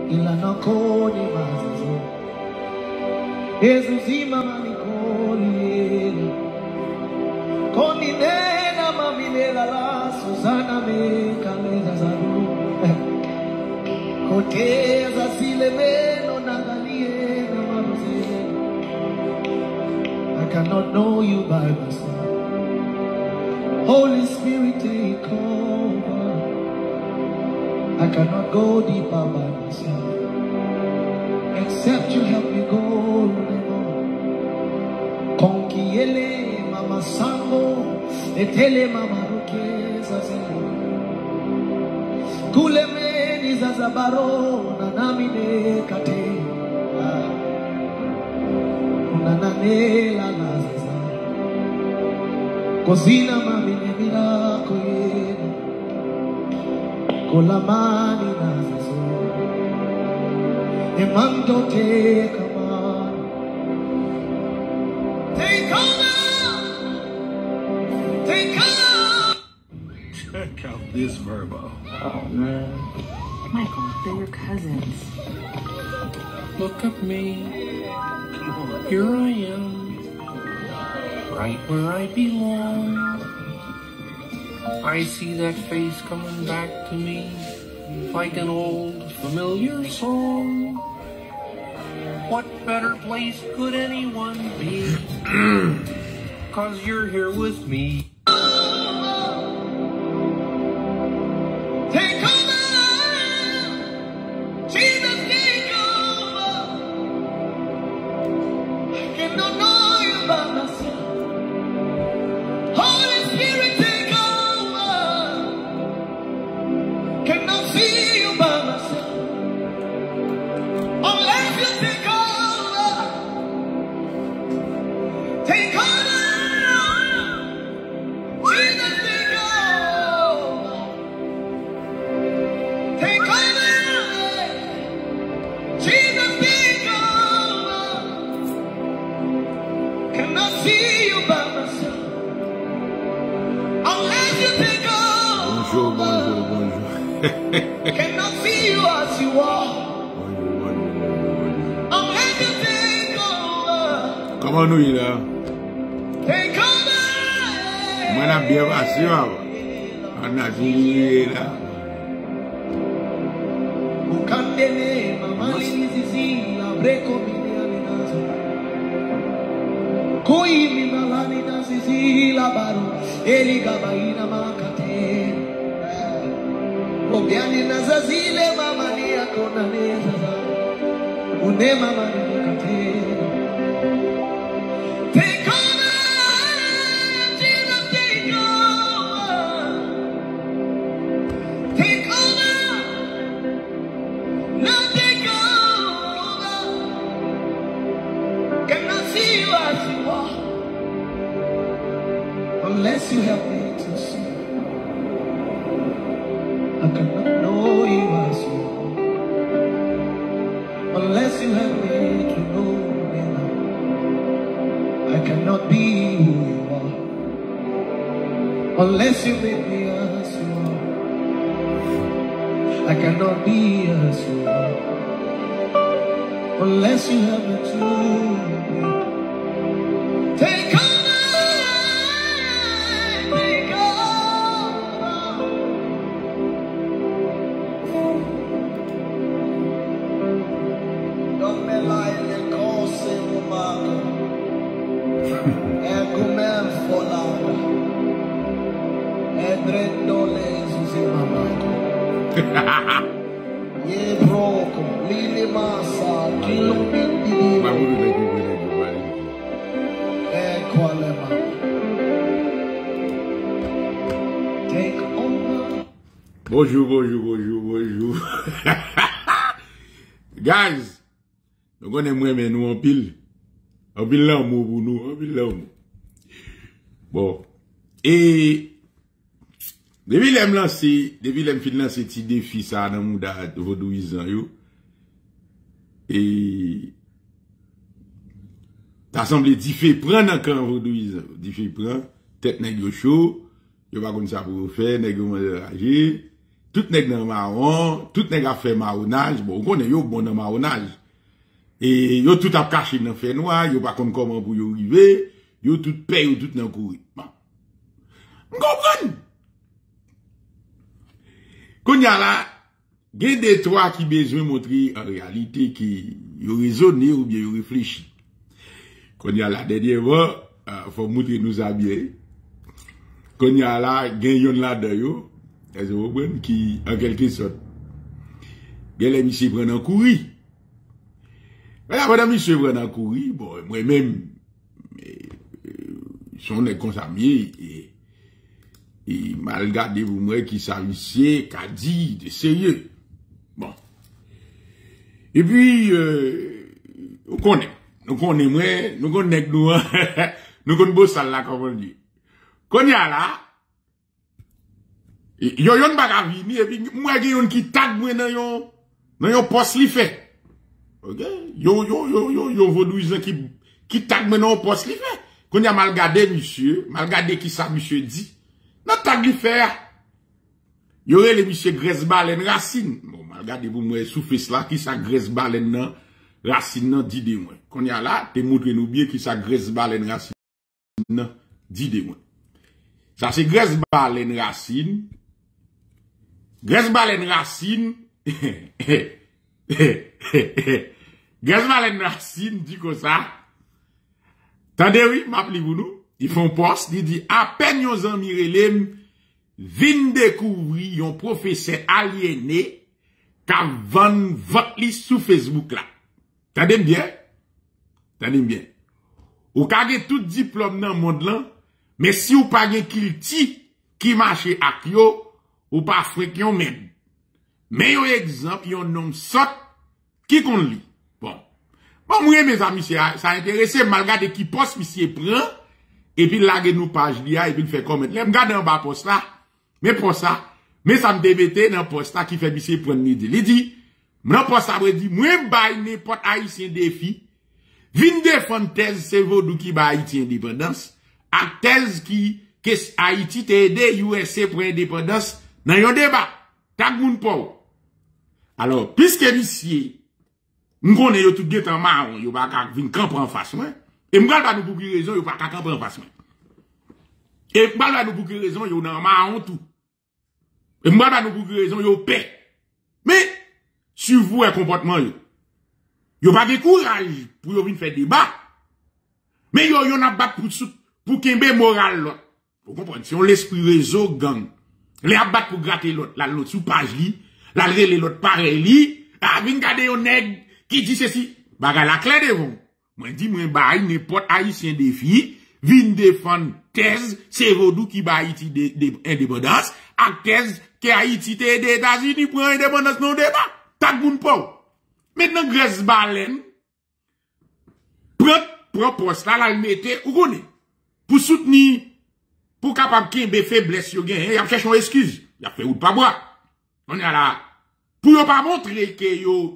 ila nakoni mazizo ezuzima malikoli koni nena mamilela la Susana mekaleza zaru koteza zile meno nangalie na maruze. I cannot know you by myself. Holy Spirit, take over. I cannot go deeper by myself, except you help me go. Konkiele mama sango, etele mama rukeza zelo. Kule meni zazabaro na namine kate. Unananela lazaza. Cosina mamine mirako yena. Kolamani nazazo. Emanto take a man. Take over. Take over. Check out this Verbo. Oh man. Michael, they're your cousins. Look at me. Here I am. Right where I belong. I see that face coming back to me like an old familiar song. What better place could anyone be? 'Cause you're here with me. Take over. Jesus, take over. I cannot know you by myself. Holy Spirit, take over. Cannot see you by myself. Unless you take over. Take over. Jesus, take over. Take over. Jesus, take over. Cannot see you by myself. Unless you take over. Bonjour, bonjour, bonjour. Cannot see you as you are. Unless you take over. Comment nous il a? Take over. Moi n'a bien passé on a joué là. Ukandele mamali zizi la breko mini alinazo. Kui minalani na zizi la baru. Eli gabaina makate. Obiani na zazile mamani akona neza. Une mamani makate. Take over. Jesus, take over. Take over. Now take over. Cannot see you as you are. Unless you help me to see. I cannot know you as you are. Unless you help me to know me now. I cannot be who you are. Unless you make me as you are. I cannot be as you are. Unless you help me to be. Take over. Take over. Don't me lie, le cose umano. E come folada. E drendo le susi mamako. Ye broko, lili massa, kilo mindi. E quale ma. Take over. Bonjour, bonjour, bonjour, bonjour. Guys, nous connaissons nous en pile. En pile l'amour pour nous, en pile l'amour. Bon. Et, depuis l'aime lancer, depuis l'aime fin lancer petit défi ça dans mon date vaudouisant yo. Et, t'as semblé diffé prendre encore vaudouisant. Diffé prendre, tête nèg yo chaud, yo pas comme ça pour faire, nèg yo agir. tout nèg dans marron, tout nèg a fait marronnage, bon, on connaît yo bon dans marronnage. Et yo tout a caché dans fait noir, yo pas connait comment pour yo arriver, yo tout paye ou tout dans courir. Bon. M'comprendre. Qu'on y a là, gen des trois qui besoin montrer en réalité qui yo raisonné ou bien yo réfléchi. Qu'on y a là dernièrement, faut montrer nous habiller. Qu'on y a là, gen yon là dedans yo, qui en quelque sorte gen les monsieur prennent en courir. Mais là pendant monsieur prennent en courir, bon moi même son est consamier et mal gardé pour moi qui s'avicier qu'a dit de sérieux. Bon. Et puis nous connaît moi, nous connaît nous nous connaît beau ça là comme on dit. Qu'on y a là yo yon baka vini et puis moi gen yon qui tag moi dans yon poste li fait. OK? Yo vaudouisan qui tag moi dans poste li fait. Qu'on y a mal gardé monsieur, mal gardé qui ça monsieur dit. Nan tag li fait. Yo le monsieur Graisse Baleine Racine. Bon mal gardé pour moi sous face là qui ça Graisse Baleine nan Racine nan dit de moi. Qu'on y a là, te montre nous bien qui ça Graisse Baleine Racine nan dit de moi. Ça c'est Graisse Baleine Racine. Graisse Baleine Racine. Graisse Baleine Racine dit comme ça. Tendez oui, m'appelez vous nous. Ils font poste, ils disent à peine yon zanmi relem vin découvrir yon professeur aliéné qu'a vend votre liste sur Facebook là. Tendez bien? Tendez bien. Ou kage tout diplôme dans le monde là, mais si ou pas gen kilti qui marche ak yo, ou pas fréq yon même. Mais yon exemple, yon nom sot qui kon li. Bon. Bon, moi, mes amis, ça intéresse, malgré qui poste, monsieur prend, et puis lage nous page li et puis il fait comment. Là, m'gade en bas poste là, mais pour ça, mais ça me débete dans poste là qui fait monsieur prendre midi. Il dit, m'nan poste ça dit, moi, bay n'importe haïtien défi, vin défendre thèse, c'est vaudou qui ba Haïti indépendance, à thèse qui, que Haïti te aidé USA pour indépendance, dans yon débat, tag moun pou. Alors, puisque monsieur, m'konne yo tout getan marron, yo pa ka vin camp en face moi. Et m'gal ba nou pou ki raison yo pa ka camp en face moi. Et m'gal ba nou pou ki raison yo nan marron tout. Et m'gal ba nou pou ki raison yo paix. Mais si vous un comportement yo pa de courage pour yo vin faire débat. Mais yo n'a bat pour kembe moral l'autre. Vous comprenez? Si on l'esprit réseau gang, les abat pour gratter l'autre, la l'autre sous page li, la relé l'autre pareil li, a vin gade yo nèg qui dit ceci, baga la clé de vous. Moi, dis, moi, baï, n'importe haïtien défi, vin défendre thèse, c'est Rodou qui ba Haïti indépendance, à thèse, que Haïti des États-Unis pour indépendance non débat. Tag moun pou. Maintenant, Graisse Baleine, prend poste là, la mette, ou connaît, pour soutenir, pour capable kembe faiblesse yo gen, y a cherché une excuse. Y a fait ou pas boire. On est là, pour yo pas montrer que yo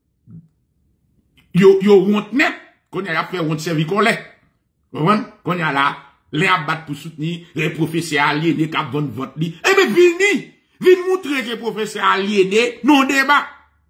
honte net, qu'on y a fait honte servi qu'on l'est. Qu'on y a là, les abattre pour soutenir les professeurs aliénés qui vont vote li. Eh bien, vini montrer que les professeurs aliénés, non débat.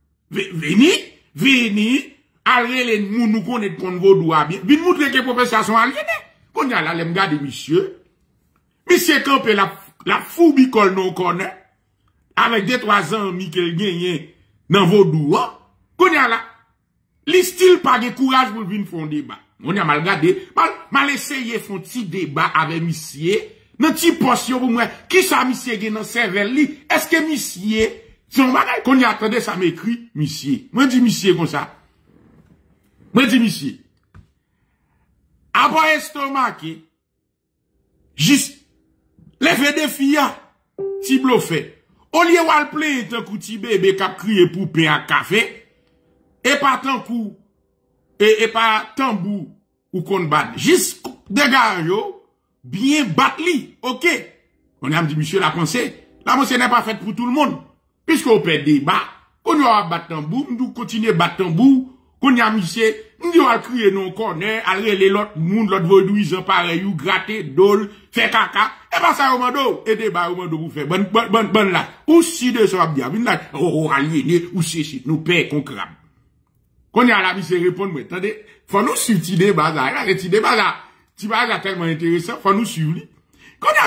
Vini, alre les nous connaît pour nous doigt bien. Vini montrer que les professeurs sont aliénés. Qu'on y a là, les m'gade monsieur campé la foubicole non connaît, avec 2-3 ans, Mikel gagne dans vos doigts. Qu'on y a là, les styles pas de courage pour venir faire un débat. On a mal regardé, mal essayé faire un petit débat avec monsieur, dans petit portion pour moi, qui ça monsieur gen dans cervelle li? Est-ce que monsieur, si on bagay qu'on y attendait ça m'écrit, monsieur. Moi dis monsieur comme ça. Moi dis monsieur. Après estomac, juste, lève des filles, ti blofé. Au lieu de plaindre un coup ti bébé qui a crié pour pain à café, et pas tant coup, et pas tambou ou qu'on bat. Juste des gars, bien battre li, ok. On a dit, monsieur, la pensée n'est pas faite pour tout le monde. Puisqu'on peut débat, qu'on a battre tambou, nous continuer battre tambou, qu'on a monsieur, nous a crié non connaît, aller l'autre monde, l'autre vaudouisant pareil, ou gratter, dol, faire caca, et pas ça, Romando, et débat, Romando, vous faites, bon, là, ou si de ça, bien, aliéné, ou si, nous paie, qu'on crabe. Qu'on y a la mise répondre, mais attendez, faut nous suivre, petit débat, là, petit débat, là, petit débat, là, tellement intéressant, faut nous suivre, lui. Qu'on y a,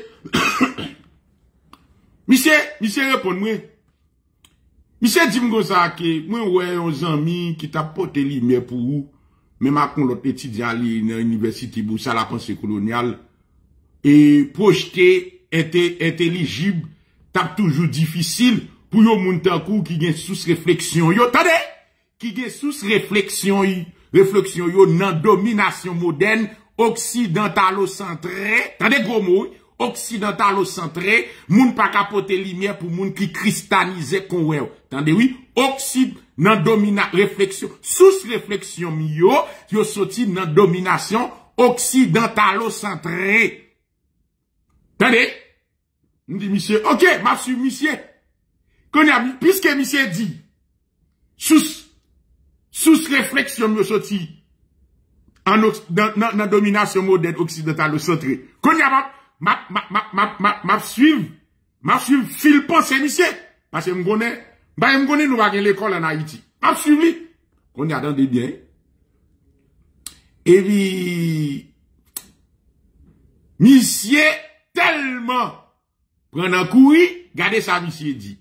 monsieur répond, moi. Monsieur dit m'go ça que moi ouais un ami qui t'a porté lumière pour vous mais ma con l'autre étudiant à l'université pour ça la pensée coloniale et projeter était intelligible t'a toujours difficile pour yo moun tan kou qui gen sous réflexion yo attendez qui gen sous réflexion yo nan domination moderne occidentalo-centré attendez gros mot occidentalo-centré, moun pa capoter lumière pour moun qui cristallisé kon wè. Tande oui, nan domina réflexion, sous réflexion yo sorti nan domination occidentalo-centré. Tande? M'di monsieur, OK, m'a su monsieur. Puisque monsieur dit sous réflexion yo sorti dans domination moderne occidentalo-centré. m'a suivre fil pensée monsieur parce que m'gonnais nous va l'école en Haïti m'a suivre qu'on y attendait bien et puis monsieur tellement prendre un coup regardez ça monsieur dit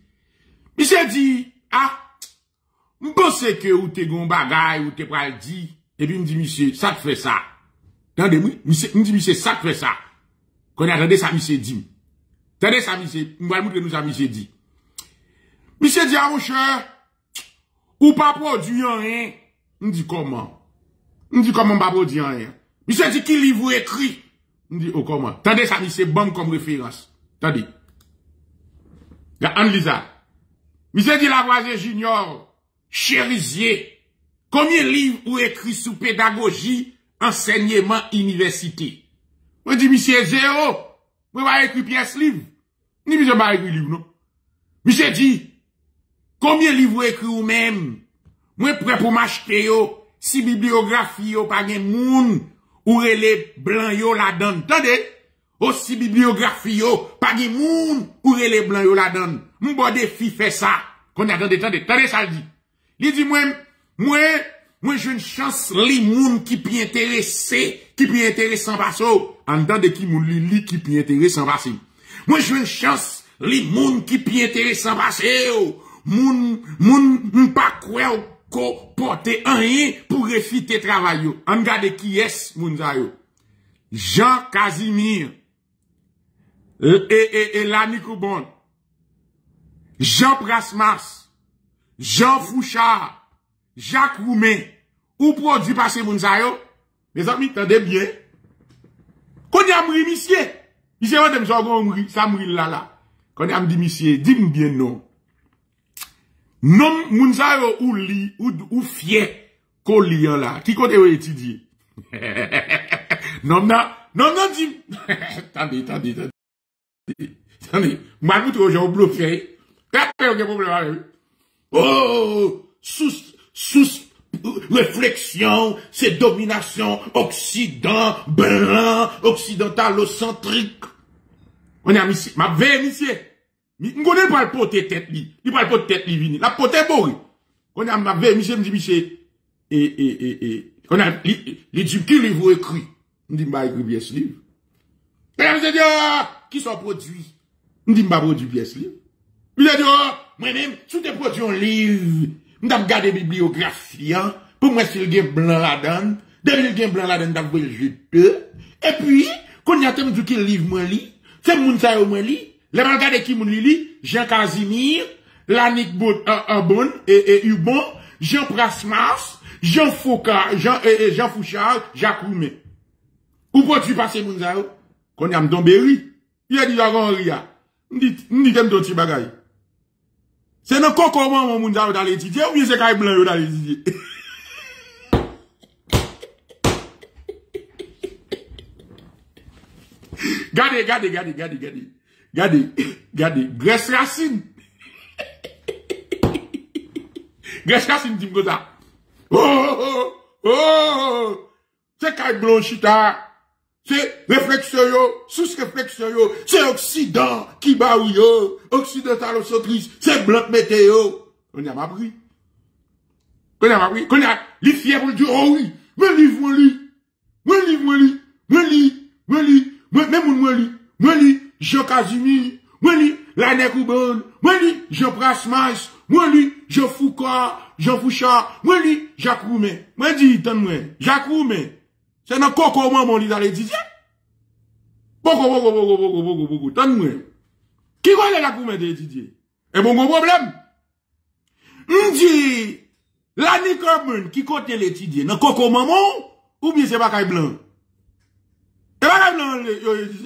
ah m'pense que ou te gon bagay ou te pral dit et puis me dit monsieur ça te fait ça attendez monsieur me dit monsieur ça te fait ça. Qu'on a attendé ça, monsieur dit. Attendez ça, monsieur. Nous allons montrer nous ça, monsieur dit. Monsieur dit à mon cher, ou pas produire rien. On dit comment? On dit comment pas produire rien. Monsieur dit qui livre écrit. On dit oh comment? Attendez ça, monsieur, bon comme référence. Attendez. Anne-Lisa. Monsieur dit Lavoisier Junior, Cherizier. Combien de livres ou écrit sous pédagogie, enseignement, université? Moi, dis, monsieur, zéro. Moi, pas écrit pièce livre. Ni monsieur, pas écrit livre, non. Monsieur dit, combien de livres écrit ou même? Moi, prêt pour m'acheter yo, si bibliographie yo, pas gen moun, ou relé blanc yo la donne. Tendez? Aussi bibliographie yo, pas gen moun, ou relé blanc yo la donne. Mon bon défi fait ça. Qu'on a attendez ça dit. Il dit, moi, j'ai une chance, les moun qui pi intéressé, qui pi intéressant parce en dedans de qui moun li qui pi intéressant parce moi j'ai une chance, les moun qui pi intéressant parce moun pas quoi ko porter rien pour réfuter travail yo. On regarde qui est moun sa yo. Jean Casimir et Lani Koubon, Jean Prasmas, Jean Fouchard, Jacques Roumain, ou produit par ces moun sa yo. Mes amis, tendez bien. Quand y a mri, monsieur, on aime ça, ça mri là. Quand y a dit, monsieur, dis-moi bien non. Non, moun sa yo ou li, ou fier, qu'on li là, qui côté ou étudier. Non, dis, attendez. Moi, vous trouvez, j'ai bluffé. T'as peur que problème avec oh, sous réflexion, c'est domination occident, blanc, occidentalo-centrique. On a mis, ma veille, monsieur. On connaît pas le poté tête li. Il pas le poté tête li vini. La poté bourri. On a ma veille, monsieur, me dit, monsieur. On a, les dit, qui livre écrit? On dit, m'a écrit pièce livre. Et là, je dis, qui sont produits? On dit, m'a produit pièce livre. Il a dit, moi-même, tout est produit en livre. M'dam gade bibliographie, hein. Pour moi, c'est le gain blanc là-dedans. Depuis le gain blanc là-dedans, d'avouer le jeu. Et puis, quand il y a thème du qui livre moi li, c'est moun sa yo moi li, les mal gade qui moun li, Jean Casimir, Lanik Bon, et Hubon, Jean Prasmas, Jean Foucault, Jean Fouchard, Jacques Roumain. Ou peux-tu passer moun sa yo? Quand il y a m'tombéri, il a dit, avant ria. M'dit, t'aime ton petit bagay. C'est non comment mon moun dans l'étudier ou bien c'est caille blanc dans l'étudier. Gardez. Grèce Racine. Grèce Racine dit comme ça. Oh. C'est caille blanc chita. c'est réflexion yo, sous-réflexion yo, c'est Occident qui ba ou yo, occidentalocentrisme, c'est blanc météo. On y a pas pris. On y a pas pris. On y a, les fiers pour le dire, oh oui, moi livre, moi lis, Jean Casimir, moi lis, Lanné Koubon, moi lis, Jean Brasmas, moi lis, Jean Foucault, Jean Fouchard, moi lis, Jacques Roumain. Moi dis, donne-moi, Jacques Roumain. C'est dans coco, moi, mon lit dans les Didier. Beaucoup, donne-moi. Qui connaît Jacques Roumain de Didier? Et bon, gros problème. M'dit, l'année commune qui compte les Didier, dans coco, maman, ou bien c'est pas caille blanc? C'est pas caille blanc, yo, Didier?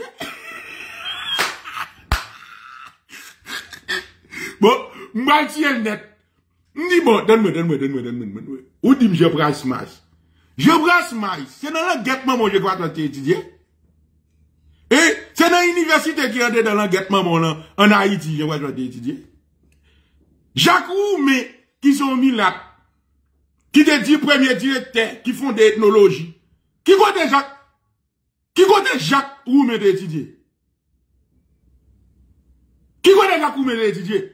Bon, m'bâtir net. M'dit, bon, donne-moi. Ou dit, je brasse masse. Je brasse maïs. C'est dans l'enquêtement, mon je crois, que étudié. Et c'est dans l'université qui est dans l'enquêtement, en Haïti, je crois, que étudié. Jacques Roumain, qui sont mis là, qui te dit premier directeur, qui font des ethnologies. Qui côté Jacques Roumain d'étudier? Qui côté Jacques Roumain d'étudier?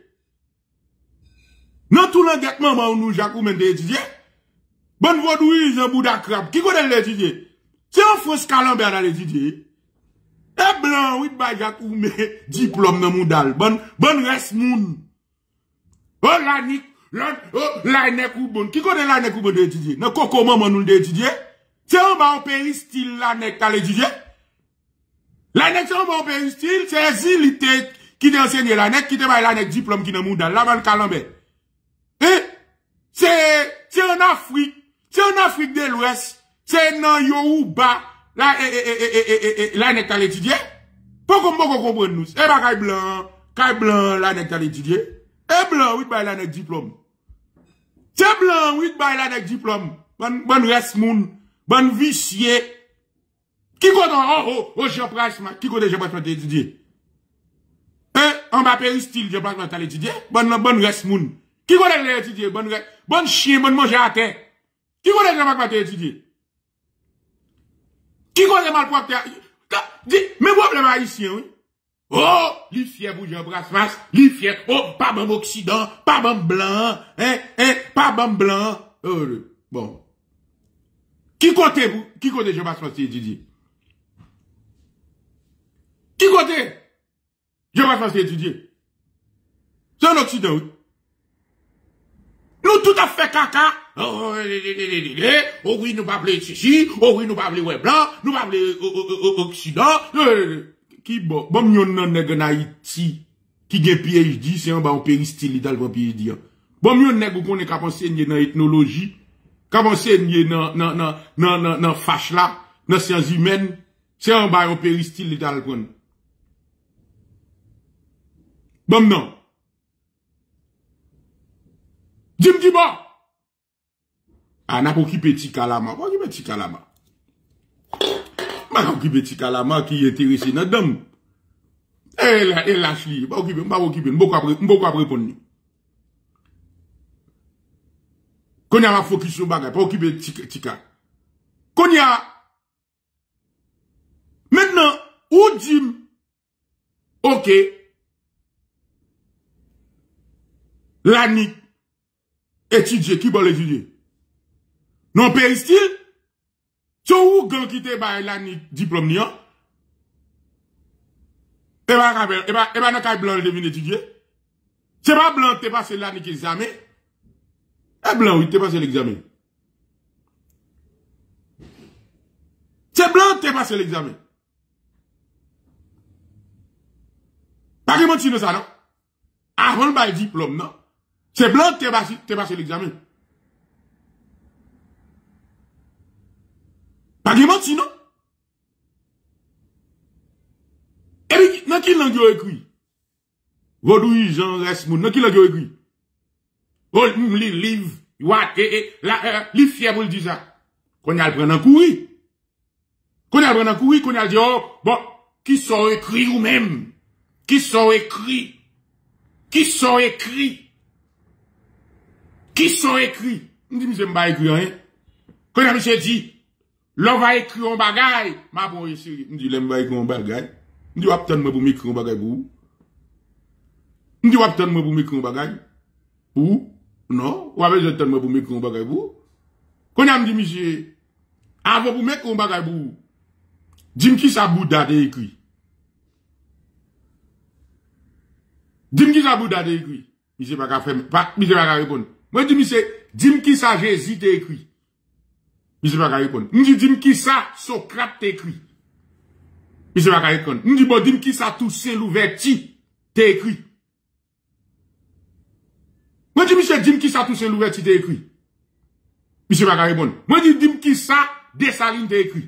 Dans tout l'enquêtement, nous, Jacques Roumain d'étudier. Bonne vaudouille, un bout d'acrabe. Qui connaît l'étudier? C'est un faux Calambert dans l'étudier. Et blanc, oui, bah, Jacques Roumain, diplôme dans moudal. Bonne reste moun. Oh, Lanné Koubon. Qui connaît Lanné Koubon d'étudier? Non, coco, maman, nous d'étudier. C'est un bas en péristyle, Lanné, t'as l'étudier? Lanné, c'est un bas en péristyle, c'est Zilité qui t'a enseigné Lanné, qui t'a pas Lanné diplôme qui dans moudal. Là, le Calambert. Et, c'est en Afrique. C'est en Afrique de l'Ouest. C'est dans Yoruba. Là, là, n'est-ce pas étudié? Pourquoi comprendre nous? Eh ben, caille blanc, là, n'est-ce pas étudié? Eh blanc, oui, bah, là, n'est-ce diplôme. C'est blanc, oui, bah, là, n'est-ce diplôme. Bonne reste moun. Bonne vicier. Qui compte Jean Prasma? Qui compte Jean Prasma étudié? En bas péristyle, Jean Prasma t'as étudié? Bonne reste moun. Qui compte l'étudier? Bonne chien, bonne manger à terre. Qui connaît Jean Prasma étudier? Qui connaît mal pour mais problème haïtien, oui. Oh, les fiers pour Jean Prasma, les fiers, oh, pas bon Occident, pas bon blanc, pas bon blanc. Bon. Qui côté Jean Prasma étudier? Qui côté Jean Prasma étudier? C'est un Occident, oui. Nous tout à fait caca. Oh oui, nous pas parler ici. Oh oui, nous pas parler ouais blanc. Nous pas parler Occident. Qui bon yon nan nèg en Haïti qui gen PhD, c'est un ba en péristyle dans le PhD. Bon yon nèg ou connaît cap enseigner dans ethnologie, cap enseigner dans fâche là, dans sciences humaines, c'est un ba en péristyle dans le prendre. Bon non. Dis-moi, bon. Ah, n'a pas occupé petit calama. Pas occupé petit calama. Pas occupé petit calama qui est intéressé dans dame. Elle lâche li. Pas occupé, m'boko après répondre. Qu'on y a ma focus sur bagay, pas occupé tika. Qu'on y a. Maintenant, ou dim. OK. L'année. Étudier, qui va l'étudier? Non, péristyle? C'est où gang qui te baille l'année diplôme ni? Et bah, non, quand blanc, devine étudier? C'est pas blanc, t'es passé l'année qui examen? Et blanc, oui, t'es passé l'examen. C'est blanc, t'es passé l'examen. Pas que mentir ça, non? Avant le bail diplôme, non? C'est blanc, t'es passé l'examen. Pas de menti, non? Et puis, dans qui langue écrit? Vaudouille, Jean Resmoun, dans qui langue écrit? Oh, livre, li fier pour le dire ça. Qu'on y a le prendre en courir. Qu'on y a le prendre en courir, qu'on y a dit, oh, bon, qui sont écrits ou même? Qui sont écrits? Qui sont écrits? Qui sont écrits? On dit, monsieur, m'ba écrit, hein? Quand monsieur dit, L'on va écrire un bagay. Ma bon ici, me dit l'on va écrire un bagay. Me dit attendre moi pour m'écrire un bagay pour. Me dit attendre moi pour m'écrire un bagay. Pour non, ou avez attendre moi pour m'écrire un bagay pour. Quand on me dit monsieur, avant pour m'écrire un bagay pour. Dis-moi qui ça Bouddha de écrit. Dis-moi qui ça Bouddha de écrit. Monsieur pas faire pas monsieur pas répondre. Moi dis monsieur, dis-moi qui ça Jésus t'a écrit. Monsieur pas répondre. Me dit dis-moi qui ça Socrate t'a écrit. Monsieur pas répondre. Me dit bon dis-moi qui ça Toussaint Louverture t'a écrit. Moi dis monsieur dis-moi qui ça Toussaint Louverture t'a écrit. Monsieur pas répondre. Moi dis-moi qui ça Dessalines t'a écrit.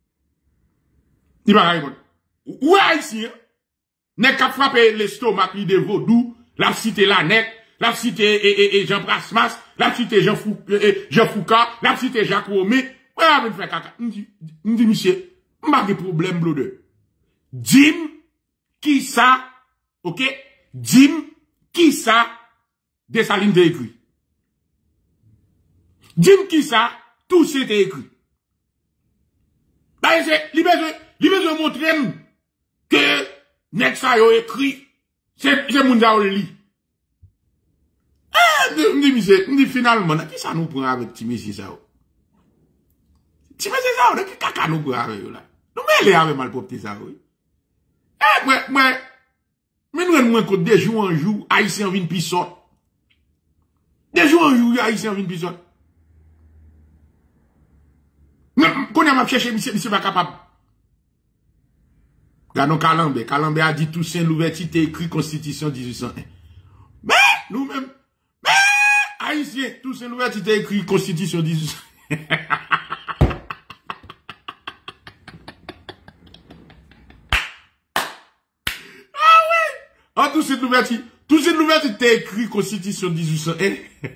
Il va répondre. Où est ici? N'est qu'à frapper l'estomac de vaudou, la cité la net, la cité Jean Brasmas, la cité Jean Foucault, la cité Jacques Romé. Ouais, on fait caca. On dit, monsieur, on a des problèmes, bleu. Dim, qui ça, ok? Dim, qui ça, Dessalines de écrit. Dim, qui ça, tout c'était écrit. Bah, il besoin de montrer que nek sa yo écrit, c'est moun sa yo li. M'di finalement, qui ça nous prend avec Timothy ça yo? Timothy ça yo, qui kaka nous prend avec yo là? Nous mêlons avec malpropre ça yo. Mais nous moins que des jours en jour, Haïtien vin pisot. Des jours en jour, Haïtien vin pisot. Quand on a cherché, monsieur pas capable. Gardons Calambe. Calambe a dit Toussaint Louverture t'es écrit Constitution 1801. Mais, nous-mêmes, Haïtien, Toussaint Louverture t'es écrit Constitution 1801. Ah oui! Ah, Toussaint Louverture t'es écrit Constitution 1801.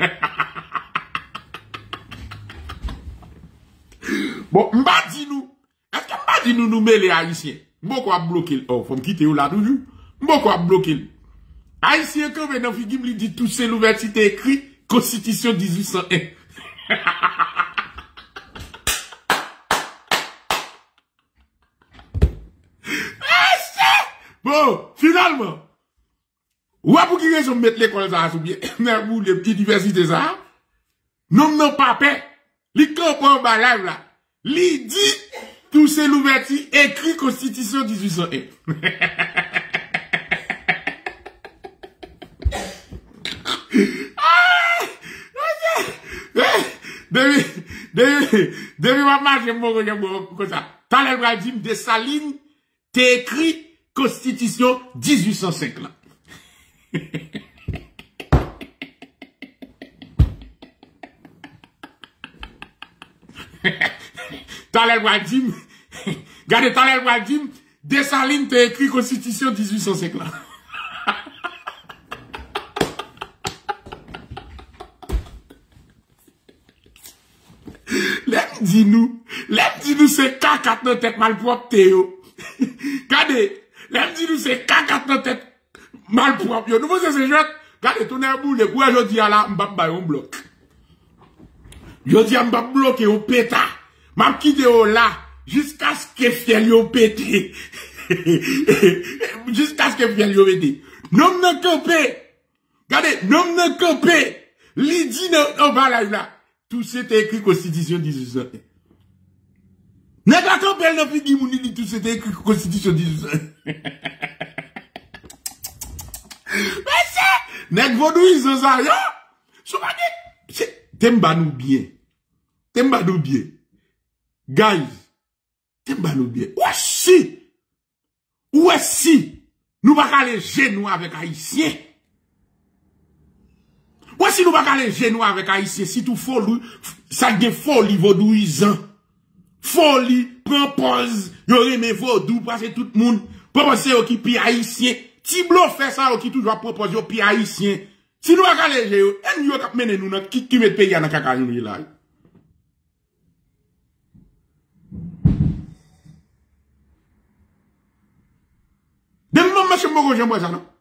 Bon, m'ba dit nous. Est-ce que m'ba dit nous mêler Haïtiens? M'boko a bloqué. Oh, faut me quitter là toujours. M'boko a bloqué. Haïtien, quand même, dans figure, il dit Toussaint Louverture écrit Constitution 1801. Bon, finalement. Ou pour qui raison mettre l'école ça, ou bien, pour les petites universités ça? Non, pas paix. Li comprend ba live là. Li dit Toussaint Louverture écrit Constitution 1801. Depuis ma marche, comme ça. Talel Bradim Dessalines, t'es écrit Constitution 1805 là. Talel Bradim, regardez Talel Bradim, Dessalines t'es écrit Constitution 1805 là. L'aime dit nous c'est caca dans tête malpropre Théo. Regardez, l'aime dit nous c'est caca dans tête malpropre yo. Nous faisons ces jeux, regardez tourner un boule pour je dis à la m'ba un bloc. Je dis à m'ba bloquer au péta. M'a quitté au là jusqu'à ce que fiel yo pété. Jusqu'à ce que fiel yo pété. Non n'a campé. Regardez, non n'a campé. Lydie non va là. Tout c'était écrit Constitution 1801. N'est pas campé non figi moun dit tout c'était écrit Constitution 1801. Mais c'est n'est vaudouisant ça yo. So c'est temba nous bien. Temba nous bien. Guys, temba nous bien. Ouais si nous pas aller genoux avec haïtien. Ouais si nous pas aller genoux avec haïtien, si tout folie, ça de folie vaudouisant. Folie prend pause, yo remet vaudou parce que tout le monde penser au qui pi haïtien. Tiblo fait ça au qui toujours propose au pi haïtien. Si nous pas aller yo, en yo k'ap mener nous dans qui met pays dans kaka nous là. Demande monsieur Moko j'aime ça non.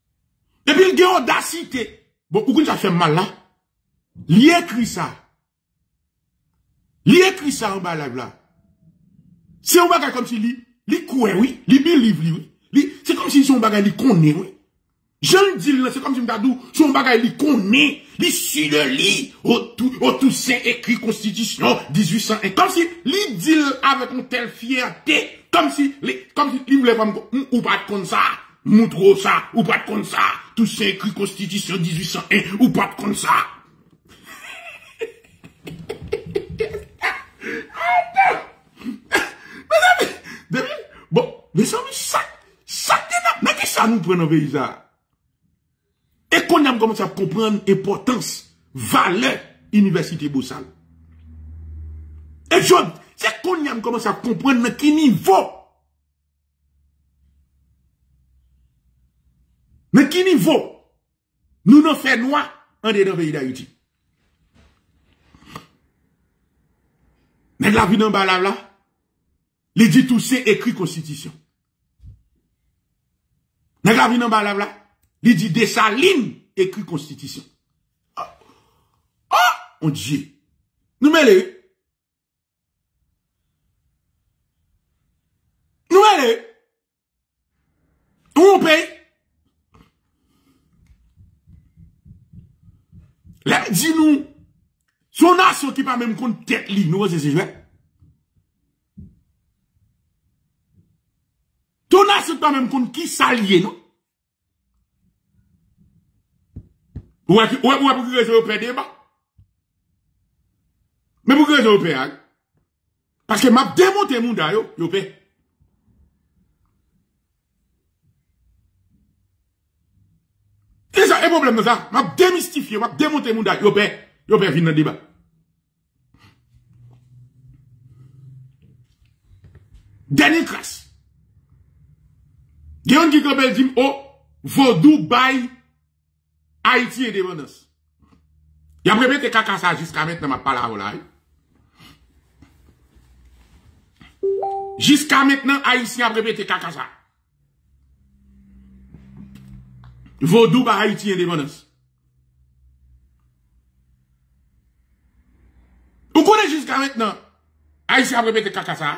Et puis il y a audacité. Bon, pourquoi ça fait mal là? Il écrit ça. Li écrit ça en bas là. C'est un bagage comme si li quoi oui, li believe oui. C'est comme si son bagage li connaît oui. Je le dis là, c'est comme si m'dadou son bagage li connaît, li sur le lit au tout c'est écrit constitution 1801 comme si li dit avec une telle fierté comme si li voulait pas ou pas comme ça, montre ça ou pas comme ça, tout c'est écrit constitution 1801 ou pas comme ça. Bon, mes amis, ça mais qui ça nous prend dans le pays ça? Et qu'on a commencé à comprendre l'importance, valeur, université Boussal. Et c'est qu'on a commencé à comprendre dans quel niveau. Dans quel niveau, nous n'en faisons noir en dedans pays d'Haïti. Mais la vie dans bas là, il dit tout c'est écrit constitution. Mais la vie dans bas là, il dit Dessalines écrit constitution. On dit, nous mêlons. Nous mêlons. Où on paye? Là, dis-nous, son nation qui pas même compte tête li, nous, c'est jouet. Ton nation qui pas même compte qui s'allie, non? Ouais, pour que les Européens débat. Mais pour que les Européens, parce que m'a démonté mon d'ailleurs, Européen. C'est ça, le problème de ça. M'a démystifié, m'a démonté mon d'ailleurs, Européen vient dans le débat. Dernière classe. Il y a un qui dit, oh, Vodou bail Haïti indépendance. Il a répété caca ça jusqu'à maintenant, ma parole là. Jusqu'à maintenant, Haïtien a répété caca ça. Vodou ba Haïti indépendance. Vous connaissez jusqu'à maintenant, Haïtien a répété caca ça.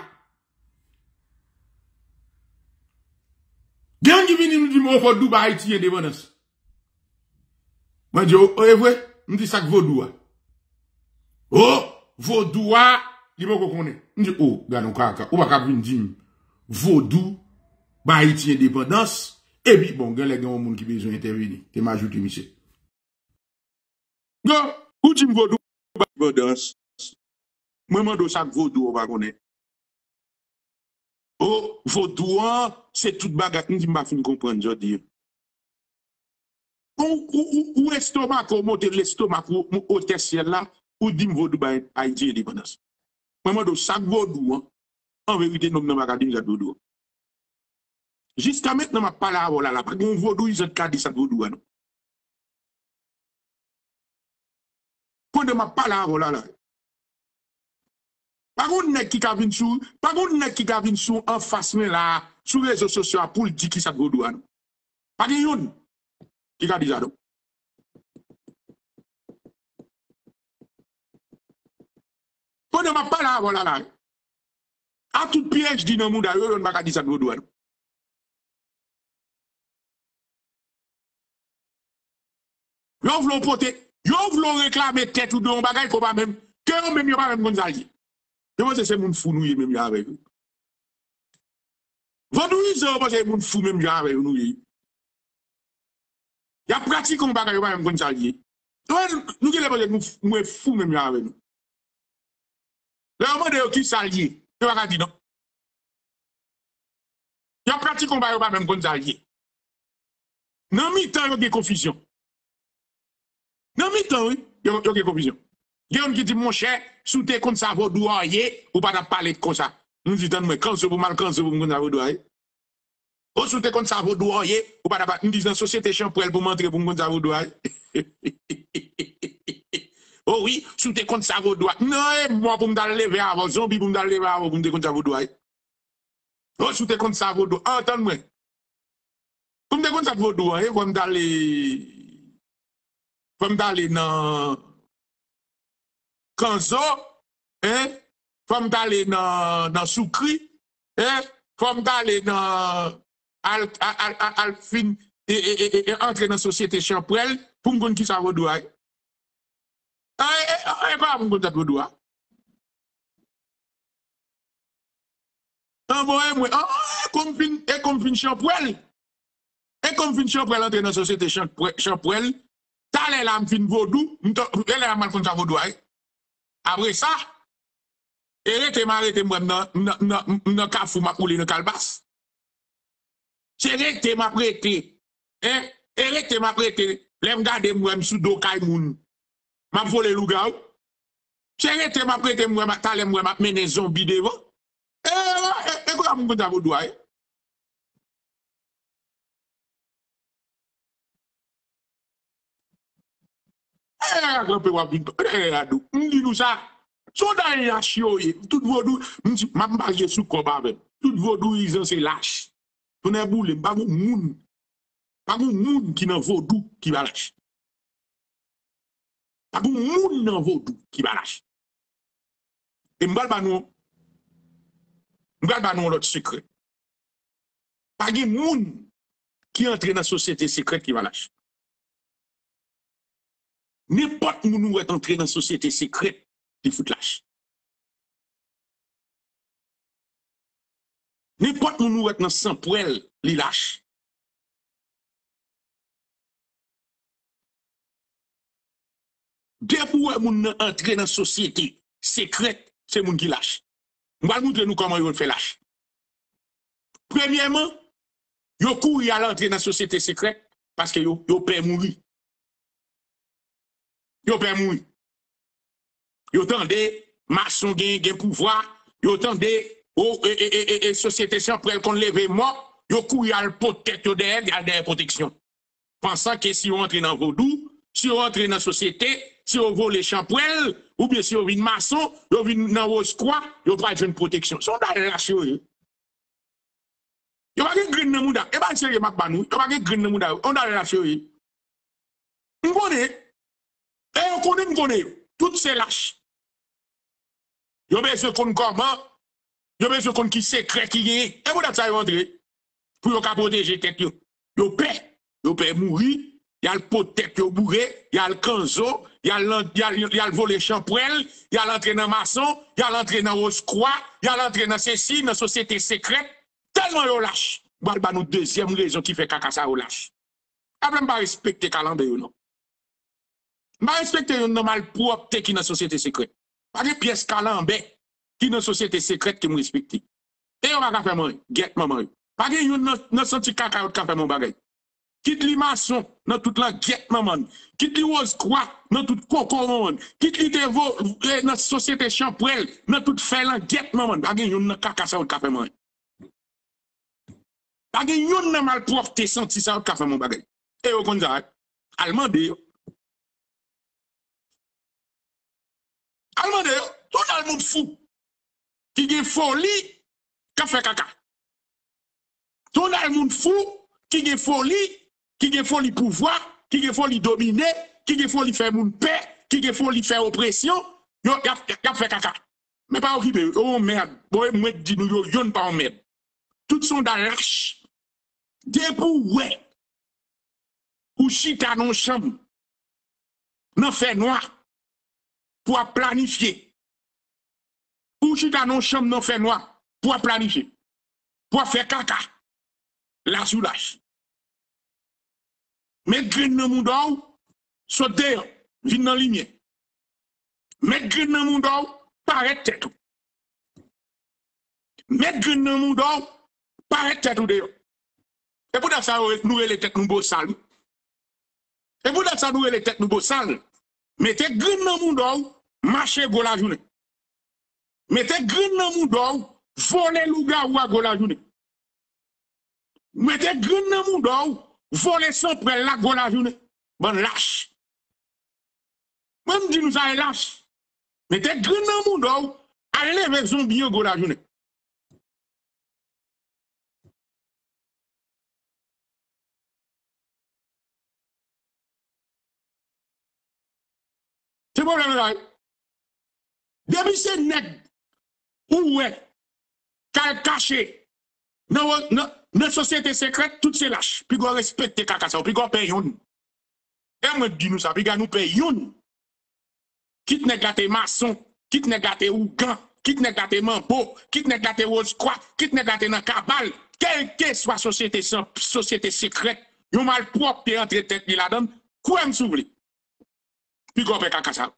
Bien qui vient nous dire, Vodou ba Haïti indépendance. Moi, je dis, oh, est vrai? Je dis ça que Vaudou. Oh, Vaudou, il m'a reconnaît. Je dis, oh, gars, non, kaka, ou pas venir dire, Vaudou, ba Haïti indépendance, et puis, bon, gars, les gars, monde qui besoin d'intervenir. T'es m'ajouté, monsieur. Gars, ou dit Vaudou, ba indépendance. Moi, je dis ça que Vaudou, ou pas connaît. Oh, Vaudou, c'est toute bagarre, je dis, je vais comprendre, je dis. Ou estomac, ou monter l'estomac, ou hôtesse là, ou dit Vaudou ba Haïti indépendance. Moi, je chaque Vaudou, en vérité, nous n'avons pas dit Vaudou. Jusqu'à maintenant, je ne parle pas là, parce que Vaudou, ils ont dit ça Vaudou. Quand je ne parle pas là, par contre, qui a vu sous, par contre, qui a vu sous en face, là, sur les réseaux sociaux, pour dire qui ça Vaudou. Par contre, qui a dit ça donc? Quand on m'a pas là, voilà là. À tout piège dit dans le monde, on ne va pas dire ça de Vaudou. Yo v'lon poter, yo v'lon réclamer tête ou de on bagay ko pas même, que on même yo pas même Gonzali. Je pense que c'est moun fou nou même avec vous. Vaudou ils ont c'est moun fou même avec nous. Y a pratique on bagay yo pas même Gonzali. Nous qui les nous fou même avec nous. Le moment de qui s'allier, tu vas dire non. Y a pratique on bagay yo pas même Gonzali. Nan mi-temps yo gen confusion. Nan mi-temps oui, yo gen confusion. Yon qui dit mon cher, sous tes comptes ça Vaudou ou pas parler de comme ça. Nous disons moi quand c'est pour mal quand c'est pour me Vaudou. Ou sous tes comptes ça Vaudou ou pas nous disons société champrel pour montrer pour me Vaudou. Oh oui, sous tes comptes ça Vaudou. Non, moi pour me lever avant zombie pour me lever avant pour me compte ça Vaudou. Oh sous tes comptes ça Vaudou. Entends-moi. Pour me compte ça Vaudou, pour me d'aller dans Kanzo, hein? Faut m'aller dans Soukri, hein? Faut m'aller dans Alfin et entrer dans la société Champrel pour me connaître qui ça vaut doigt. Ah, pas me connaître vaut doigt. Ah, bon, moi, comme fin Champrel. Et comme fin Champrel entrer dans la société Champrel, t'as là, m'fin vaudou, elle a mal fait ça vaudou. Après ça, arrêtez moi dans Kafou, m'a coulé dans Calbas. C'est arrêtez m'a prêté. Hein? Arrêtez m'a prêté. L'aime garder moi sous do Kaimoun. M'a volé louga. C'est arrêtez m'a prêté moi m'a talé moi m'a mené zombie devant. Quoi mon compte à vaudou. Nous ça. Sont dans les lâches, tout vaudou, m'a bagé sous combat avec. Tout vaudou, ils ont ces lâches. On est boule, pas un monde qui n'a vaudou qui va lâcher. Pas un monde dans vaudou qui va lâcher. Et m'bal ba nous l'autre secret. Pas un monde qui entre dans la société secrète qui va lâcher. N'importe où nous est entré dans la société secrète qui fout lâche. N'importe où nous est dans sans poêle, li lâche. Dès pour moun entrer dans la société secrète, c'est moun qui lâche. On va montrer nous comment ils fait lâche. Premièrement, yo couru à l'entrée dans la société secrète parce que yo peur mourir. Yo peur mourir. Yo tendez maçon gen pouvoir, yo tendez société Champrel qu'on leve mort, yo couru à peut-être yo derrière protection. Pensant que si on entre dans vaudou, si on entre dans la société, si on vole les Champrel, ou bien si on vient maçon, on vient dans Rose Croix, on va une protection. Son d'aller lâcher. Yo pas de green dans mouda. Et pas sérieux mak banou. Yo pas de green dans mouda. On d'aller lâcher. On connaît. Et on connaît. Toutes ces lâches. Yo besoin qu'on comment. Yo besoin qu'on qui secret qui est. Et vous ça rentrer. Pour yo protéger tête yo. Yo paix mourir. Il y a le pot-tête qui est bourré, il y a le canzo, il y a le volet Champrel, il y a l'entrée dans maçon, il y a l'entrée dans Rose-Croix, il y a l'entrée dans ceci, dans la société secrète. Tellement yon lâche. Balba nous deuxième raison qui fait caca ça yon lâche. Après, pas respecter calendrier non. Pas respecter yon normal propre qui dans la société secrète. Pas de pièce calendrier qui dans la société secrète qui me respecte. Et yon va faire moi, get maman. Pas de yon dans senti caca yon fait mon bagay. Quitte li maçon dans toute la guette maman. Quitte li Rose Croix dans toute coco maman. Quitte li devo dans société Champrel dans toute fait la guette maman. Pas gen yon caca ça café maman. Pas gen yon nan mal porté senti ça café mon bagay. Et au contraire, allemand de tout le monde fou qui gen folie qui fait caca. Tout le monde fou qui gen folie pouvoir, qui gen folie dominer, qui gen folie faire moun paix, qui gen folie faire oppression, yo y a fait caca. Mais pas occupé, oh merde, boy moi dit nous yo yon pas en merde. Tout sont dans lâche. Dès pour ouais. Ou chita non chambre. Non fait noir pour planifier. Ou chita non chambre non fait noir pour planifier. Pour faire caca. La sous lâche. Mettre green dans mon dos, sauter, vin dans lumière. Mettre green dans mon dos, paraît tête. Mettre green dans mon dos, paraît tête ou dehors. Et pour ça, nous les têtes nous beau sale. Et pour ça, nous les têtes nous beau sale. Mettez green dans mon dos, marchez go la journée. Mettez green dans mon dos, voler louga ou à go la journée. Mettez green dans mon dos, voler sans près la go la journée. Bon lâche. Même dit nous ça est lâche. Mettez green dans mon dos, allez avec zombie go la journée. C'est problème là. Depuis c'est nèg ou ouais, caché dans la société secrète, tout c'est lâche. Puis qu'on respecte caca ça, puis qu'on paye yon. Et moi dis nous ça, puis qu'on nous paye yon. Quitte nèg gâté maçon, quitte nèg gâté ougan, quitte nèg gâté mambo, quitte nèg gâté rose croix, quitte nèg gâté dans cabal, quelle que soit société secrète, yon mal propre qui entre tête là-dedans, quoi me s'ouvre. Puis qu'on paye caca ça.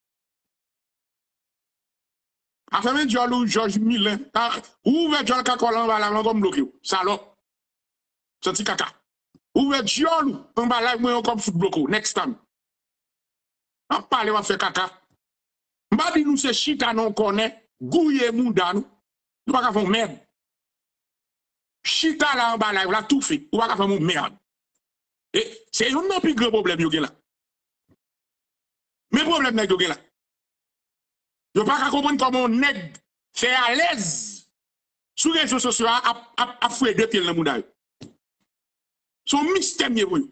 Afin de Diallo Georges Millen, ouvre Diallo Kakola en bas là, comme bloqué. Salope. Senti caca. Ouvre Diallo en bas là, moi comme foot bloqué. Next time. On parle, on fait caca. M'a dit nous c'est chita non connaît, gouye mouda nous. Nous pas faire merde. Chita là en bas là, tout fait. Ou pas faire merde. Et c'est un plus grand problème yo gen là. Mais problème nèg yo gen là. Yo pas comprendre comment on nèg fait à l'aise sur les réseaux sociaux à fouer deux pieds dans le monde. Son mystère mieux pour eux.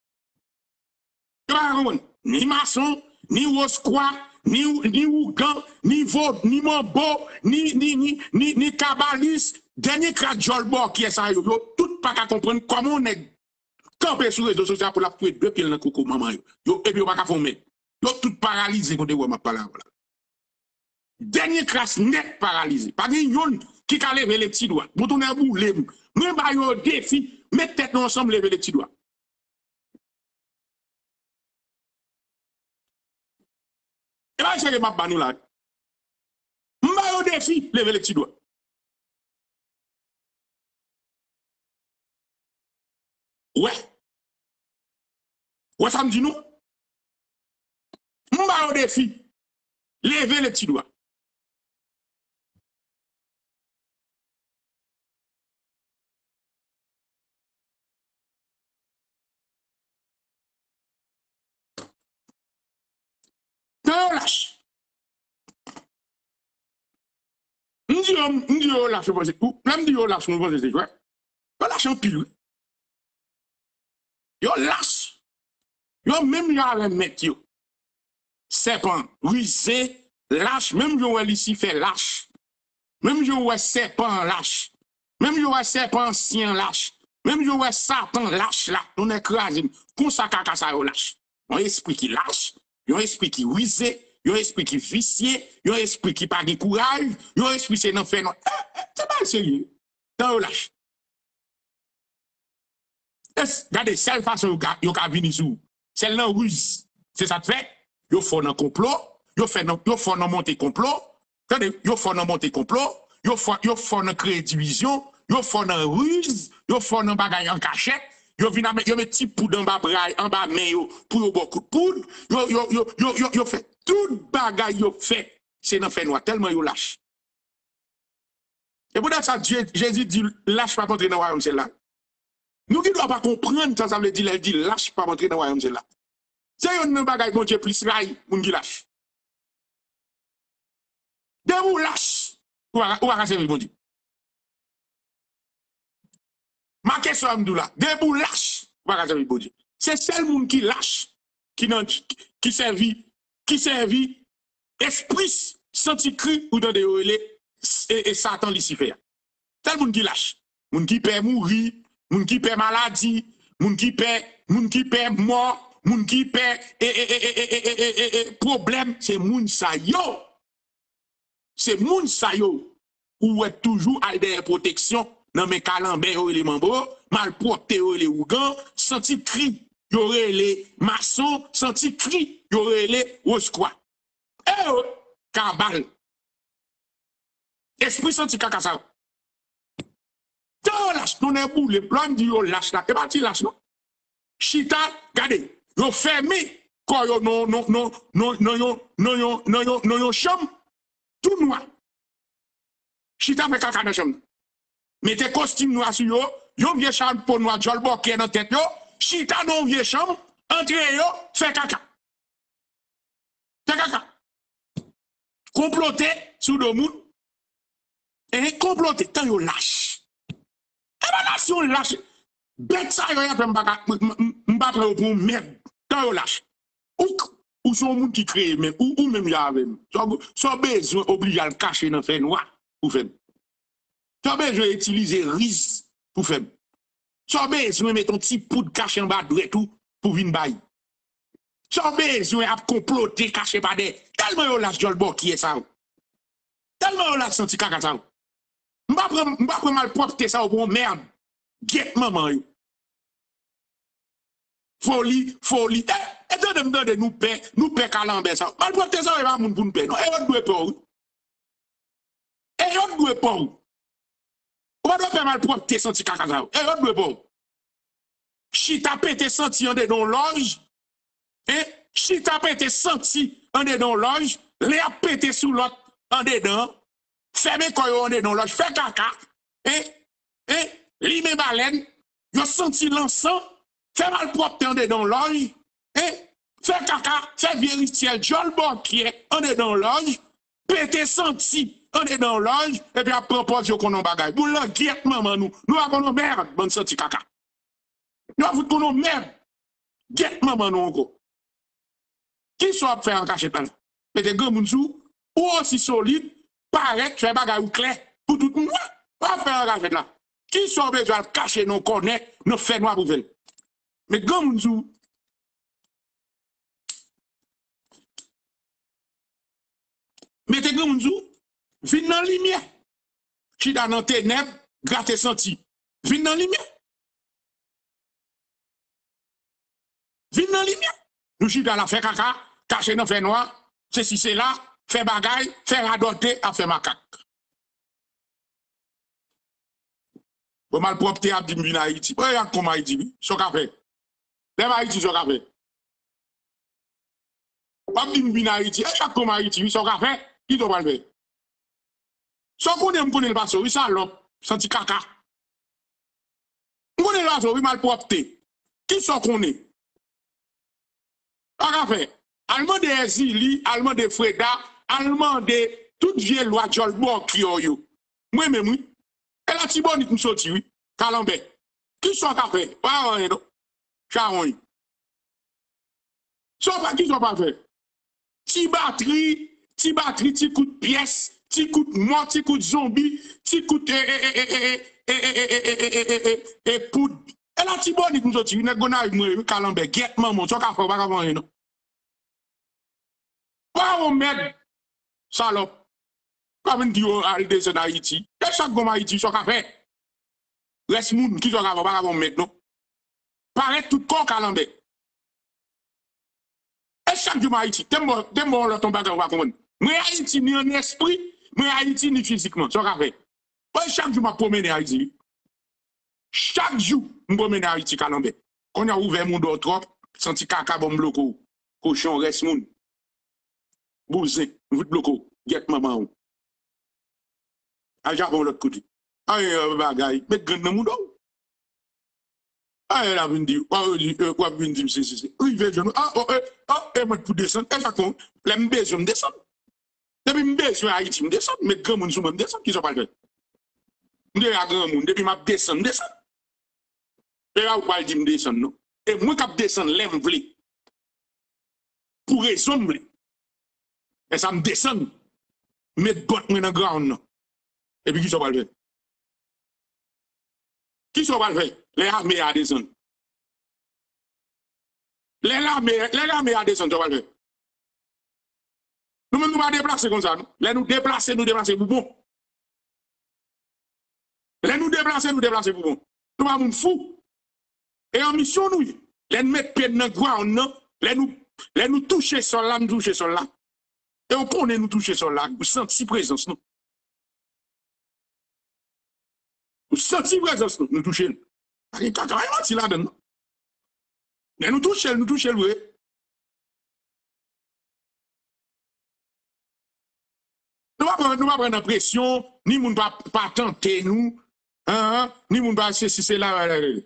Yo pas comprendre ni maçon, ni rosquois, ni ougan, ni vaud, ni mambo, ni cabaliste, dernier crack jolbo qui est ça yo tout pas comprendre comment on nèg camper sur les réseaux sociaux pour la fouer deux pieds dans le coco maman yo et puis yo pas fonder. Yo tout paralysé quand on m'a parlé. Dernier classe net paralysé. Pas de yon qui a levé les petits doigts. Pour tourner à bout, même pas yon défi, mettez tête ensemble, lever les petits doigts. Et là, c'est que ma banou là. M'a yon défi, lever les petits doigts. Ouais. Ouais, ça me dit nous. M'a yon défi, lever les petits doigts. Non, lâche. M'di yo lâche, même di yo lâche, mon bon, c'est quoi? Yo lâche en pile. Yo lâche. Yo même yo avec mettre yo. Serpent, rusé, lâche, même yo ici fait lâche. Même yo ouais serpent lâche. Même yo ouais serpent ancien lâche. Même yo ouais Satan lâche là, on écrase. Comme ça caca ça yo lâche. Un esprit qui lâche, un esprit qui rusé, un esprit qui vicié, un esprit qui pas de courage, un esprit c'est non fait non. C'est pas sérieux. Dans yo lâche. Regardez, seule façon yo ka venir sur. C'est là ruse. C'est ça te fait. Yo font un complot, yo font un monter complot. Regardez, yo font un monter complot, yo font un créer division, yo font un ruse, yo font un bagage en cachette. Yo vinn yo met petit poudre en bas braille, en bas main yo pour yo beaucoup de poudre. Yo fait tout bagage yo fait. C'est dans fait noir tellement yo lâche. Et pour ça Jésus dit lâche pas entrer dans le royaume c'est là. Nous qui doit pas comprendre ça veut dire il dit lâche pas entrer dans le royaume c'est là. C'est un bagage bon Dieu plus raille moun qui lâche. De vous lâche ou va servir bon Dieu. Ma question m'dou là, de vous lâche ou va servir bon Dieu. C'est seul monde qui lâche qui servi esprit senti cri ou dans des et Satan Lucifer. Tel monde qui lâche, monde qui perd mourir, monde qui perd maladie, monde qui perd mort. Moun qui perd problème, c'est moun sa yo. C'est moun sa yo. Ou est toujours à des protections dans mes calambers ou les membres, malpropre ou les ougans, senti cri, y'aurait les maçons, senti cri, y'aurait les rosquois. Kabal. Esprit senti kakasa. T'en lâche, non est boule, blanc dit yo lâche là. Et pas ti lâche non. Chita, regardez. Yo fermé quand yo non chambre tout noir. Chita fait caca dans chambre. Mettez costume noir sur yo vieux chambre pour noir jolbo qui est dans tête yo, chita non vieux chambre, entrez yo, fait caca. Fait caca. Comploter sous le monde et comploter tant yo lâche. Et ben là si on lâche bête ça yo y a m'ba pour merde. Quand on lâche, ou ou son monde qui crée même ou même y avec son besoin obligé à le cacher dans fait noir pour faire son besoin utiliser risque pour faire son besoin mettre ton petit poudre caché en bas de tout pour venir bailler son besoin à comploter caché par des tellement yo la jolbo qui est ça tellement yo la senti caca ça m'pa mal propre ça au bon merde get maman yo folie et de nous paix calambe ça mal propre ça va moun pour nous paix non et on doit pas on doit faire mal propre senti caca ça et on doit pas chita pété senti en dedans loge et chita pété senti en dedans loge les a pété sous l'autre en dedans fermé koyo en dedans loge fait caca et lime baleine yo senti l'encens fait mal propre en dedans loge et fait caca fait vériciel John Banquier en dedans loge pété senti en dedans loge et puis après propose qu'on en bagaille pour la guette maman nous avons merde bonne senti caca nous avons qu'on merde guette maman nous encore qui soit faire en cachette là mettez grand moun sou ou aussi solide paraît fait bagaille ou clair pour tout le monde pas faire en cachette là qui soit besoin de cacher nous connaît nous fait noir pour faire mais grand moun sou mettez grand moun sou vin dans lumière qui dans ténèbres gratter senti vin dans lumière vin dans lumière nous chi dans la fait caca cacher dans fait noir ceci c'est là fait bagaille faire adoter à faire macaque bon mal propre a dit vin Haïti regarde comment Haïti so ka fait les Haïti so ka fait pas dit vin Haïti chaque comment Haïti so ka fait qui doit pas le faire so connaît le passe oui salope senti caca on connaît le passe oui mal propre qui so connaît on a fait allemand de Ezili allemand de Freda allemand de toute vieille loi Jolbo qui yo moi même oui et la tibonite nous sorti oui Calambé qui sont qu'a fait pas rien non charon so pas qui sont pas fait ti batterie ti coup de pièce ti coup de mort ti coup de zombie ti coup de poudre et la tibonite nous sorti ne gona moi Calambé get maman so qu'a fait pas rien non pas on merde salope comme dit al descend Haïti et chaque gomme Haïti so qu'a fait reste moun qui so qu'a pas on merde non paraît tout corps Calambé et chaque jour Haïti tellement là ton bagage va comprendre moi Haïti ni en esprit moi Haïti ni physiquement so qu'a fait chaque jour m'a promener Haïti chaque jour me promener Haïti Calambé on a ouvert mon dos trop senti caca bon bloco cochon reste moun bousin vous bloco get maman à Japon l'autre côté ay bagay met grand dans mon dos ay la vinn di quoi vinn di c'est rive je et moi pour descendre et ça compte les besoin descendre depuis besoin Haïti me descendre mais grand monde sous me descendre qui sont pas fait me à grand monde depuis m'a descendre et là ou pas dit me descendre non et moi cap descendre l'aime vle pour raison vle et ça me descend mettre bot moi dans ground et puis qui sont pas le faire qui sont pas le faire les armées à descendre les armées à descendre sont pas le faire nous même nous pas déplacer comme ça non les nous déplacer pour bon les nous déplacer pour bon nous pas moun fou et en mission nous les mettre pied dans ground non les nous toucher sur là nous toucher sur là et on connaît nous toucher sur là, vous sentez présence, non? Vous sentez présence, nous toucher. Il y a carrément si là-dedans. Mais nous toucher, oui. Nous ne pouvons pas prendre pression, ni nous ne pas tenter nous, ni nous ne pas ceci, c'est là.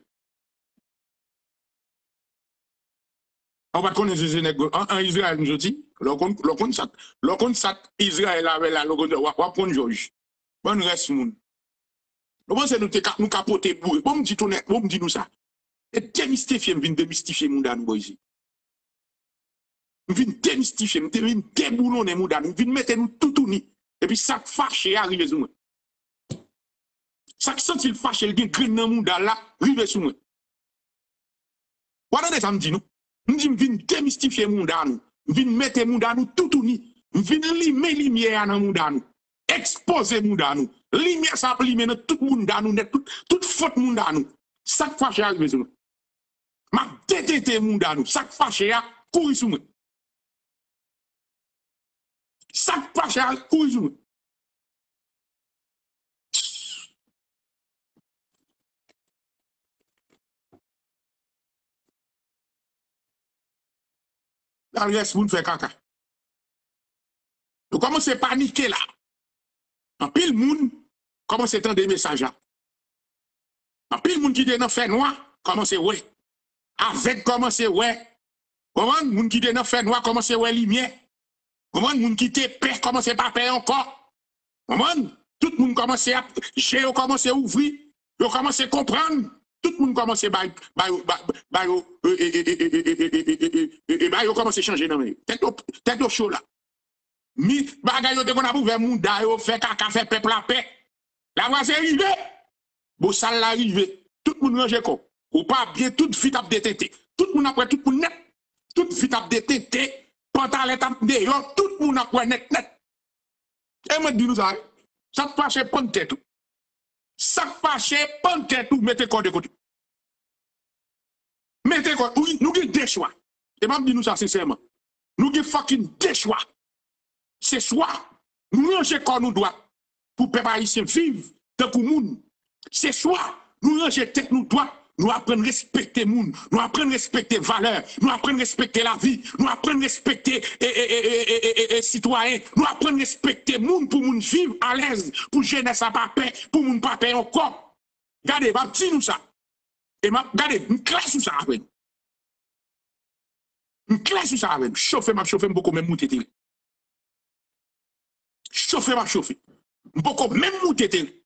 On va connaître en Israël, nous dit, l'on ça, Israël avait la logo de Wapon George. Bon, reste moun. Nous pensons nous capoter pour bon me dit nous ça. Et démystifier, me démystifier moun dans nous ici. Nous venons démystifier, nous venons déboulonner Mouda, nous venons mettre nous tout ni. Et puis ça fâché arrive sur moi. Ça sent il fâché, il gagne dans Mouda là, arrive sur moi. Voilà ça me dit nous. Nous venons démystifier Mouda nous. Nous venons mettre Mouda nous tout ni. Nous venons limer lumière dans Mouda nous. Exposer Mouda nous. Lumière ça limer dans tout Mouda nous, toute faute Mouda nous. Ça fâché arrive sur moi. Ma détente Mouda nous. Ça fâché à courir sur moi. Ça fâché à courir sur moi. Dans le reste, vous ne faites caca. Vous commencez à paniquer là. En pile monde, commencez à entendre des messages là. En pile monde qui est dans le fait noir, commencez à ouais. Avec commencez à ouais. Comment monde qui est dans le fait noir, commencez à ouais lumière. Comment monde qui est paix, commencez pas paix encore. Comment tout le monde commence à gérer, commence à ouvrir, vous commencez à comprendre. Tout le monde commence à commence à changer dans le tête au chaud là. Mi bagay yo te qu'on a ouvert monde yo fait caca fait peuple la paix. La voix c'est arrivé. Bon ça l'arrivé. Tout le monde range quoi. Ou pas bien toute fit ap détente. Tout le monde après tout le monde net. Toute fit ap détente. Pantalon tap dehors, tout le monde après net. Et moi dis nous ça. Ça fâche pas tête. Ça fâche pas tête tout mettez corps de côté. Mettez corps, nous avons deux choix. Et moi dis nous ça sincèrement. Nous avons fucking deux choix. C'est soit nous ranger comme nous doit pour peuple haïtien vivre tant que monde. C'est soit nous ranger tête nous doit, nous apprendre à respecter monde, nous apprendre à respecter valeurs, nous apprendre à respecter la vie, nous apprendre à respecter citoyens, nous apprendre à respecter monde pour monde vivre à l'aise, pour jeunesse à pas paix, pour monde pas paix encore. Regardez, m'a dit nous ça. Et m'a regardez, une classe sur ça après. Une classe sur ça après. Chauffer beaucoup même monter télé. Chauffer. Beaucoup même monter télé.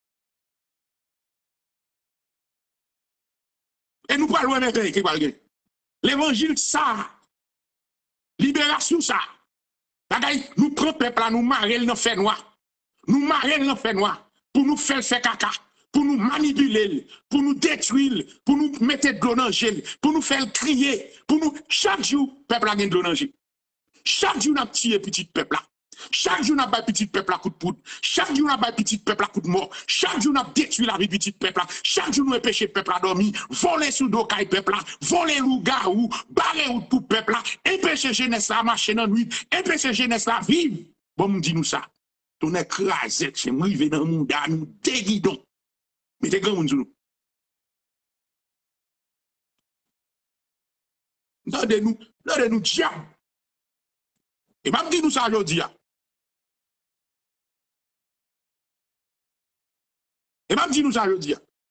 Et nous parlons maintenant qui va gagner. L'évangile ça. Libération ça. Nous prenons peuple là, nous marions dans fait noir. Nous marions dans fait noir pour nous faire caca, pour nous manipuler, pour nous détruire, pour nous mettre de l'eau dans le gel, pour nous faire crier, pour nous chaque jour peuple a gagné de l'eau dans le gel. Chaque jour nous avons tiré petit peuple là. Chaque jour, nous avons petit peuple à coup de poudre. Chaque jour, nous avons petit peuple à coup de mort. Chaque jour, nous avons détruit la vie petit peuple. Chaque jour, nous avons empêché le peuple à dormir. Voler sous le peuple. Voler loup-garou. Barrer tout le peuple. Empêcher jeunesse à marcher dans la nuit. Empêcher jeunesse à vivre. Bon, nous disons ça. On est crasé. C'est moi qui vais dans le monde. Nous déguidons. Mais t'es grand, nous. Donnez-nous diable. Et même dis nous ça aujourd'hui. Et même dis nous ça aujourd'hui.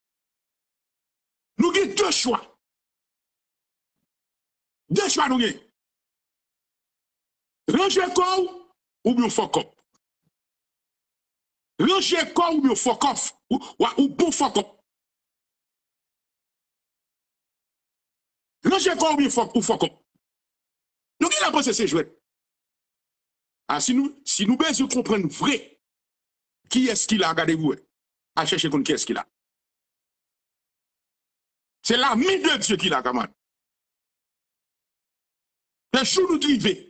Nous avons deux choix. Deux choix nous avons. Ranger corps ou bien fuck up. Ranger corps ou bien fuck off. Ou bon fuck up. Ranger corps ou bien fuck up. Nous avons la pensée c'est jouet. Ah, si nous besoin comprendre vrai, qui est-ce qu'il a, regardez-vous, à chercher qui est-ce qu'il a. C'est l'ami de Dieu qui l'a, camarade. Le jour nous driver.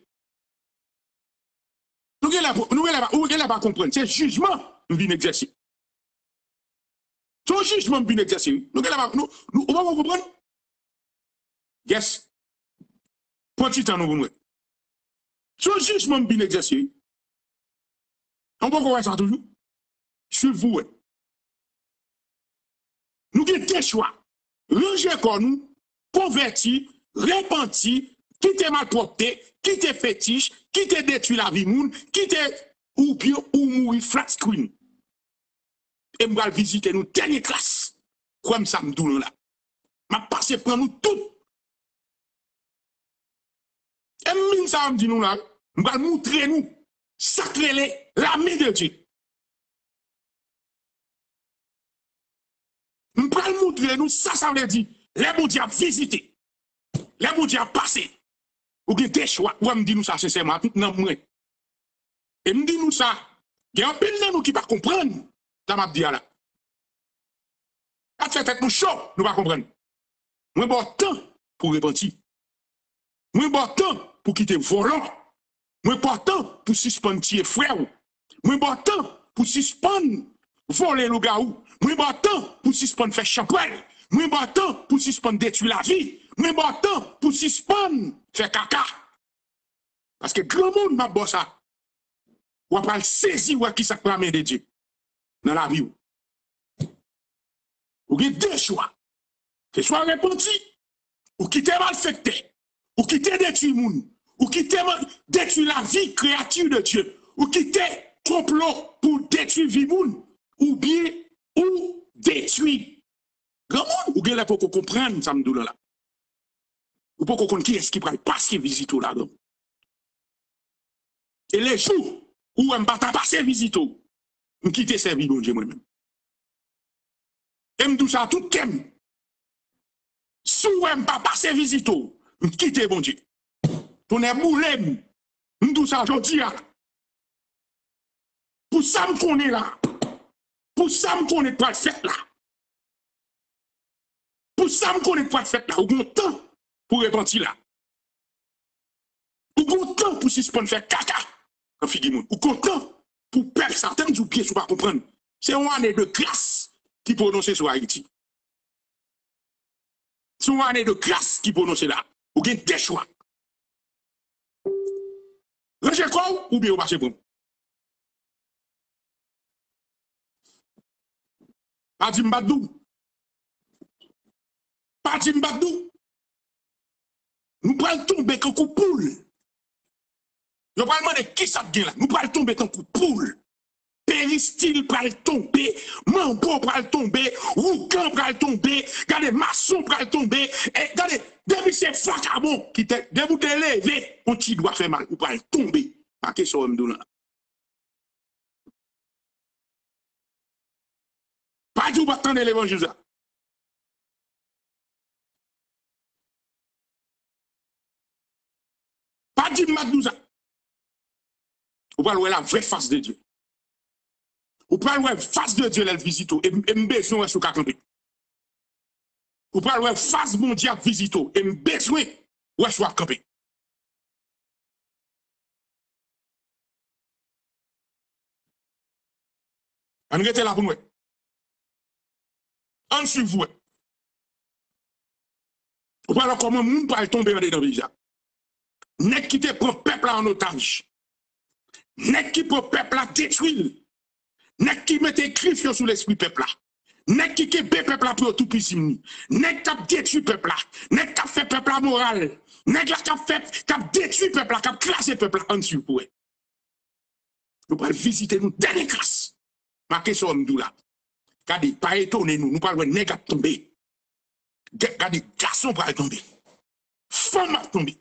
Nous ne pas comprendre. C'est jugement nous venons exercer. C'est jugement nous venons exercer. Nous ne pas comprendre. Yes. Prends du temps, nous vous. Son jugement bien exercé. On peut voir ça toujours. Sur vous. Nous avons deux choix. Ranger comme nous, convertir, repentir, quitter malpropre, quitter fétiche, quitter détruire la vie monde, quitter ou bien ou mourir flat screen. Et moi visiter nous dernière classe. Comme ça me doule là. M'a passé prendre nous tout. Et mine ça me dit nous là, nous allons montrer nous, sacrer l'ami de Dieu. Nous allons montrer nous, ça veut dire, les bons dieux visiter, les bons dieux passer, Ou gen des choix, ou me dit nous ça sincèrement, tout nan mwen. Et me dit nous ça, il y a un peu de nous qui pas comprendre, ça m'a dit là. Pas fait nous chaud, nous pas comprendre. Moi bon temps pour repentir. Moi bon temps pour quitter volant. Moi bon temps pour suspendre tier frère. Moi bon temps pour suspendre voler le gars. Moi bon temps pour suspendre faire champagne. Moi bon temps pour suspendre détruire la vie. Moi bon temps pour suspendre faire caca. Parce que grand monde m'a bossé ça. Ou pas saisir ou qui ça prend de Dieu dans la vie. Ou avez deux choix. C'est soit repenti, ou quitter malfecté, ou quitter détruire le monde, ou quitter détruire la vie créature de Dieu, ou quitter complot pour détruire la vie monde, ou bien, ou détruire. Grand monde, ou bien pour qu'on comprenne ça me doule là. Ou pour qu'on comprenne qui est-ce qui prend passer visite là. Et les jours où on ne va pas passer visite, on quitte servir bon Dieu moi-même. Et me ça tout kem. Si on ne va pas passer visite, on quitte bon Dieu. On est boulem. Me ça aujourd'hui. Pour ça me connaît là. Pour ça me connaît pas fait là. Pour ça me connaît pas fait là. Ou bon temps pour repentir là. Ou bon temps pour suspendre faire caca. En figure ou content pour perdre certains du pied, si vous ne comprendre. C'est une année de grâce qui prononce sur Haïti. C'est une année de grâce qui prononce là. Vous avez des choix. Rangez quoi ou bien vous passez pour vous. Pas dit m'badou. Pas dit m'badou. Nous prenons tomber comme coup poule. Nous allons demander qui ça vient là. Nous allons tomber comme coup poule. Péristyle va tomber, Mambo va tomber, Rougan va tomber, regardez, Masson va tomber, et regardez, depuis c'est Facabon qui te, de vous te lever, on t'y doit faire mal, ou va tomber. Pas question de me pas du tout attendre l'évangile. Pas du Madouza. Vous parlez la vraie face de Dieu. Vous parlez la face de Dieu, elle visite, et besoin sur camper. Vous parlez la face mondiale visite, et besoin sur camper. On est là pour nous. On suit vous. Vous parlez comment nous pouvons tomber dans le pays. N'est qui te prend peuple en otage. N'est qui prend peuple à détruire. N'est qui mette griffes sur l'esprit peuple là. N'est qui bé peuple là pour tout puissant. N'est qui détruit peuple là. N'est qui fait peuple là moral. N'est qui détruit peuple là, qui classé peuple là en dessous pour eux. Nous allons visiter nous dernière classe. Ma question nous là. Regardez, pas étonner nous parlons de nègre tomber. Regardez, garçon va tomber. Femme va tomber.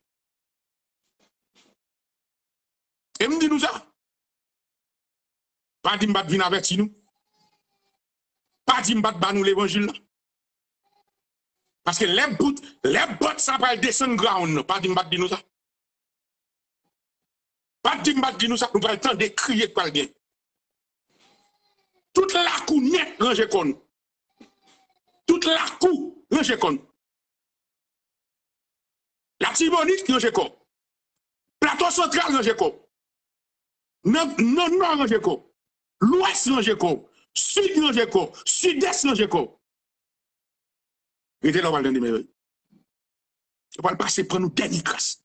Et me dit nous ça. Pas dit m'bat vin avec nous. Pas dit m'bat ba nous l'évangile. Parce que les bottes ça va descendre ground. Pas dit m'bat dit nous ça. Pas dit m'bat dit nous ça. Nous pas le temps de crier par bien. Toute la cou net ranger con. Toute la cou ranger con. La Tibonite ranger con. Plateau central ranger con. Non ranger con. L'ouest ranger con. Sud ranger con. Sud-est ranger con. Et là on va le donner. On va le passer pour nous dernier grâce.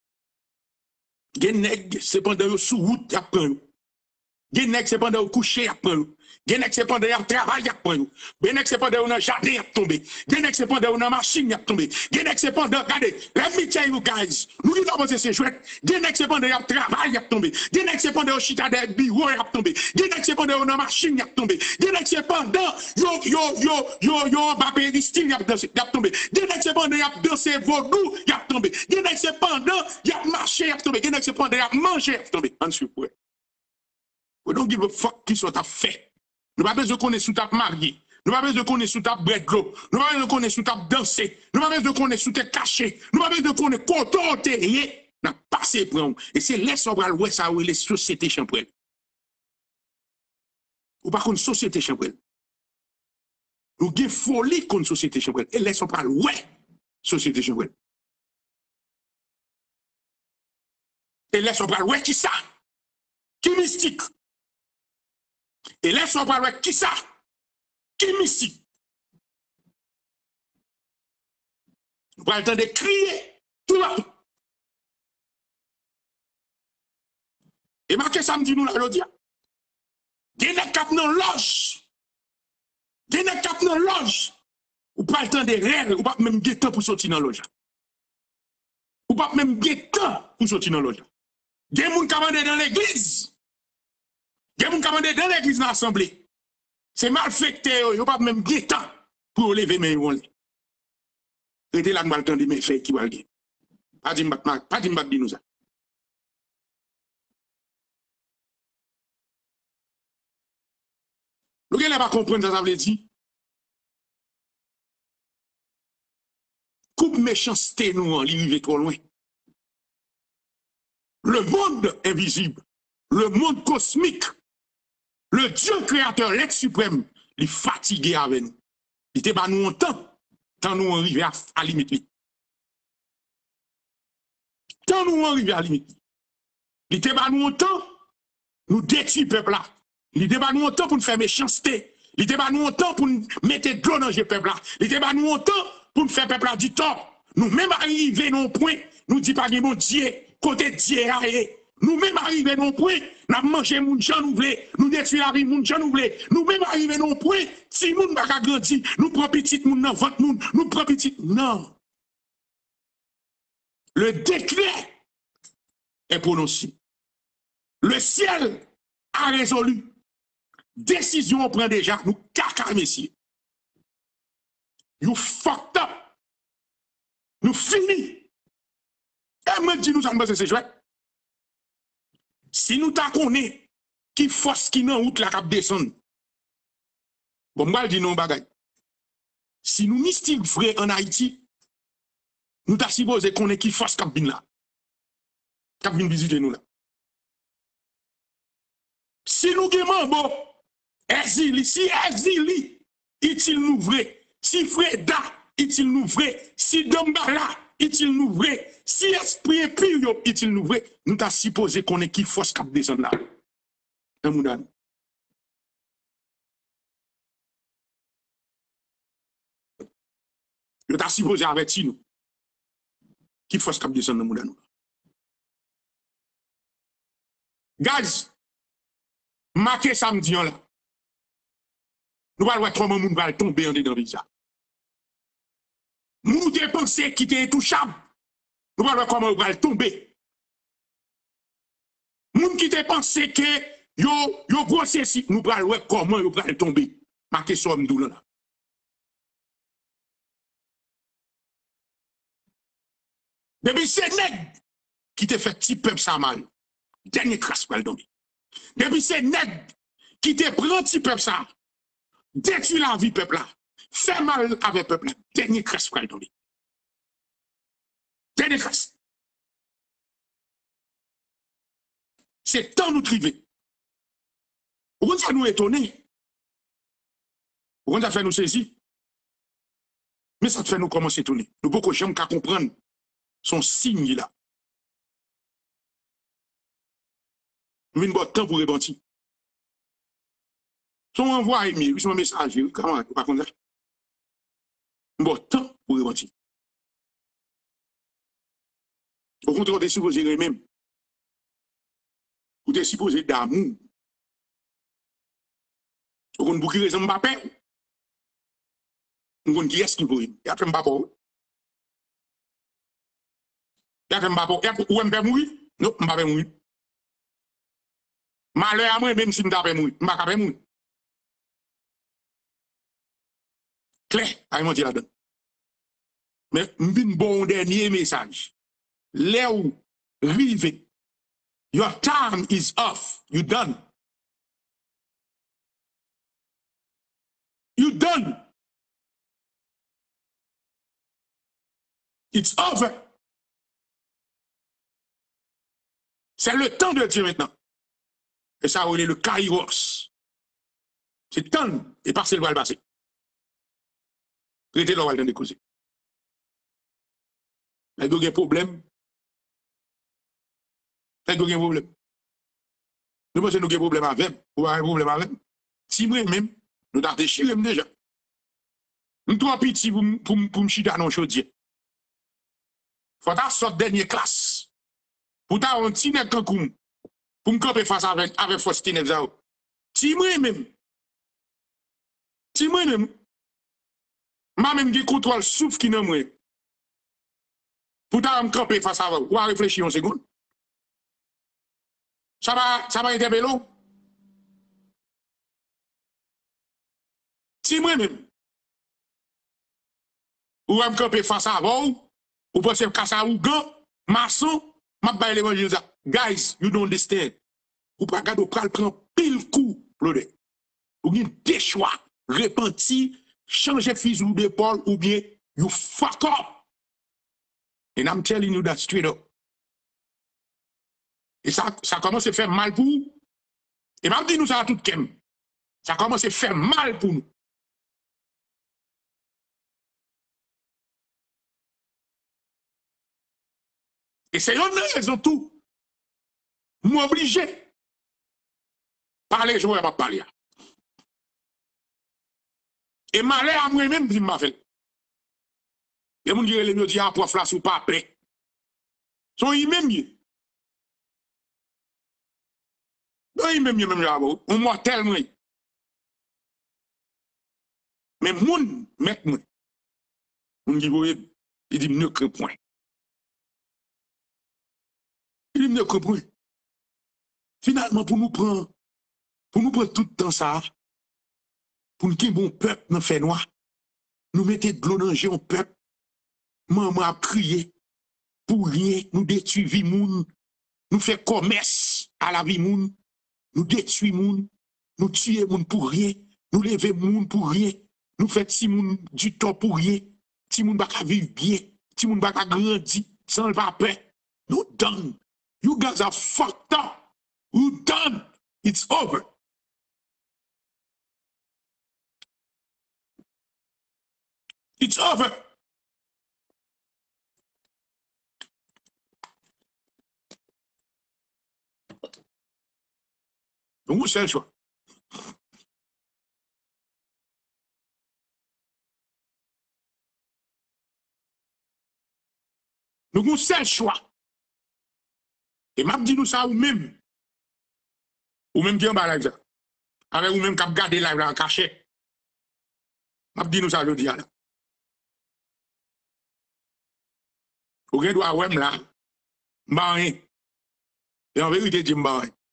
Gen nèg c'est pendant yo sous route après. Gen nèg c'est pendant yo coucher après. Genek c'est pendant y travail y a prendre. Genek c'est pendant on jardin y a tomber. Genek c'est pendant on machine y a tomber. Genek c'est pendant regardez, let me tell you guys. Nous dit comment c'est chouette. Genek c'est pendant y travail y a tomber. Genek c'est pendant chita de bureau y a tomber. Genek c'est pendant on machine y a tomber. Genek c'est pendant yo Mbappé style y a tomber. Genek c'est pendant y a danser vaudou y a tomber. Genek c'est pendant y a marcher y a tomber. Genek c'est pendant y a manger y a tomber. En dessous ouais. We don't give a fuck qui soit fait. Nous n'avons pas besoin de connaître sous ta marié. Nous n'avons pas besoin de connaître sous ta bread globe. Nous n'avons pas besoin de connaître sous ta danser. Nous n'avons pas besoin de connaître sous ta caché. Nous n'avons pas besoin de connaître quand t'es. n'a passé pour et c'est les sobral ouais ça les sociétés champrel. Ou par contre société champrel. Nous avons folie contre société champrel et les sobral ouais société champrel. Et les sobral ouais qui ça? Qui mystique? Et les sobral ouais qui ça? Qui mystique? Nous allons entendre crier tout partout. Et marqué samedi nous là, je dis. Des cap dans loge. Des cap dans loge. Ou pas le temps de rêves, ou pas même de temps pour sortir dans loge. Ou pas même de temps pour sortir dans loge. Des gens qui commandent dans l'église. Des gens qui commandent dans l'église dans l'assemblée. C'est mal fait, ou pas même de temps pour lever mes mains. Restez là, nous allons attendre mes faits qui vont aller. Pas de m'battre, nous ça. Nous ne pas comprendre ça veut dire. Coupe méchanceté nous en arrive trop loin. Le monde invisible, le monde cosmique, le Dieu créateur, l'être suprême, il est fatigué avec nous. Il était pas nous en temps, tant nous arriver à limite. Tant nous arriver à limite. Il était pas nous en temps, nous détruire peuple là. Il était pas nous en temps pour nous faire méchanceté. Il était pas nous en temps pour nous mettre de l'eau dans le peuple là. Il était pas nous en temps pour nous faire peuple là du tort. Nous même arriver non point, nous dit pas mon Dieu, côté Dieu aïe. Nous même arriver non point, nous manger moun jan nous voulons, nous détruire la vie moun jan nous voulons. Nous même arriver non point, si moun pas grandi, nous prend petit moun dans votre moun, nous prend petit non. Le décret est prononcé. Le ciel a résolu. Décision on prend déjà, nous caca messieurs. You fucked up. Nous fini. Et moi dis nous ça me c'est chouette. Si nous ta connaît qui force qui nan route la cap descendre. Bon moi dis non bagay. Si nous mystique vrai en Haïti, nous ta supposé connaît qui force cap bin là. Cap bin visiter nous là. Si nous gemman bon, exili, si exili, il nous vrai. Si Freda, il nous vrai. Si Dombala, il nous vrai. Si esprit et pire, il nous vrai. Nous t'a supposé qu'on est qui force cap descendre là. Dans mon âme. Nous t'a supposé avertir nous. Qui force cap descendre dans mon âme. Guys, marquez samedi là. Nous allons voir comment nous allons tomber en dedans de ça. Nous dépensons qui est intouchable. Nous allons voir comment nous allons tomber. Nous qui dépensons que yo grossé si nous allons voir comment nous allons tomber. Marquez ça nous là. Depuis c'est nègre qui te fait petit peuple ça mal. Dernier crasse pour le tomber. Depuis c'est nègre qui te prend petit peuple ça. Détruit la vie peuple là. Fait mal avec peuple là. Dernier crasse pour le tomber. Dernier crasse. C'est temps nous triver. Pourquoi ça nous étonner? Pourquoi ça fait nous saisir? Mais ça fait nous commencer à étonner. Nous beaucoup j'aime qu'à comprendre son signe là. Nous avons bon temps pour répondre. Son envoi email, son message, comment pas comme ça? Bon temps pour répondre. Au contraire, on est supposé même. Vous êtes supposé d'amour. Vous avez beaucoup de raisons de Mbappé. Vous avez qui est-ce qui vous dit? Il y a fait Mbappé. Il y a fait Mbappé. Ou Mbappé mourir? Non, Mbappé mourir. Malheur à moi, même si Mbappé mourir. Mbappé mourir. Claire, aïe mon Dieu là-dedans. Mais m'vin bon dernier message. Là où rive, your time is off. You done. You done. It's over. C'est le temps de Dieu maintenant. Et ça, on est le kairos. C'est temps et passer le va le passer. Traitez le va le causer. Il y a des problèmes. Il y a des problèmes. Nous pensons que nous avons des problèmes avec. Ou un problème avec. Si moi-même, nous avons déchiré déjà. Nous sommes trop petits pour me chiter dans le chaudier. Il faut sortir dernière classe. Pour t'avoir un petit nez comme pour me camper face avec force tinez ça. Si moi-même, moi-même qui contrôle souffle qui n'a moi. Pour t'avoir me camper face à vous, ou à réfléchir une seconde. Ça va interpeller. Si moi-même, ou à me camper face à vous, ou pensez que ça ou gant, maçon, m'a baillé l'évangile ça. Guys, you don't understand. Ou pas garder, ou pas prendre pile coup, l'autre. Ou bien des choix, repentir, changer fusil d'épaule, ou bien you fuck up. And I'm telling you that straight up. Et ça commence à faire mal pour nous. Et m'a dit nous ça à tout kem. Ça commence à faire mal pour nous. Et c'est une raison tout. M'obliger. Parler, je vais pas parler. Et malheur à moi-même, je m'a fait. Et mon Dieu, les dit, ah, pour flasser ou pas après. Sont y même mieux. Non, y même mieux, même là, on m'a tellement. Mais mon, mec, moi, on dit, il dit, ne que point. Il dit, ne que point. Finalement, pour nous prendre tout le temps ça, pour nous qu'il bon peuple dans fait noir, nous mettons de l'eau dans le peuple, maman a crié, pour rien, nous détruisons vie moun, nous faisons commerce à la vie moun, nous détruisons moun, nous tuons moun pour rien, nous levons moun pour rien, nous faisons si moun du temps pour rien, si moun baka vivre bien, si moun baka grandir, sans le paix, nous done. You guys are fucked up. You done. It's over. It's over. Donc, c'est le choix. Nous avons seul choix. Et m'a dit nous ça ou même qui en bas là. Avec ou même qui a gardé là en cachet. M'a dit nous ça le dia là. Ou gen doit wem là. M'ba rien. Et en vérité dit m'ba rien.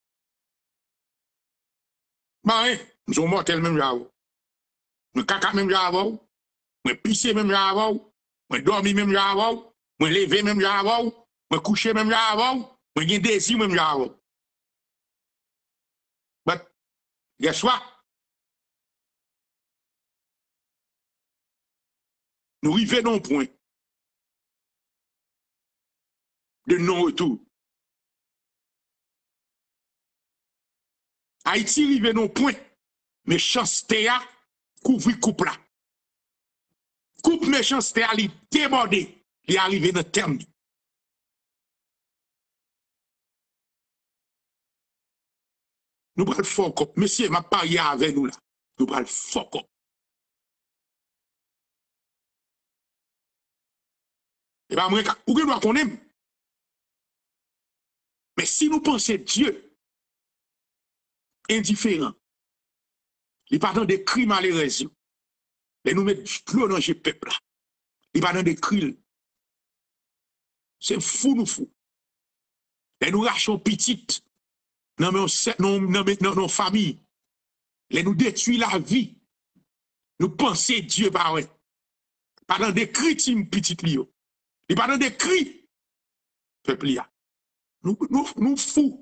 M'ba rien. Nous sommes mortels même là. Nous caca même là avant. Nous pisser même là avant. Nous dormir même là avant. Nous lever même là avant. Nous coucher même là avant. Nous gen désir même là avant. But guess what? Nous arrivons dans un point de non-retour. Haïti arrive dans un point, méchanceté a couvrir coupe là. Coupe méchanceté a li débordé, li arrivé dans le terme. Nous prenons le fuck up. Monsieur, m'a parié avec nous là. Nous prenons le fuck up. Et bien, moi, où que nous connaissons? Mais si nous pensons Dieu indifférent, il n'y a pas dans des crimes à l'éraison. Et nous mettons plus dans le peuple là. Il n'y a pas dans des crimes. C'est fou, nous fou. Et nous rachons petites dans nos familles. Et nous détruisons la vie. Nous pensons Dieu par ouais. Pas dans des cris, petites lio. Il n'y a pas dans des cris. Peuple là. Nous fous.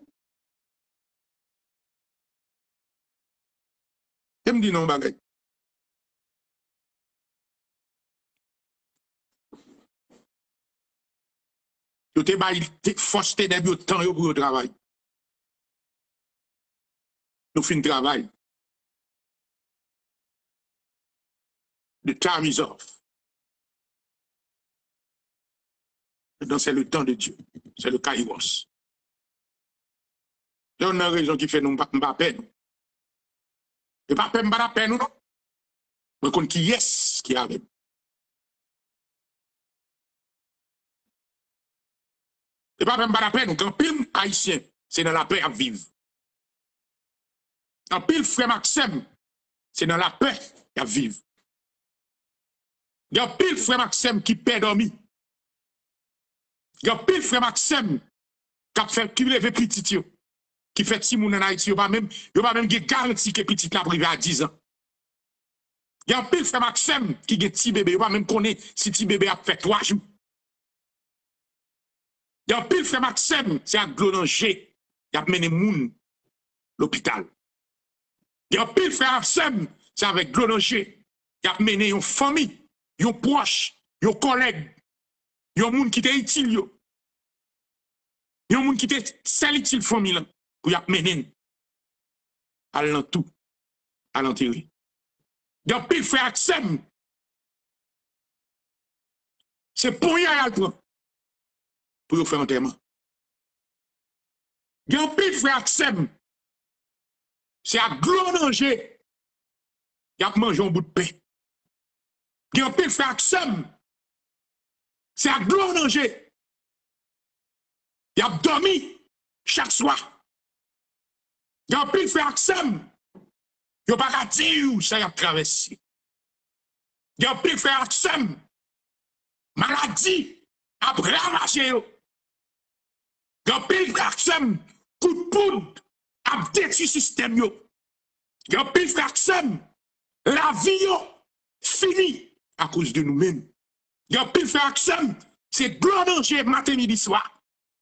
Je me dis non, bagay. Yo te bay force te nèg yo temps yo pour travail. Nous fin travail. The time is off. Maintenant, c'est le temps de Dieu. C'est le kairos. Il y a une raison qui fait nous pas peine. Et pas peine, pas la peine, non? Mais qu'on qui est qui arrive. Et pas même pas la peine, quand pile haïtien, c'est dans la paix à vivre. Quand pile frère Maxime, c'est dans la paix à vivre. Il y a pile frère Maxime qui perd dormi. Il y a pile frère Maxime qui lève petit, qui fait si moun en Haïti, il n'y a pas même garanti que petit la privé à 10 ans. Il y a pile frère Maxime qui a petit bébé, il n'y a pas même connaître si petit bébé a fait 3 jours. Il y a pile frère Maxime, c'est à Glonanger, il a mené moun l'hôpital. Il y a pile frère Maxime, c'est avec Glonanger, il a mené une famille, un proche, un collègue, un moun qui était utile, un moun qui était seul utile famille pour y a mené à l'entour, à l'enterrer. Il y a pile frère Maxime, c'est pour y aller pour faire enterrement. Il y a un pile frère Axem, c'est à Glonanger, il a mangé un bout de pain. Il y a un pile frère Axem, c'est à Glonanger, il a dormi chaque soir. Il y a un pile frère Axem, il n'y a pas qu'à dire où ça y a traversé. Il y a un pile frère Axem, maladie, après ravager. Yon pile fraksem, coup de poudre, a détruit le système yo. Yon pile fraksem, la vie yo, fini à cause de nous-mêmes. Yon pile fraksem, c'est Glonanger matin, midi, soir.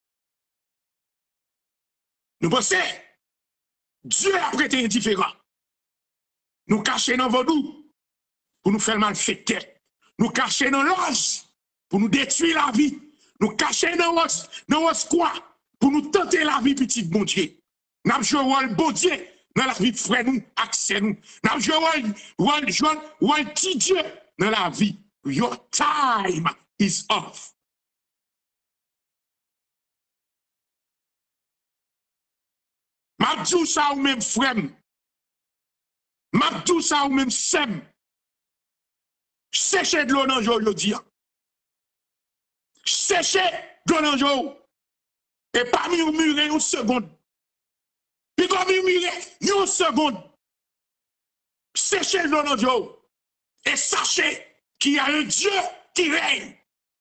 Nous pensons, Dieu a prêté indifférent. Nous cacher dans vaudou pour nous faire mal fait tête. Nous cacher dans l'os pour nous détruire la vie. Nous cacher dans l'os quoi? Pour nous tenter la vie, petit bon Dieu. Nous avons joué le bon Dieu dans la vie de frère nous, accès nous. Nous avons joué le petit Dieu dans la vie. Your time is off. Mabdou ça ou même frère. Mabdou ça ou même sem. Séchez de l'eau dans le dia. Séchez de l'eau dans le et pas murmurer une seconde. Puis comme murmurer une seconde. Séchez le nom de Dieu. Et sachez qu'il y a un Dieu qui règne.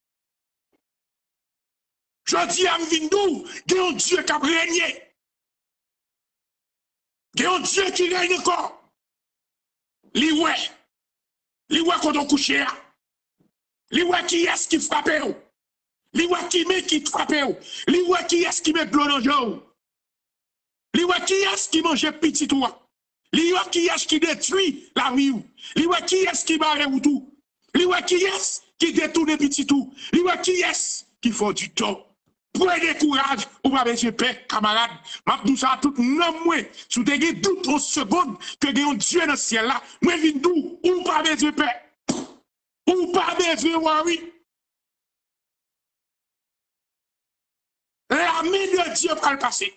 Je dis à Mvindou, il y a un Dieu qui a régné. Il y a un Dieu qui règne encore. Liwe quand on couche. Liwe qui est-ce qui frappe? Liwe qui met qui frappe? Liwe qui est-ce qui met de l'eau dans le jeu? Liwe qui est-ce qui mange petit toi? Liwe qui est-ce qui détruit la vie? Liwe qui est-ce qui barre ou tout? Liwe qui est-ce qui détourne petit tout? Liwe qui est-ce qui fait du tort? Prenez courage, ou pas besoin de paix, camarade. Mabdou ça tout non moins. Si vous avez doute en seconde que il y a un Dieu dans le ciel là, moi viens d'où? Ou pas besoin de paix? Ou pas besoin de worry? La main de Dieu va le passer.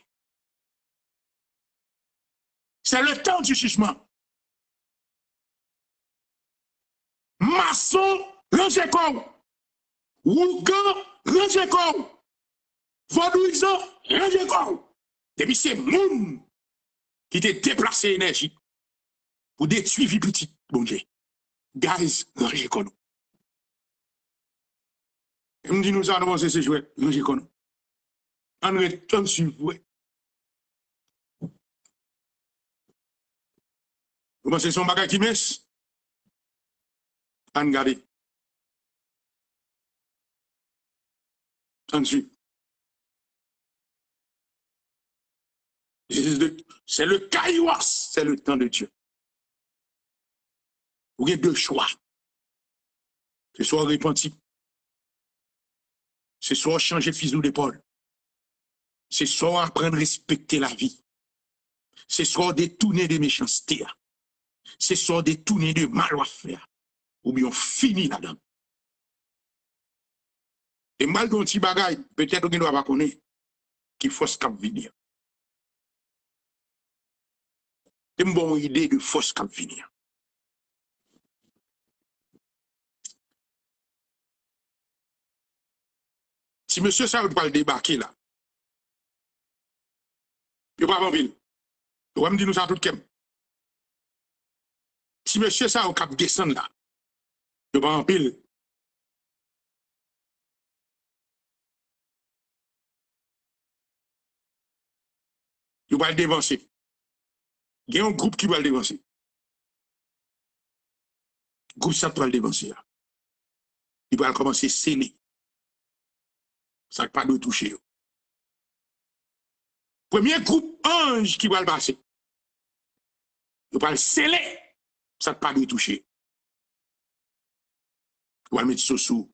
C'est le temps du jugement. Maçon, rangez corps. Ougan, rangez corps. Vaudouisant, rangez corps. Depuis c'est moun qui t'a déplacé énergie pour détruire vie petite, bon Dieu. Guys, rangez corps. Et me dit nous allons c'est jouer, rangez corps. On retourne sur vous. Vous pensez son bagage qui messe? On regarde. On suit. C'est le kairos, c'est le temps de Dieu. Vous avez deux choix. C'est soit repenti, C'est soit changer fusil d'épaule. C'est soit apprendre à respecter la vie. C'est soit détourner des méchancetés. C'est soit détourner de mal à faire. Ou bien on finit là-dedans. Et mal d'un petit bagaille, peut-être qu'on ne doit pas connaître qu'il faut ce cap venir. C'est une bonne idée de force cap venir. Si monsieur ça va le débarquer là, il va pas en ville. Il va me dire nous ça tout kem. Si monsieur ça va cap descendre là, il va en pile. Il va le dévancer. Il y a un groupe qui va le dévancer. Le groupe ça va le dévancer. Il va commencer à sceller. Ça ne pas de toucher. Premier groupe ange qui va le passer. Il va le sceller. Ça ne pas de toucher. Il va le mettre sous.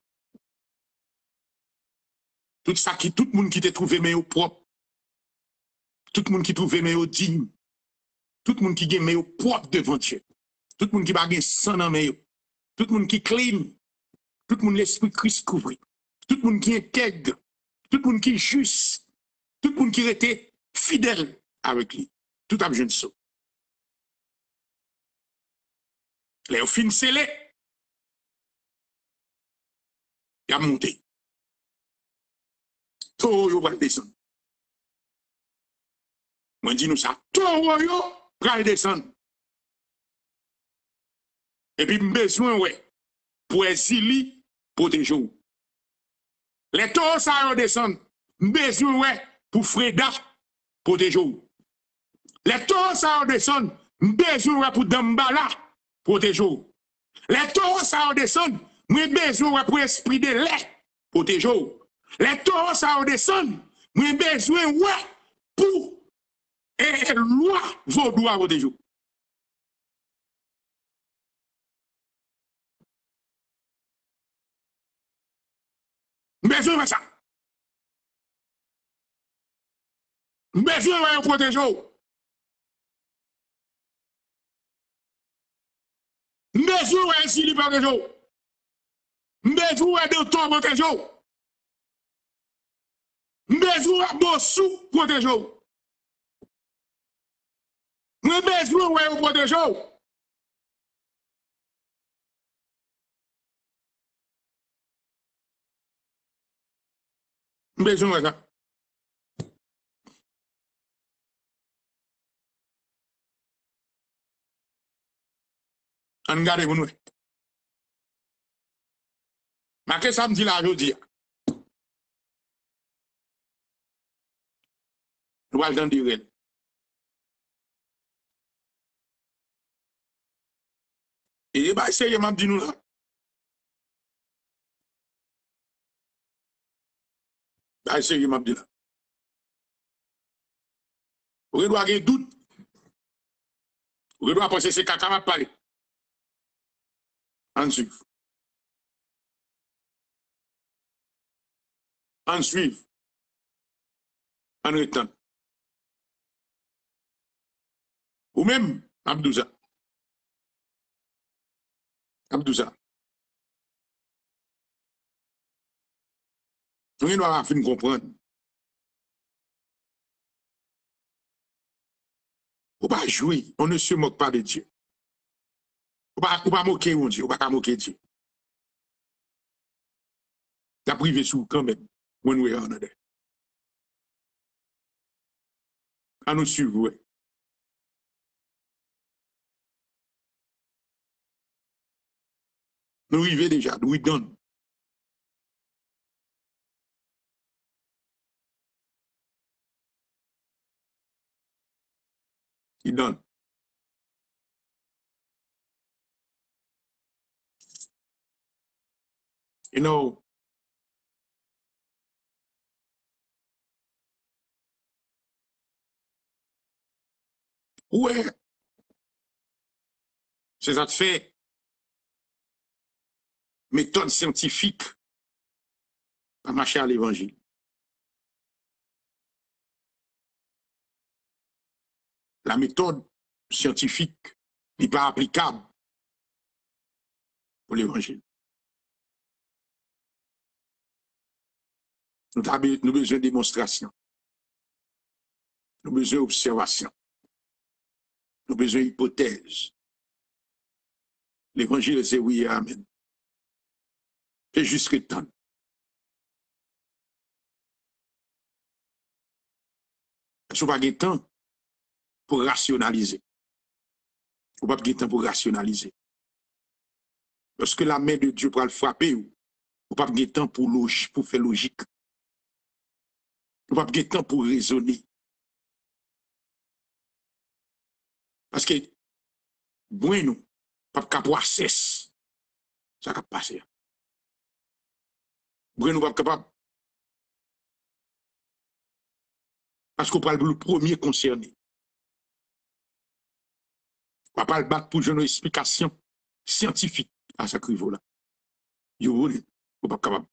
Tout ça qui, tout le monde qui te trouvé meilleur propre. Tout le monde qui trouve meilleur digne. Tout le monde qui est meilleur propre devant Dieu. Tout le monde qui va gagner sang dans meilleur. Tout le monde qui clean. Tout le monde l'esprit Christ couvert. Tout le monde qui est intègre. Tout le monde qui est juste. Tout le monde qui était fidèle avec lui. Tout a besoin de ça. Les fins scellés. Il a monté. Tout le va descendre. Moi, dis nous ça. Tout le va descendre. Et puis, besoin, ouais, pour exiler, protéger. Les taureaux, ça va descendre. Besoin, ouais, pour Freda, protéger. Les taureaux, ça va descendre. Besoin, ouais, pour Dambala, protéger. Les taureaux, ça va descendre. Moi, besoin, ouais, pour esprit de lait, protéger. Les taureaux, ça va descendre. Moi, besoin, ouais, pour loi, vaudois, protéger. Besoin de ça. Besoin de protéger. Besoin de s'il protéger. Besoin de toi protéger. Besoin de bossou protéger. Besoin de protéger. Besoin de ça. On garde pour nous. Mais qu'est-ce que ça me dit là aujourd'hui? Nous allons dans dire. Et bah, c'est m'a dit nous là. Bah, c'est m'a dit là. Vous doit avoir doute. Vous doit penser que c'est caca m'a parlé. Ensuite. Ensuite. En retenant. Ou même, Abdouza. Abdouza. Nous doit finir comprendre. On ne peut pas jouer. On ne se moque pas de Dieu. On ne peut pas moquer mon Dieu. On ne peut pas moquer Dieu. La privé sous quand même. When we are there. À nous suivre. Nous arrivons déjà. Nous donnons. Il donne. You know, ouais, c'est ça te fait méthode scientifique pas marcher à l'évangile. La méthode scientifique n'est pas applicable pour l'évangile. Nous avons besoin de démonstration. Nous avons besoin d'observation. Nous avons besoin d'hypothèse. L'évangile, c'est oui et amen. C'est juste temps. Parce qu'on n'a pas de temps pour rationaliser. On n'a pas de temps pour rationaliser. Parce que la main de Dieu pour le frapper, on n'a pas de temps pour faire logique. On n'a pas de temps pour raisonner. Parce que, bueno, pas capable cesse. Ça va passer. Bueno, pas capable. Parce qu'on parle le premier concerné. On va pas le battre pour une explication scientifique à ce niveau-là. Vous ne pas capable.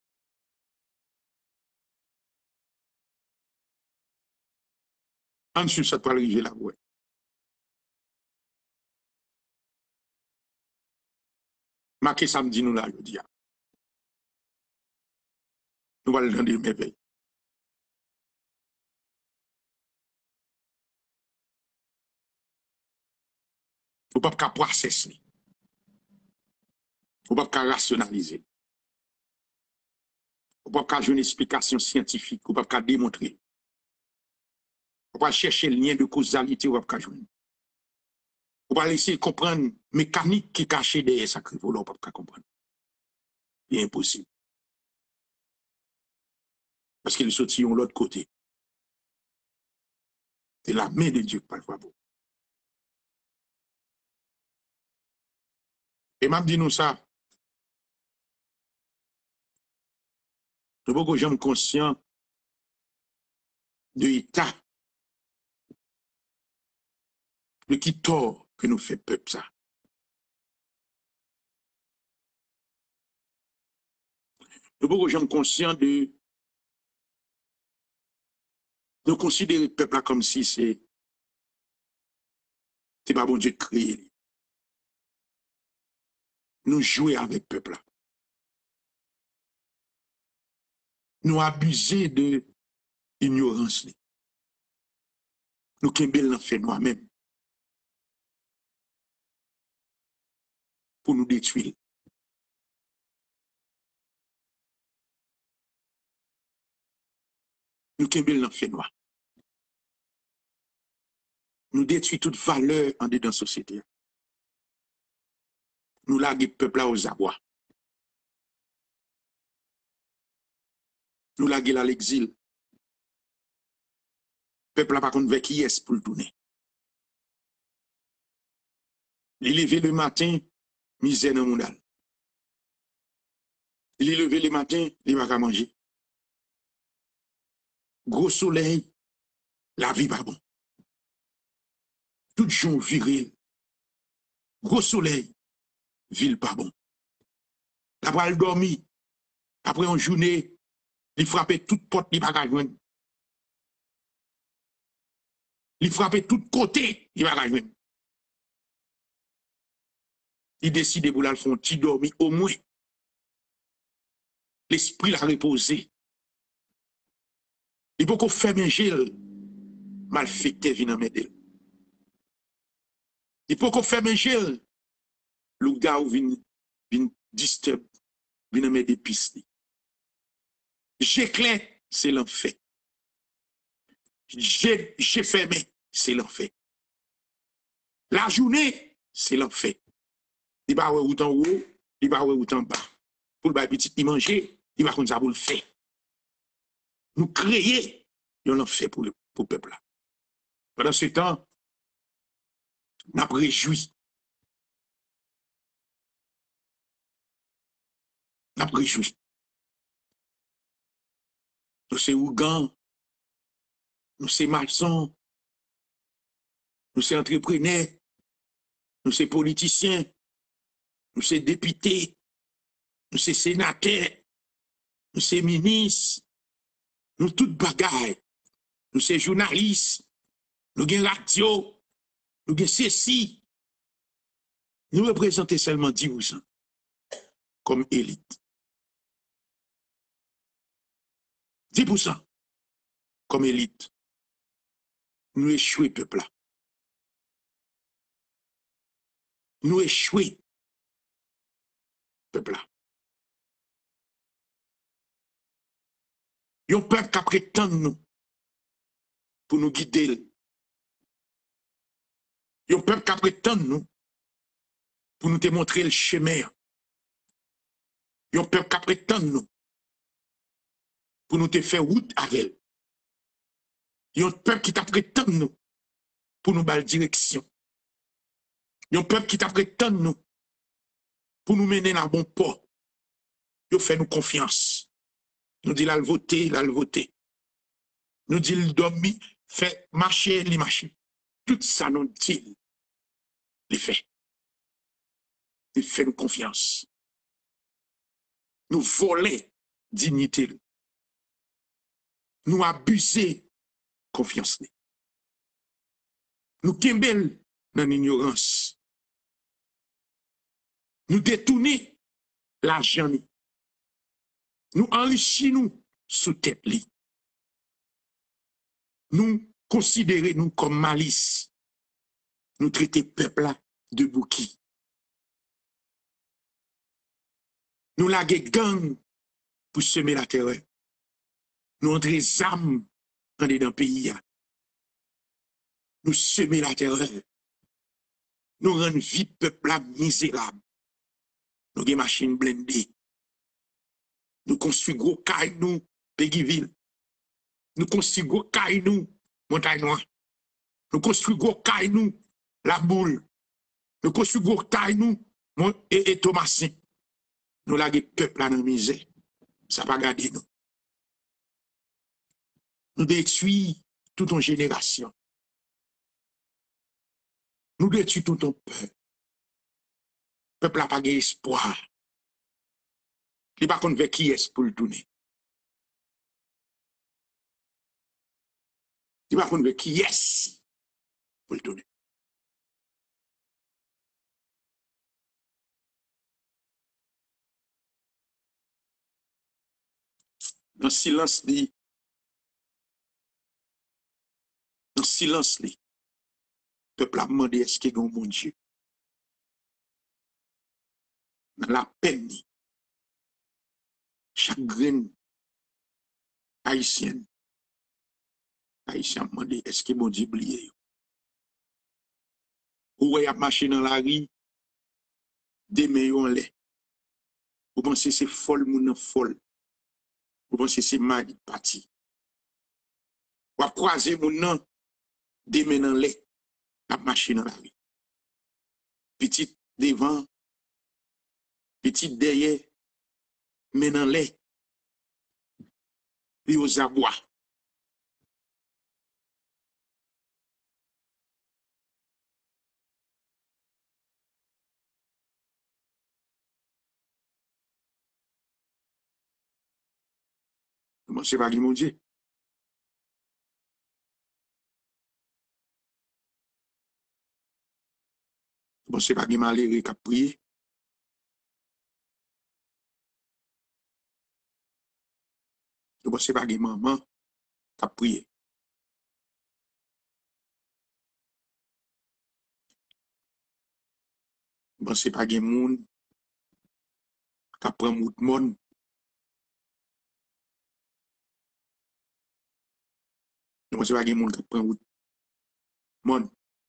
Ensuite, ça peut arriver là. Ouais. Marqué samedi, nous là, je dis. Nous allons dans des merveilles. Vous ne pouvez pas processer. Vous ne pouvez pas rationaliser. Vous ne pouvez pas jouer une explication scientifique. Vous ne pouvez pas démontrer. Vous ne pouvez pas chercher le lien de causalité. Vous ne pouvez pas jouer. Vous ne pouvez pas laisser comprendre la mécanique qui est cachée derrière ça. Vous ne pouvez pas comprendre. C'est impossible. Parce qu'ils sont de l'autre côté. C'est la main de Dieu qui parle. Et m'a dit nous ça. Je veux que j'aime conscient de l'état de qui tort que nous fait peuple ça. Je veux que j'aime conscient de considérer le peuple là comme si c'est pas bon Dieu créé. Nous jouer avec le peuple là. Nous abuser de l'ignorance. Nous kembel l'en fait nous-mêmes. Pour nous détruire. Nous kembel l'en fait nous. Nous détruisons toute valeur en dedans de la société. Nous laguons le peuple là aux abois. Nous laguons à l'exil. Le peuple là par contre avec qui est pour le tourner. Il est levé le matin, misère dans le monde. Il est levé le matin, il va pas manger. Gros soleil, la vie pas bon. Tout jour viril. Gros soleil, ville pas bon. La balle dormi. Après une journée, il frappait toute porte, il va pas joindre. Il frappait tout côté, il va pas joindre. Il décide pour la faire un petit dormi au moins. L'esprit l'a reposé. Il faut qu'on fait manger malfecté vient m'aider. Il faut qu'on fait manger le gars ou vient disturb vient m'aider piste. J'éclaire, c'est l'enfer. J'ai fermé, c'est l'enfer. La journée, c'est l'enfer. Il va avoir autant haut, il va avoir autant bas. Pour le petit, il manger, il va comme ça pour le faire. Nous créer, on l'a fait pour le peuple là. Pendant ce temps, on a réjoui. On a réjoui. Nous sommes Ougans, nous sommes maçons, nous sommes entrepreneurs, nous sommes politiciens, nous sommes députés, nous sommes sénateurs, nous sommes ministres, nous toutes bagailles, nous sommes journalistes, nous avons radio, nous avons ceci. Nous représentons seulement 10% comme élite. 10% comme élite. Nous échouons, peuple là. Nous échouons, peuple là. Il y a un peuple qui prétend nous pour nous guider. Il y a un peuple qui prétend nous pour nous démontrer le chemin. Il y a un peuple qui prétend nous pour nous te faire route avec elle. Il y a un peuple qui prétend nous pour nous baller direction. Il y a un peuple qui prétend nous pour nous mener dans le bon port. Il fait nous confiance. Nous dit la voter, la voter. Nous dit le dormir, fait marcher, les marcher. Tout ça nous dit, les fait. Il fait nous confiance. Nous voler dignité. Nous abuser confiance. Nous kembel dans l'ignorance. Nous détourner l'argent. Nous enrichir nous sous tête. Nous considérer nous comme malice. Nous traiter peuple là de bouki. Nous laguer gang pour semer la terreur. Nous entrer âmes dans le pays. Nous semer la terreur. Nous rendre vie peuple là misérable. Nous avons machine blindée. Nous construisons gros caille nous, Péguiville. Nous construisons gros caille nous, Montagne Noire. Nous construisons gros caille nous, La Boule. Nous construisons gros caille nous, et Thomasin. Nous laguons peuple là dans la misère. Ça va garder nous. Nous détruisons toute une génération. Nous détruisons tout un peuple. Le peuple n'a pas d'espoir. Il n'y a pas contre qui est pour le tourner. Il n'y a pas contre qui est pour le tourner. Dans le silence, le peuple a demandé est-ce qu'il y a un bon Dieu. Dans la peine, chagrin haïtienne, haïtien a demandé est-ce qu'il y a un bon Dieu oublié. Ou il y a marché dans la rue, des meilleurs en lait. Vous pensez que c'est folle, moun folle. Vous pensez que c'est mal parti. Vous croisez moun des men en lait, à marcher dans la rue. Petit devant, petit derrière, men en lait, puis aux abois. Comment c'est pas mon Dieu? Comment c'est pas malheureux qui a prié? Comment c'est pas maman qui a prié? Comment c'est pas moun qui a pris mout monde? Comment c'est pas moun qui a pris mout monde?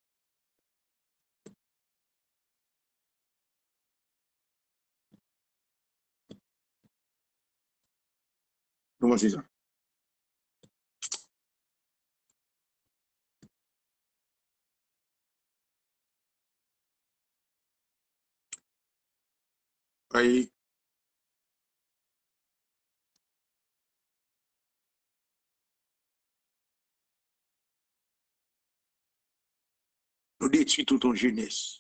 Comment c'est ça? Oui. Nous détruisons toute ton jeunesse.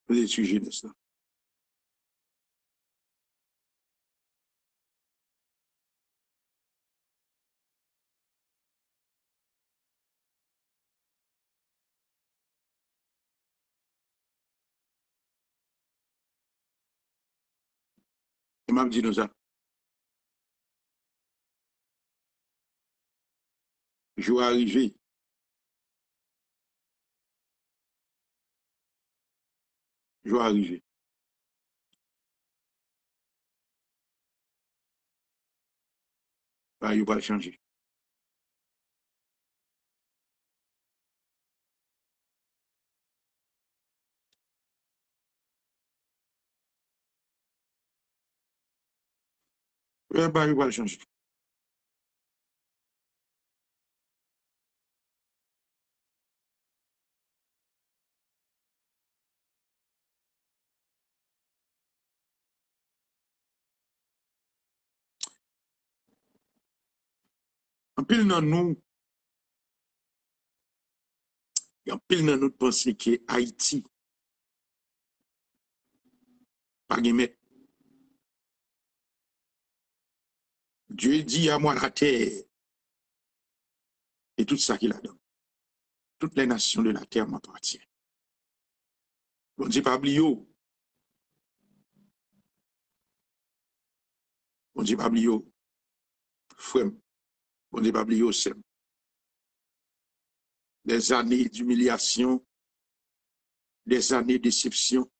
Les études jeunesse là. Et m'a dit nous ça. Jour arrivé. Jour arrivé. Bah, il va changer. Bah, il va changer. En pile dans nous, en pile dans nous penser que Haïti, pas guillemets, Dieu dit à moi la terre et tout ça qu'il a donné. Toutes les nations de la terre m'appartiennent. Bon Dieu, pas oublier. Bon Dieu, pas oublier. Frère, bon Dieu, pas oublier, c'est des années d'humiliation, des années de déception,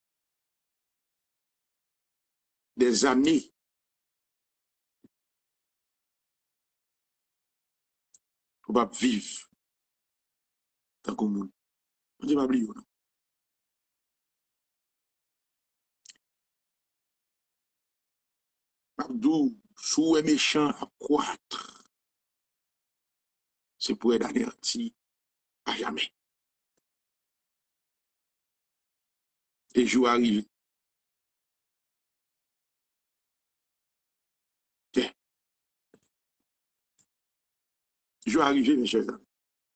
des années pour pas vivre dans le monde. Bon Dieu, pas oublier. Abdou, sous un méchant à croître, c'est pour être anéanti à jamais. Et jour arrive. Jour arrive, mes chers amis.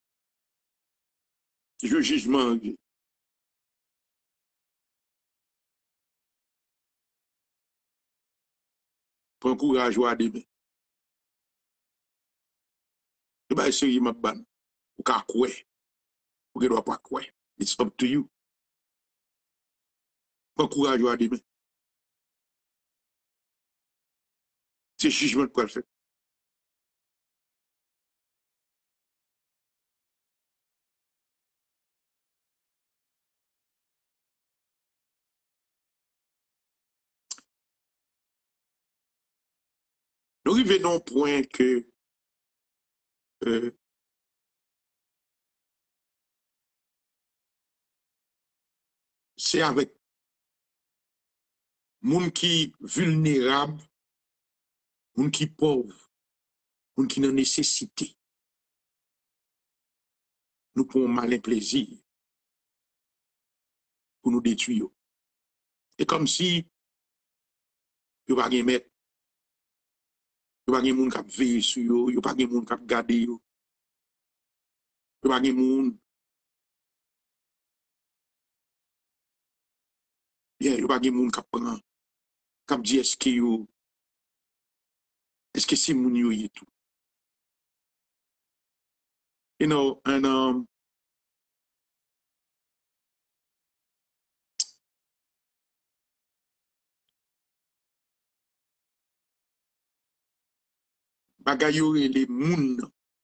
Jour jugement arrive. Prends courage à demain. Et bien, c'est ma ban. Ou qu'à quoi? Ou qu'à doit pas quoi? It's up to you. Prends courage à demain. C'est jugement quoi le fait. Nous arrivons à un point que c'est avec moun qui vulnérable, moun qui pauvre, moun qui n'a nécessité. Nous prenons malin plaisir pour nous détruire. Et comme si il n'y a pas de maître, il n'y a pas de monde qui a veillé sur eux, il n'y a pas de monde qui a gardé eux, il n'y a pas de monde, il n'y a pas de monde qui prend, qui dit est-ce que c'est mon yo et tout. You know, and bagay yo les moun,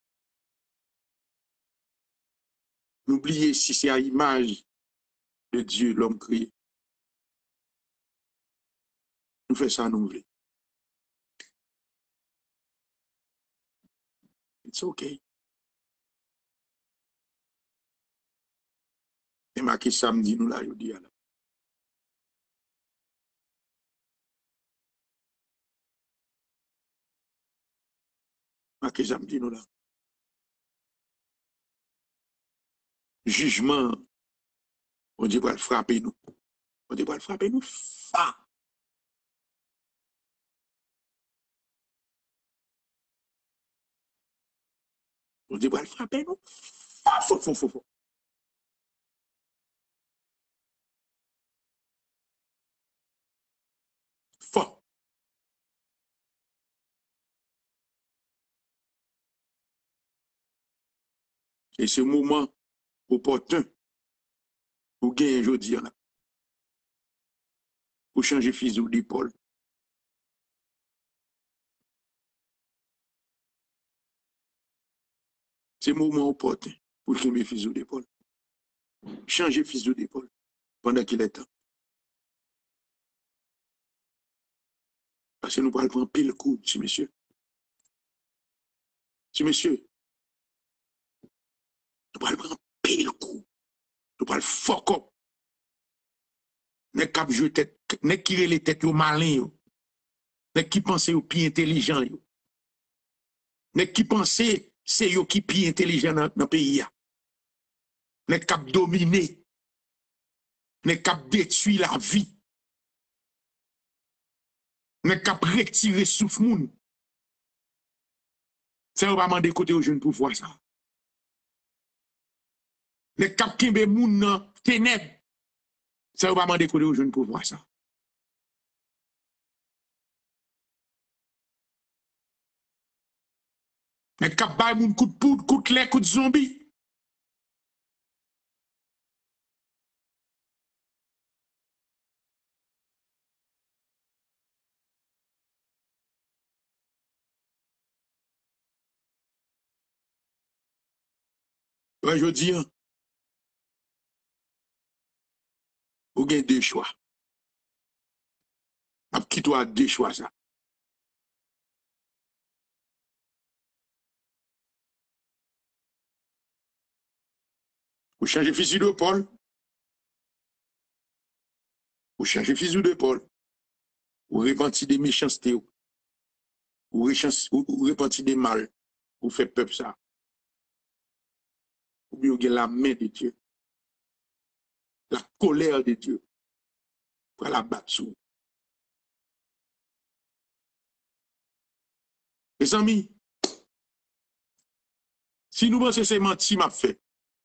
n'oubliez si c'est à image de Dieu, l'homme créé. Nous faisons ça, nous voulons. It's okay. Et marqué samedi, nous là, je dis alors. Marqué samedi, nous là. Jugement, on dit pas le frapper nous. On dit pas le frapper nous. Fa! On dit pas le frapper nous. Fa! Fou. Et c'est le moment opportun pour gagner aujourd'hui, pour changer fusil d'épaule. C'est le moment opportun pour changer fusil d'épaule. Changer fusil d'épaule pendant qu'il est temps. Parce que nous allons prendre pile coup, si monsieur. Si monsieur, nous allons prendre pile coup. Nous allons fuck up. N'est cap jouer tête, n'est qui les têtes au malin, n'est qui pense au plus intelligent, n'est qui pense c'est yo qui plus intelligent dans le pays. N'est cap dominer, n'est cap détruire la vie, n'est cap retirer souffle moun. Ça va demander côté aux jeunes pour voir ça. N'est cap kembe moun nan ténèbres. Ça va demander côté aux jeunes pour voir ça. N'est cap bay moun coup de poudre, coup de lait, coup de zombie. Ouais, je dis, vous avez deux choix. Qui doit deux choix ça? Vous changez fusil de Paul. Vous changez fusil de Paul. Vous répandez des méchancetés. Vous répandez des mal. Vous faites peuple ça. Vous avez la main de Dieu. La colère de Dieu. Pour la battre sous. Mes amis, si nous pensons que c'est menti, m'a fait.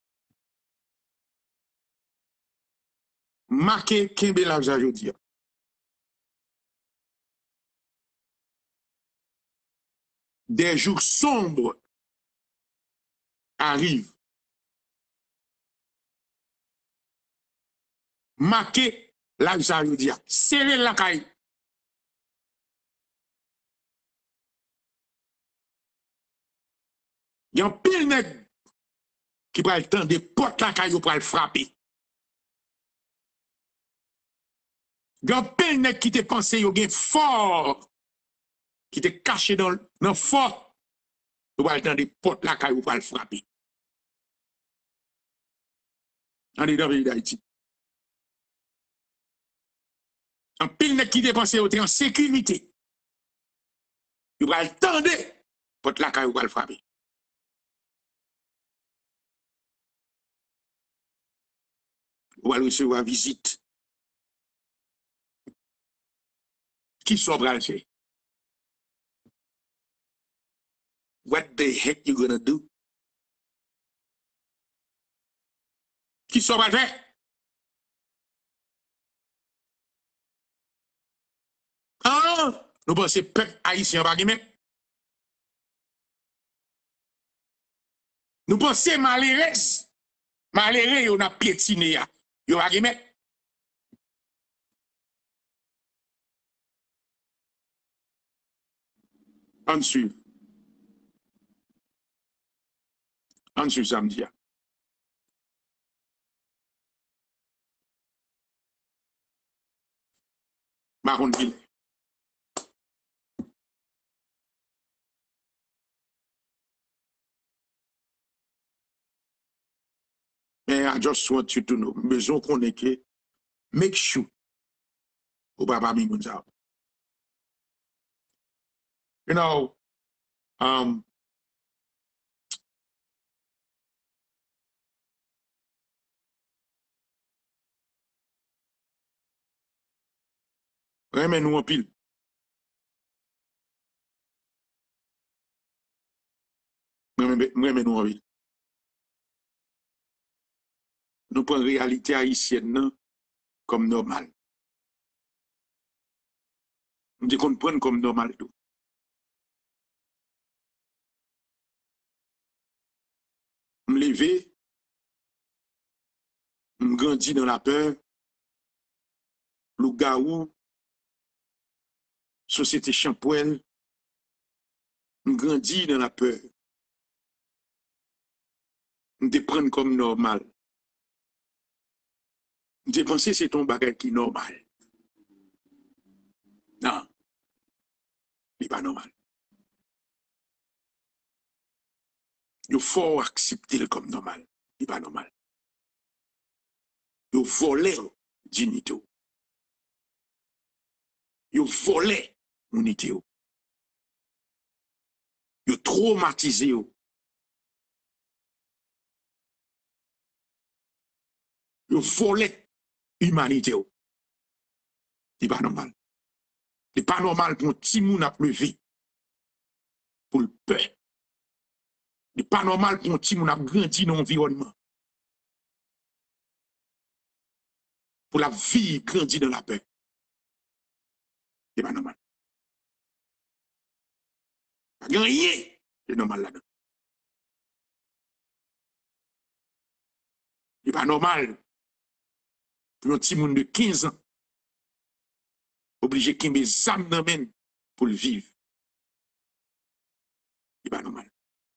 Marquez Kembe la aujourd'hui. Des jours sombres arrivent. Marquez la aujourd'hui. Serrez la caille. Il y a un pile nègre qui prend le temps de porter la caille pour le frapper. Il y a un pile nègre qui te pensé qu'il y a fort, qui te caché dans le fort, pour le temps de porter la caille pour le frapper. On est dans le pays d'Haïti. Un pile nègre qui te pensé qu'il y a en sécurité. Il va le temps de porter la caille pour le frapper. Ou alors recevoir visite. Qui soit branché? What the heck you gonna do? Qui soit branché? Ah, nous pensons peuple haïtien pas guillemets. Nous pensons malheureux, on a piétiné ya. Yo pas guillemets. On suit. On suit samedi. Maroonville. And I just want you to know, besoin qu'on est que, make sure, ou pas mi mounza. You know, remè nous en pile. Remè nous en pile. Nous prenons la réalité haïtienne comme normal. Nous disons qu'on prend comme normal tout. levé, on grandit dans la peur, le gaou, société champouelle, on grandit dans la peur. On te prend comme normal. On te pense c'est ton bagage qui est normal. Non, il n'est pas normal. Il faut accepter le comme normal. Il n'est pas normal. Il volé dignité. Il volé unité. Il traumatisé. Il volé humanité. Il n'est pas normal. Il n'est pas normal pour un petit monde à lever pour le peur. Il n'est pas normal pour un petit monde à grandir dans l'environnement. Pour la vie grandir dans la paix. Il n'est pas normal. Il n'y a rien de normal là-dedans. Il n'est pas normal pour un petit monde de 15 ans obligé de mes âmes dans men pour le vivre. Il n'est pas normal.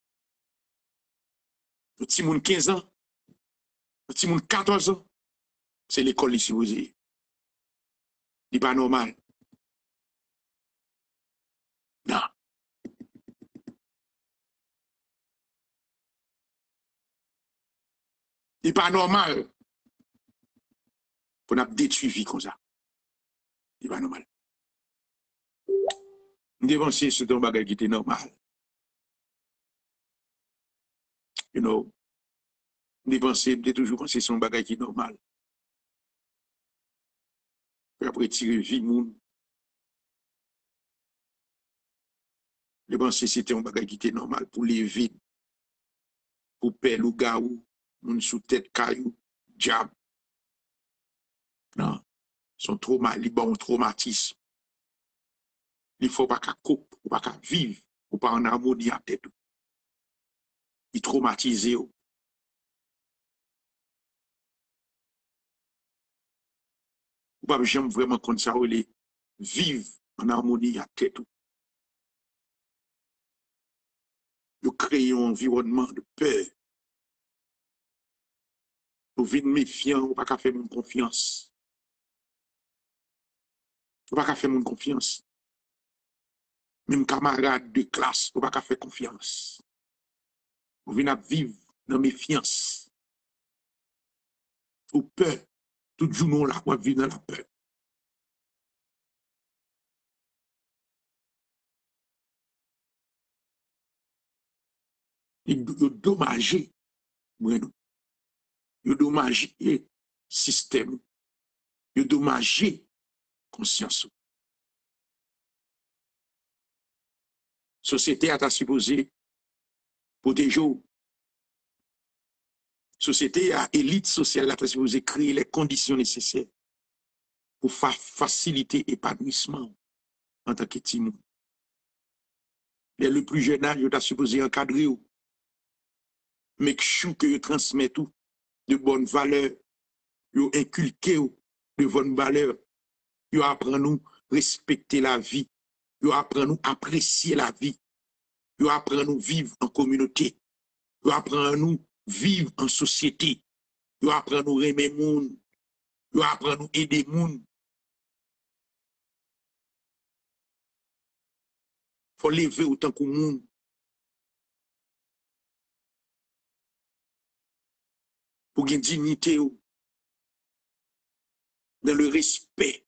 Un petit monde 15 ans, un petit monde 14 ans, c'est l'école ici vous Il n'est pas normal. Non. Il n'est pas normal pour nous détruire vie comme ça. Il n'est pas normal. Nous devons penser sur un bagage qui était normal. You know, nous devons toujours penser sur un bagage qui est normal. Après tirer vie, moun. Nous devons penser c'était un bagage qui était normal pour lever, pour perdre le gaou, moun sous tête caillou, diable. Non, son trauma, li bon traumatisme. Il faut pas qu'à couper, ou pas qu'à vivre, ou pas en harmonie à tête. Il traumatise. Ou pas j'aime vraiment comme ça, ou les vivre en harmonie à tête. Vous créez un environnement de peur. Vous vivez méfiant, ou pas qu'à faire mon confiance. Ou pas qu'à faire mon confiance. Même camarade de classe, ou pas qu'à faire confiance. Vous venez à vivre dans méfiance. Ou peur. Tout jour, là, vous vivez dans la peur. Il est dommagé. Bueno. Il est dommagé le système. Il est dommagé conscience. Société a supposé protéger. Société a élite sociale a supposé créer les conditions nécessaires pour faciliter l'épanouissement en tant que timon. Dès le plus jeune âge, il a supposé encadrer. Make sure que transmet tout de bonnes valeurs. Yo inculquer de bonnes valeurs. Yo apprend nous respecter la vie. Yo apprend nous apprécier la vie. Yo apprend nous vivre en communauté. Yo apprend nous vivre en société. Yo apprend nous aimer moun. Yo apprend nous aider moun. Faut lever autant que moun. Pour gagner dignité dans le respect.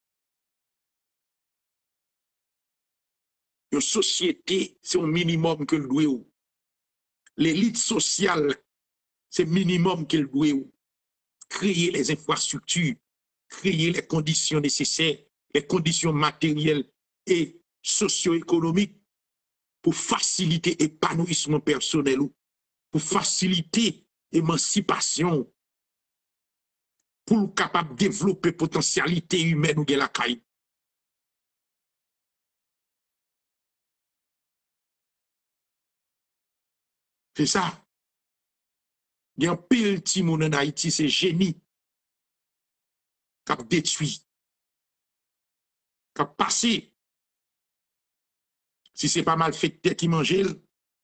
Une société, c'est un minimum que le doit. L'élite sociale, c'est le minimum qu'elle doit. Créer les infrastructures, créer les conditions nécessaires, les conditions matérielles et socio-économiques pour faciliter l'épanouissement personnel, pour faciliter l'émancipation, pour capable de développer potentialité humaine ou de la caille. C'est ça. Il y a un pile ti moun en Haïti, c'est génie. Qui a détruit. Qui a passé. Si c'est pas mal fait qui mange, il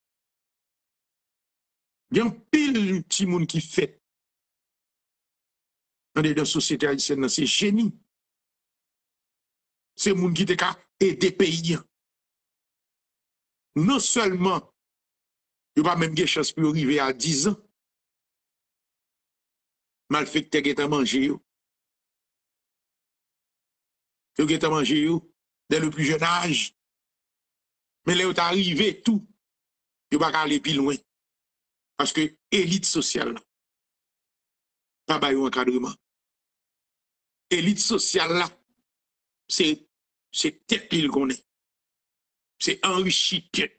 y a un pile ti moun qui fait. Dans la société haïtienne, c'est génie. C'est moun qui te ka aider pays. Non seulement, il n'y a pas même des chances pour arriver à 10 ans. Mal fait que tu as mangé. Tu as mangé dès le plus jeune âge. Mais là où tu arrivé, tout, tu ne vas pas aller plus loin. Parce que l'élite sociale, pas de encadrement. L'élite sociale, là, c'est tête qu'il connaît. C'est enrichi tête.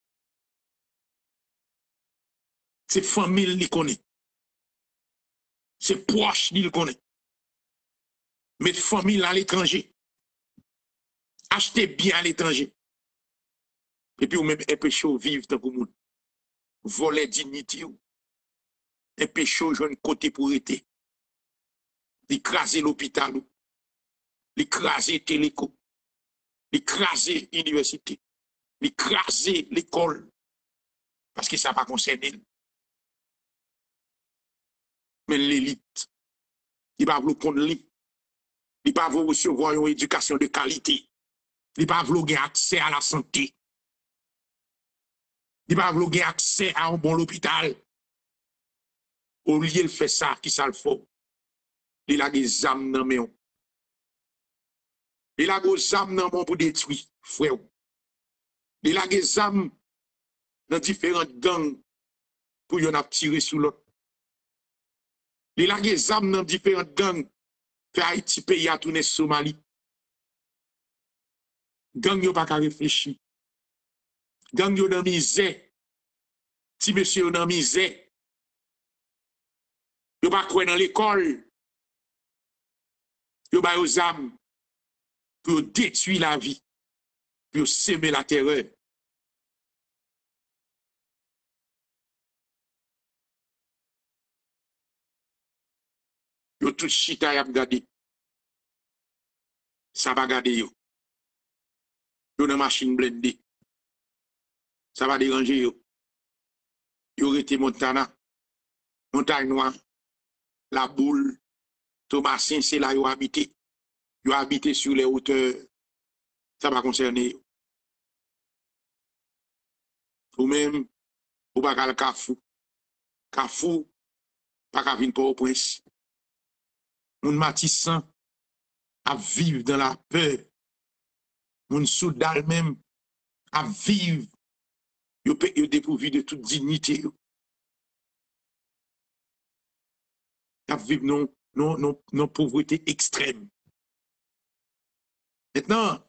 C'est famille qu'il connaît. C'est proche qu'il connaît. Mettre famille à l'étranger. Acheter bien à l'étranger. Et puis, ou même un péché vivre dans le monde. Voler dignité. Un péché au jeune côté pour été. L'écraser l'hôpital. L'écraser téléco. L'écraser l'université. L'écraser l'école. Parce que ça ne va pas concerner. Mais l'élite, il va vouloir qu'on lit. Il va vouloir recevoir une éducation de qualité. Il va vouloir avoir accès à la santé. Il va vouloir avoir accès à un bon hôpital. Au lieu de faire ça, qui ça le faut? Il a des âmes dans mes mains. Il a des âmes dans mon pour détruire, frère. Il a des âmes dans différentes gangs pour y en a tiré sur l'autre. Il a des âmes dans différentes gangs pour Haïti pays à tourner Somalie. Gang yo pas qu'à réfléchir. Gang yo dans misère. Si monsieur dans misère. Yo pas quoi dans l'école. Yo ba aux âmes pour détruire la vie, pour semer la terreur. Yo tout chita y a gardé. Ça va garder yo. Yo dans machine blindée. Ça va déranger yo. Yo rete Montana, Montagne Noire, La Boule, Thomasin, c'est là yo habité. Yo habité sur les hauteurs. Ça va concerner yo. Ou même, ou pas le Kafou. Kafou, pas qu'à venir pour au prince. Moun Matissan, à vivre dans la peur. Moun Soudal même, à vivre. Yo dépourvu de toute dignité. À vivre non pauvreté extrême. Maintenant,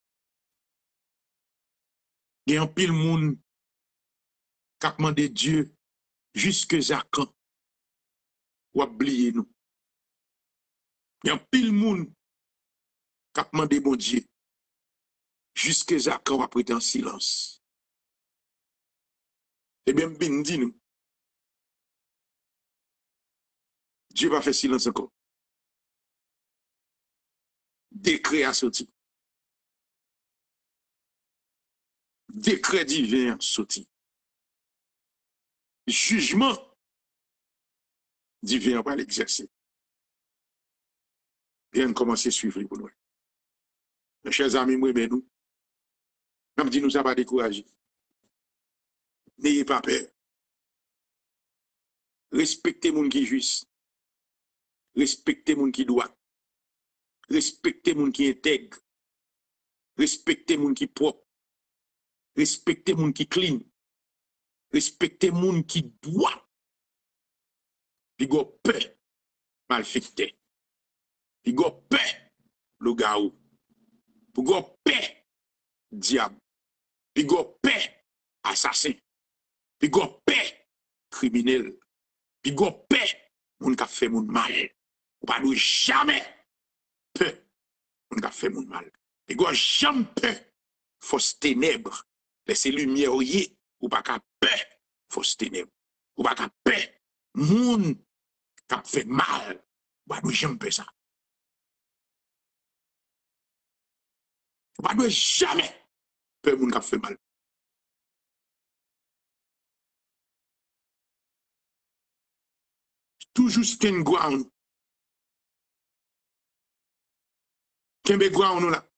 il y a un pile monde qui a demandé Dieu jusque à quand ou oublier nous. Il y a un pile monde qui a demandé bon Dieu jusque à quand ou après en silence. Eh bien, bien dit nous. Dieu va faire silence encore. Décret a sorti. Décret divin a sorti. Jugement divin va l'exercer. Bien commencer à suivre pour nous. Mes chers amis, moi, ben nous. Comme dit, nous ça va décourager. N'ayez pas peur. Respectez les gens qui juste. Respectez les gens qui doit. Respectez les gens qui intègre. Respectez les gens qui propre. Respectez les gens qui clean. Respectez les gens qui doit. Puis go paix malfecté. Puis go paix le gaou. Puis go paix diable. Puis go paix assassin. Puis go paix criminel. Puis go paix moun ka fait moun mal. Ou pas nous jamais peur moun ka fait moun mal. Puis go jamais peur fausse ténèbres. Laissez lumière ou pas ka peur fausse ténèbres. Ou pas ka peur moun qui fait mal, pas de jamais ça. Pas de jamais peur moun qui fait mal. Toujours stand ground. Kembe ground nous là.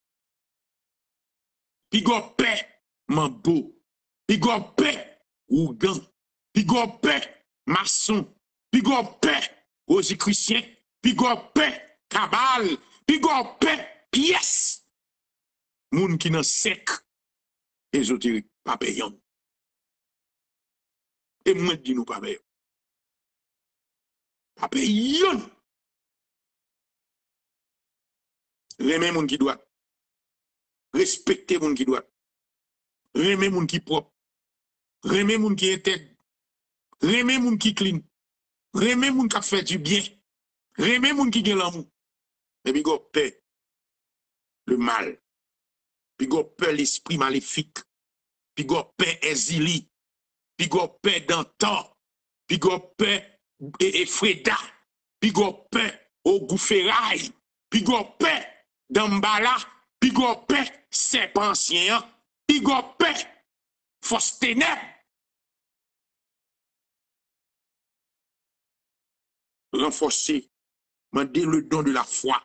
Pi go paix, mambo. Pi go paix, ougan. Pi go paix, maçon. Pi go paix, rosicrucien. Pi go paix, cabal. Pi go paix, pièce. Moun qui nan sec, ésotérique, pas payant. Et moi, dis nous pas payant. Pas payant. Remè moun qui doit. Respecter moun qui doit. Remè moun qui propre. Remè moun qui intègre. Remè moun qui clean. Remè moun qui fait du bien. Remè moun qui gen l'amour. Et puis go paix le mal. Puis go paix l'esprit maléfique. Puis go paix exili. Puis go paix d'antan. Puis go paix et Freda. Puis go paix au Goufferail. Puis go paix d'Ambala. Puis go paix serpent ancien. Puis go paix fausse ténèbres. Renforcer, mandez le don de la foi.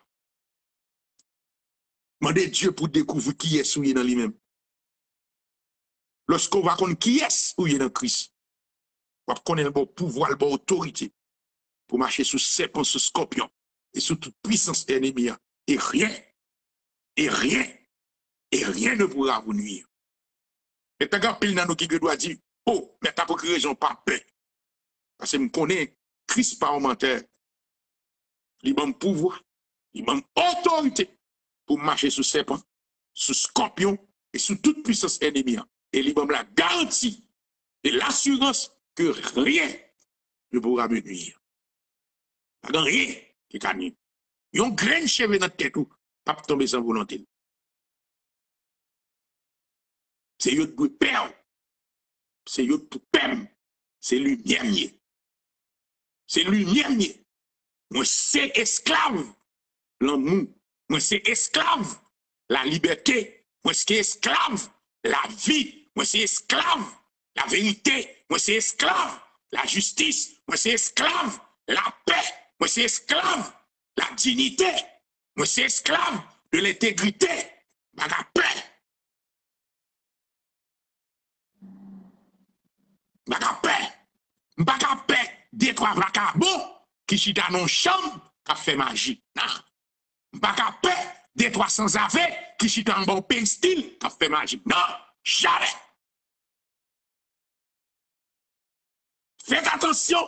Mandez Dieu pour découvrir qui est souillé dans lui-même. Lorsqu'on va connaître qui est souillé dans Christ, on va connaître le bon pouvoir, le bon autorité pour marcher sous serpent, sous scorpion et sous toute puissance ennemie. Et rien ne pourra vous nuire. Et t'as grand pile dans nous qui doit dire, oh, mais t'as pour quelle raison pas paix? Parce que je connais Christ parlementaire. Il m'a pouvoir, il m'a autorité pour marcher sous serpent, sous scorpion et sous toute puissance ennemie. Et il m'a la garantie et l'assurance que rien ne pourra me nuire. Pas rien qui can nuire. Yon grain cheveux dans tête ou pas tomber sans volonté. C'est yon pour perdre. C'est yon pour perdre. C'est lumière. C'est lumière. Moi c'est esclave l'amour. Moi c'est esclave la liberté. Moi c'est esclave la vie. Moi c'est esclave la vérité. Moi c'est esclave la justice. Moi c'est esclave la paix. Moi c'est esclave la dignité. Moi c'est esclave de l'intégrité. Baga paix. Baga paix. Baga paix. Des trois vacabons qui chita dans chambre qui fait magie. Non. Baga paix. Des 300 avets qui chita en bon pestil qui fait magie. Non. Jamais. Faites attention.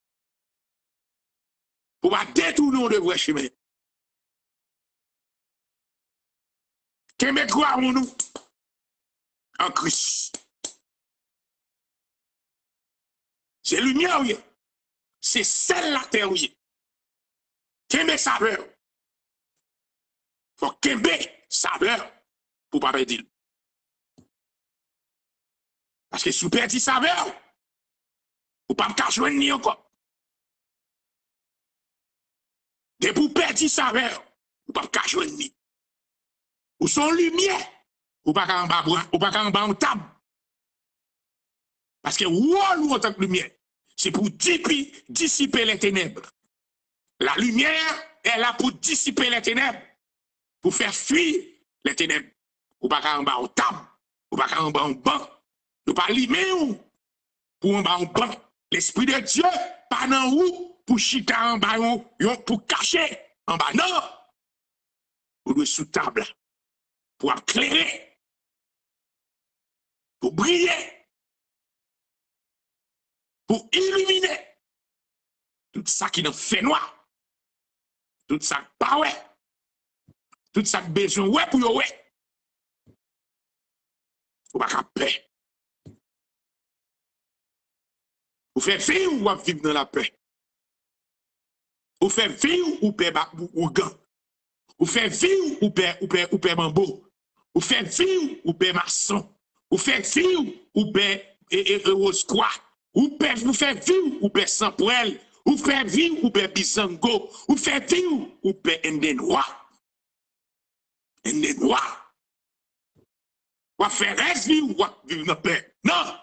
Pour pas détourner de vrai chemin. Qu'est-ce croire en nous? En Christ. C'est lumière, oui. C'est celle la terre, oui. Qu'est-ce saveur? Faut qu'est-ce saveur pour pas perdre. Parce que si vous perdez saveur, vous ne pouvez pas jouer ni encore. Dès que vous perdez saveur, vous ne pouvez pas jouer ni. Ou son lumière, ou pas en bas en table. Parce que nous en tant que lumière, c'est pour dissiper les ténèbres. La lumière est là pour dissiper les ténèbres, pour faire fuir les ténèbres. Ou pas en bas en table, ou pas en bas en banc, ou pas limer ou pour en bas en banc. L'Esprit de Dieu, pas dans où pour chita en bas, pour cacher en bas. Non! Vous devez sous table. Pour éclairer, pour briller, pour illuminer tout ça qui nous fait noir, tout ça qui pas ouais, tout ça qui besoin ouais pour yo ouais. Vous pas paix. Vous faites vivre ou vivre dans la paix. Vous faites vivre ou paix ou gant. Vous faites vivre ou paix mambo. Vous faites vivre ou paix maçon. Vous faites vivre ou paix rose quoi. ou faire vivre, ou faire sans poêle, ou faire vivre, ou faire bisango, ou faire vivre, ou faire un des noirs. Un des noirs. Ou faire reste vivre, ou vivre dans la paix. Non!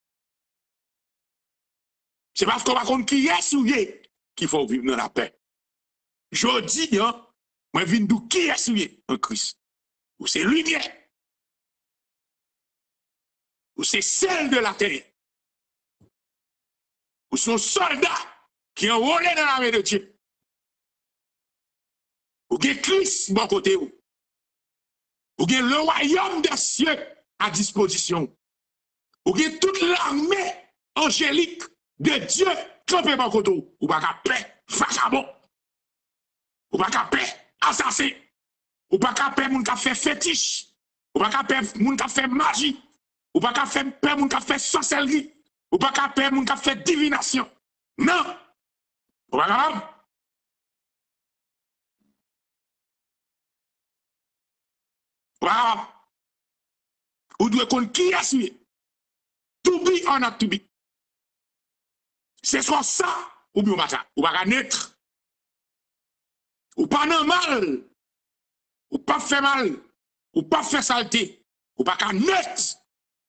C'est parce qu'on va comprendre qui est souillé qu'il faut vivre dans la paix. Je dis, hein, moi, je viens d'où qui est souillé en Christ. Ou c'est lumière. Ou c'est celle de la terre. Ou son soldat qui est enrôlé dans l'armée de Dieu. Ou bien Christ, bon côté où. Ou bien le royaume des cieux à disposition. Ou bien toute l'armée angélique de Dieu campé bon côté où. Ou pas qu'à paix, vagabond. Ou pas qu'à paix, assassin. Ou pas qu'à paix, moun qui fait fétiche. Ou pas qu'à paix, moun qui fait magie. Ou pas qu'à faire paix, moun qui fait sorcellerie. Ou pas qu'à paix, moun qui fait divination. Non. Ou pas capable. Ou pas capable. Ou doit connaître qui est celui. To be or not to be. C'est soit ça ou bien pas ça. Ou pas naître. Ou pas normal. Ou pas faire mal. Ou pas faire saleté. Ou pas qu'à net.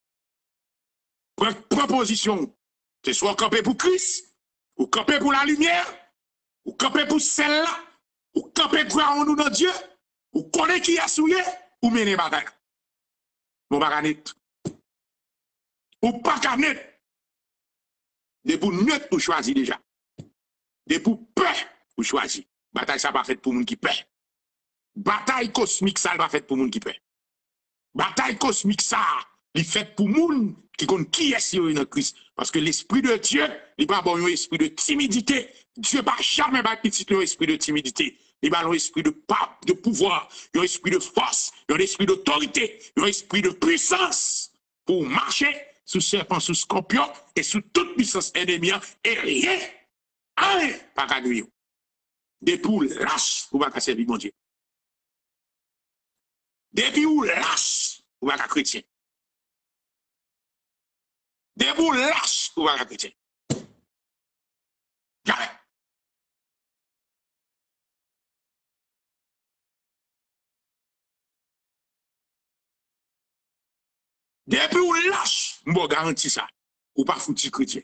Proposition. C'est soit camper pour Christ, ou camper pour la lumière, ou camper pour celle-là, ou camper pour en nous dans Dieu, ou connaître qui est souillé, ou mener bataille. Mon pas net. Ou pas qu'à net. De pour net ou choisir déjà. De pour paix ou choisir. Bataille ça pas fait pour moun qui paix. Bataille cosmique ça pas fait pour moun qui paix. Bataille cosmique ça, il fait pour moun qui compte qui est sur une Christ. Parce que l'esprit de Dieu, il pas bon un esprit de timidité. Dieu va jamais battre petit un esprit de timidité. Il va un esprit de pape, de pouvoir, un esprit de force, un esprit d'autorité, un esprit de puissance pour marcher sous serpent, sous scorpion et sous toute puissance ennemie et rien, pas qu'à nuire. Des poules lâches pour pas servir mon Dieu. Des poules lâches pour pas chrétien. Des poules lâches pour pas chrétien. Jamais. Depuis ou lâche, je garantis ça. Ou pas foutu chrétien.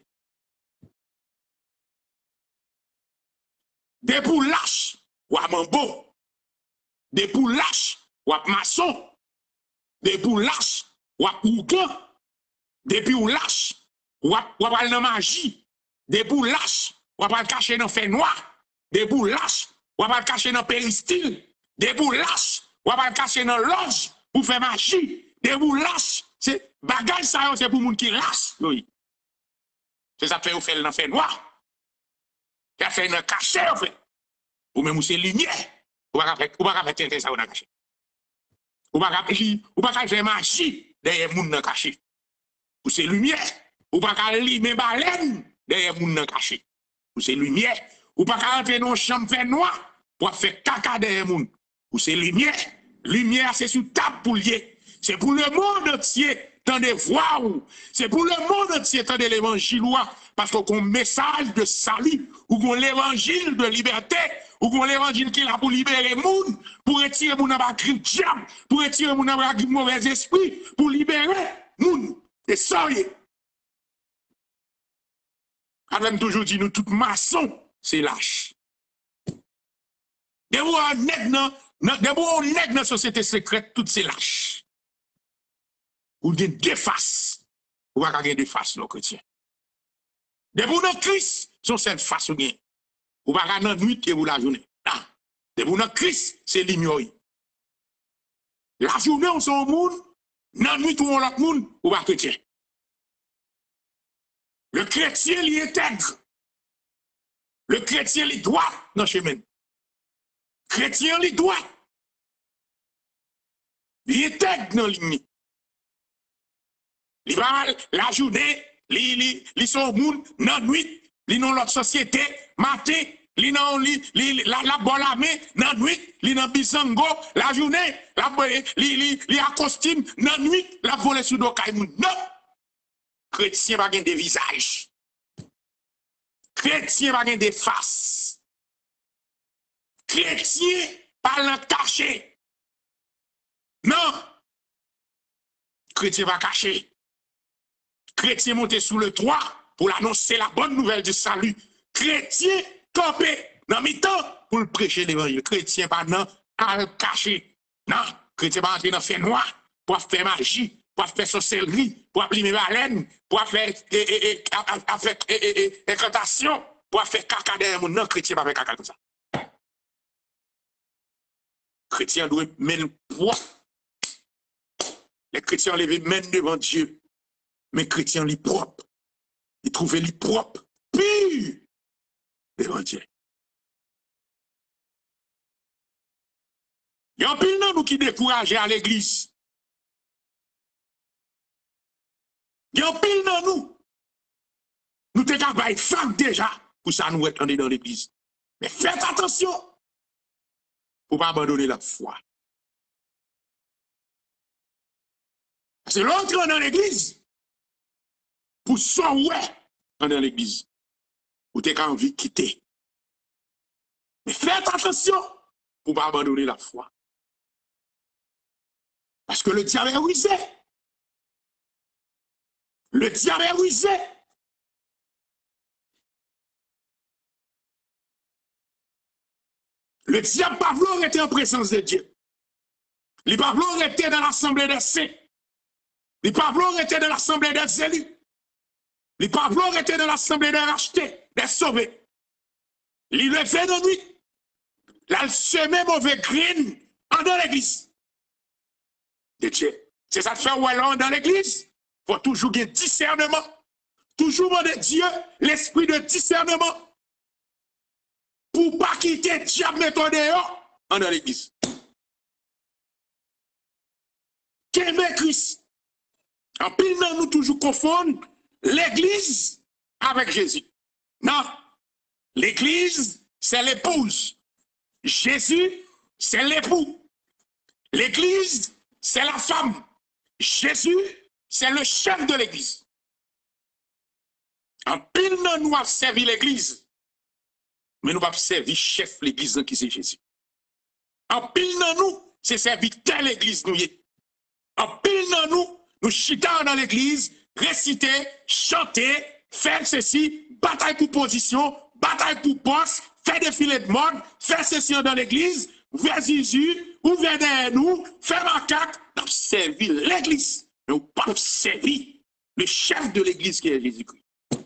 Depuis ou lâche, ou à mambo. Depuis ou lâche, ou à maçon. Depuis ou lâche, ou à ougan. Depuis ou lâche, ou à parler de magie. Depuis ou lâche, ou à parler cacher dans fait noir. Depuis ou lâche, ou à parler cacher dans péristyle. Depuis ou lâche, ou à parler cacher dans loge pour faire magie. Depuis ou lâche, c'est bagage ça, c'est pour les gens qui lâchent. Oui. C'est ça que fait faire dans fait noir. Ça fait dans caché, en fait. Ou même c'est lumière. Ou pas faire ça dans caché. Ou pas faire magie derrière les gens dans caché. Ou c'est lumière. Ou pas faire limer baleine derrière les gens dans caché. Ou c'est lumière. Ou pas rentrer dans une chambre fait noir pour faire caca derrière les gens. Ou c'est lumière. Lumière, c'est sur table pour lier. C'est pour le monde entier, tendez voir. C'est pour le monde entier, tendez l'évangile. Parce qu'on a un message de salut, ou qu'on l'évangile de liberté, ou qu'on l'évangile qui est là pour libérer le monde, pour retirer mon abagri diable, pour retirer mon abagri mauvais esprit, pour libérer le monde. Et ça y est. Adam toujours dit, nous, tout maçon, c'est lâche. Dès qu'on nègre dans la société secrète, tout c'est lâche. Ou bien deux faces. Ou pas gagner deux faces, nos chrétiens. Des pour notre Christ, sont cette face ou bien. Ou pas gagner la nuit et ou la journée. Non. Des pour notre Christ, c'est l'ignorer. La journée, on s'en monde. La nuit, on l'autre monde. Ou pas chrétien. Le chrétien, il est intègre. Le chrétien, il doit dans le chemin. Le chrétien, il doit. Il est intègre dans la ligne. Li va la journée, li sont moun nan nuit, li nan l'autre société, matin, li nan la bolame nan nuit, li nan bisango, la journée, li a costume nan nuit, la volée sous do kay moun. Non. Chrétien va gen des visages. chrétien va gagner des faces. Chrétien parlant caché. Non. Chrétien va cacher. Chrétien monter sous le toit pour l'annoncer la bonne nouvelle du salut. Chrétien campé dans mi-temps pour le prêcher l'évangile. Chrétien pas non à le cacher. Non. Chrétien pas entrer dans le fait noir pour faire magie, pour faire sorcellerie, pour appliquer baleine, pour faire incantation, pour faire caca derrière mon non, chrétien pas faire caca comme ça. Chrétien doit mettre poids. Les chrétiens lèvent main devant Dieu. Mais chrétien les propre. Ils trouvent les propre, pur devant Dieu. Il y a un pile de nous qui découragent à l'église. Il y a un pile de nous. Nous sommes capables de faire déjà pour ça nous être dans l'église. Mais faites attention pour ne pas abandonner la foi. Parce que l'autre dans l'église, pour son ouais dans l'église, vous avez envie de quitter. Mais faites attention pour ne pas abandonner la foi. Parce que le diable est rusé. Le diable est rusé. Le diable pas voulu était en présence de Dieu. Il pas voulu était dans l'assemblée des saints. Il pas voulu était dans l'assemblée des élus. Il pas voulu était dans l'assemblée des rachetés, des sauvés. Il le fait de nuit. Là, il semait mauvais grain dans l'église de Dieu. C'est ça que fait Wallon dans l'église. Il faut toujours avoir discernement. Toujours demander Dieu l'esprit de discernement. Pour ne pas quitter le diable méthode dans l'église. Qu'est-ce que Christ? En pile, nous toujours confondons l'église avec Jésus. Non. L'église, c'est l'épouse. Jésus, c'est l'époux. L'église, c'est la femme. Jésus, c'est le chef de l'église. En pile, nous avons servi l'église. Mais nous avons servi chef l'église qui c'est Jésus. En pile, nous, c'est servi telle église nous. En pile, nous chitons dans l'église, réciter, chanter, faire ceci, bataille pour position, bataille pour poste, faire défilé de mode, faire ceci dans l'église, vers Jésus, ou vers derrière nous, faire macaque, nous servir l'église. Mais nous pas servir le chef de l'église qui est Jésus-Christ.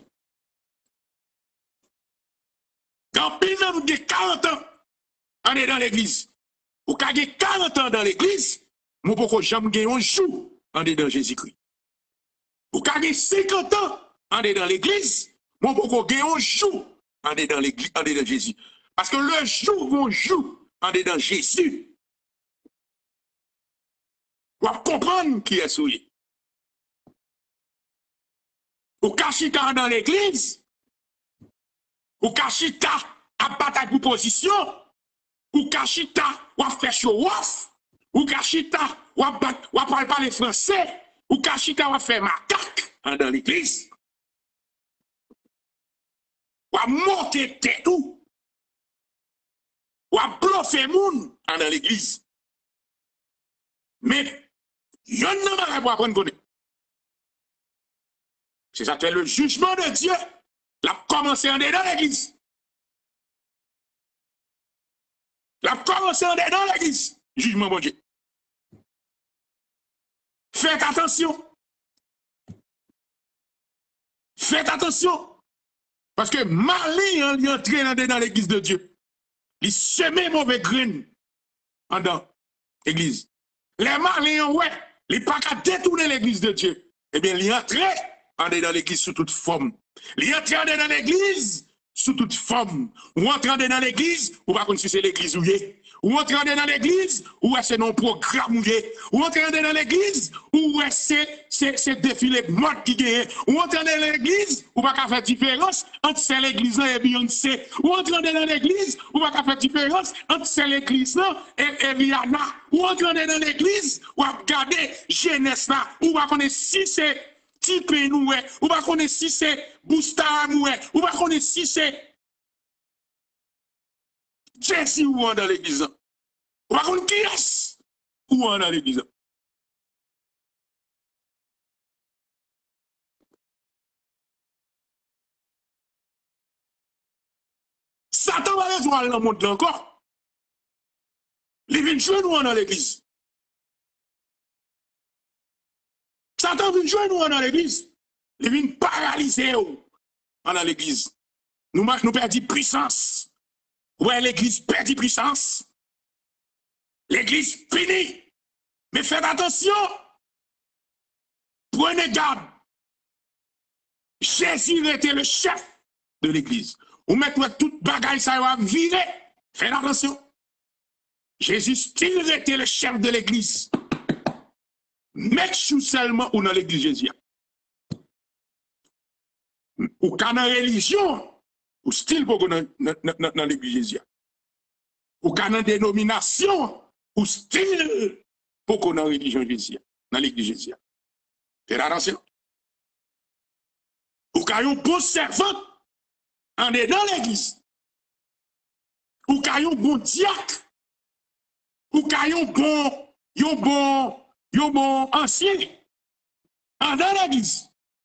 Quand pile nous avons 40 ans, on est dans l'église. Ou quand on a 40 ans dans l'église, nous ne pouvons jamais gagner un jour, on est dans Jésus-Christ. Ou quand on a 50 ans, on est dans l'église, nous ne pouvons gagner un jour, on est dans l'église, on est dans Jésus. Parce que le jour où on joue, on est dans Jésus. Vous comprendre qui est souillé. Ou quand dans l'église, ou kachita à bataille pour position, ou kachita ou à faire show-off, ou kachita ou à parler français, ou kachita ou à faire macaque dans l'église, ou à monter tête ou à bluffer moun dans l'église. Mais y'en a pas pour apprendre connaître. C'est ça fait le jugement de Dieu. La commencé en dedans l'église. La commencé en dedans l'église. Jugement bon Dieu. Faites attention. Faites attention. Parce que malin il entre dans l'église de Dieu. Il sème mauvais grain en dans l'église. Les malins, ouais, ils pas qu'à détourner l'église de Dieu. Eh bien, il entre dans l'église sous toute forme. Il entre dans l'église sous toute forme. Ou entre dans l'église, ou pas contre si c'est l'église ou yé. Ou entre dans l'église, ou est-ce non programme ou yé. Ou entre dans l'église, ou est-ce c'est défilé de mode qui gagne. Ou entre dans l'église, ou pas qu'à faire différence entre c'est l'église et Beyoncé. Ou entre dans l'église, ou pas qu'à faire différence entre c'est l'église et Rihanna. Ou entre dans l'église, ou à regarder jeunesse là. Ou pas connaître si c'est type nous, ou pas connaître si c'est Boustam, ou pas connaître si c'est Jesse ou dans l'église. Ou pas connaître qui est ou dans l'église. Satan va les voir dans le monde encore. Il vient jouer nous dans l'église. Satan vient jouer nous dans l'église. Il vient paralyser nous dans l'église. Nous perdons puissance. Ouais, l'église perd puissance. L'église finit. Mais faites attention. Prenez garde. Jésus était le chef de l'église. Ou mettez toute bagaille, ça va virer. Faites attention. Jésus still était le chef de l'église. Make sure seulement ou dans l'église Jésus. Ou quand dans la religion, ou still pour dans l'église Jésus. Ou quand dans la dénomination, ou still pour dans la religion Jésus. Dans l'église Jésus. Faites attention. Ou quand un bon servant, on est dans l'église. Ou quand un bon diacre, ou quand un bon ancien, on est dans l'église.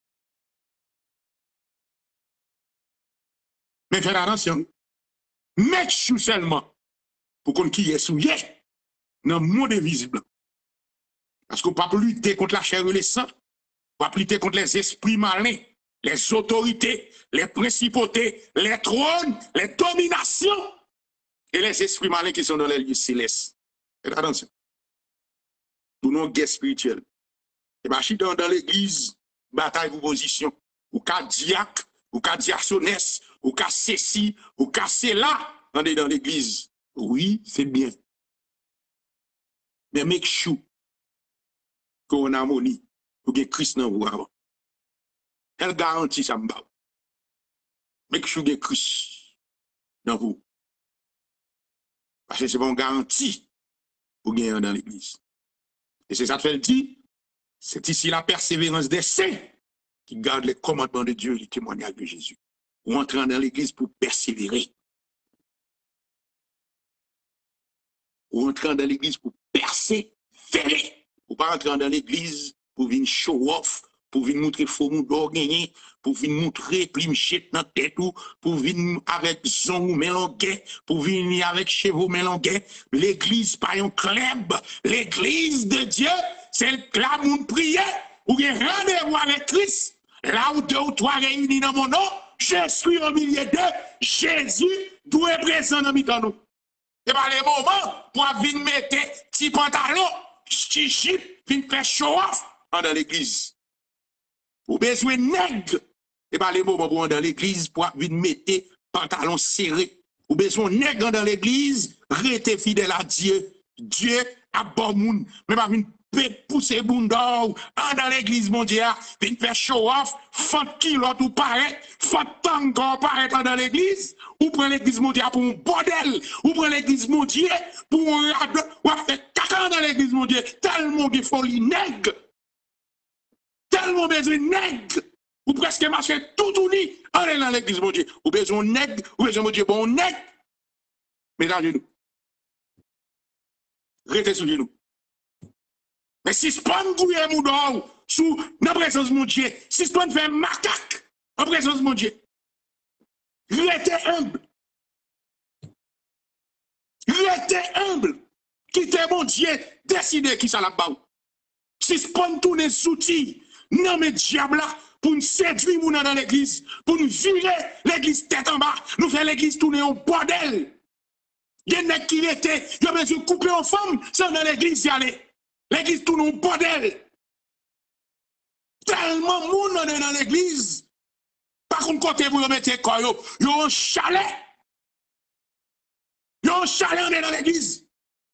Mais faites attention. Make sure seulement pour qu'on qui est souillé dans le monde invisible. Parce qu'on ne peut pas lutter contre la chair et le sang. On ne peut pas lutter contre les esprits malins, les autorités, les principautés, les trônes, les dominations et les esprits malins qui sont dans les lieux célestes. Faites attention. Pour nos guerres spirituelles. Et bien, si dans l'église, bataille pour position, ou cas diacre, ou cas diaconesse, ou cas ceci, ou cas cela, on est dans l'église. Oui, c'est bien. Mais make sure qu'on a harmonie pour que Christ n'en voit avant. Elle garantit ça m'ba. Make sure que Christ dans vous. Parce que c'est bon garantie pour gagner dans l'église. Et c'est ça que fait le dit. C'est ici la persévérance des saints qui gardent les commandements de Dieu et les témoignages de Jésus. Ou entrer dans l'église pour persévérer. Ou entrer dans l'église pour persévérer. Ou pas entrer dans l'église pour venir show off, pour venir montrer faux moudor gagné, pour venir montrer plimchette dans tête ou, pour venir avec zon ou mélangé, pour venir avec chevaux mélangés. L'église pas un club. L'église de Dieu, c'est le club où on prie, où il y a rendez-vous avec Christ. Là où deux ou trois réunis dans mon nom, je suis au milieu d'eux. Jésus doit être présent dans mes nous. Et par les moments, pour venir mettre petit pantalon, petit chip, venir faire show off dans l'église. Ou besoin de nègre. Et par les moments pour dans l'église, pour venir mettre pantalon serré. Ou besoin de nègre dans l'église, rester fidèle à Dieu. Dieu a bon monde. Mais pas venir pousser boundor dans l'église mondiale, venir faire show off, font kilot ou paraît, font tango paraît dans l'église, ou prend l'église mondiale pour un bordel, ou prend l'église mondiale pour un rade, ou fait caca dans l'église mondiale, tellement de folie nègre, tellement besoin de nègre, ou presque marcher tout uni, on est dans l'église mondiale, ou besoin de nègre, ou besoin de dire bon nègre, mais dans genoux, restez sous genoux. Mais si spawn gouye moudou sous la présence de mon Dieu, si spawn fait macaque en présence de mon Dieu, restez humble. Restez humble. Quittez mon Dieu, décidez qui ça la baou. Si spawn tourne souti, non mais diable là, pour nous séduire dans l'église, pour nous virer l'église tête en bas, nous faire l'église tourner en bordel. Il y a des qui étaient, il y a besoin de couper en femme, sans dans l'église y aller. L'église tourne en bordel. Tellement de monde est dans l'église. Par contre, côté vous mettez quoi, yo un chalet. Yo un chalet, on est dans l'église.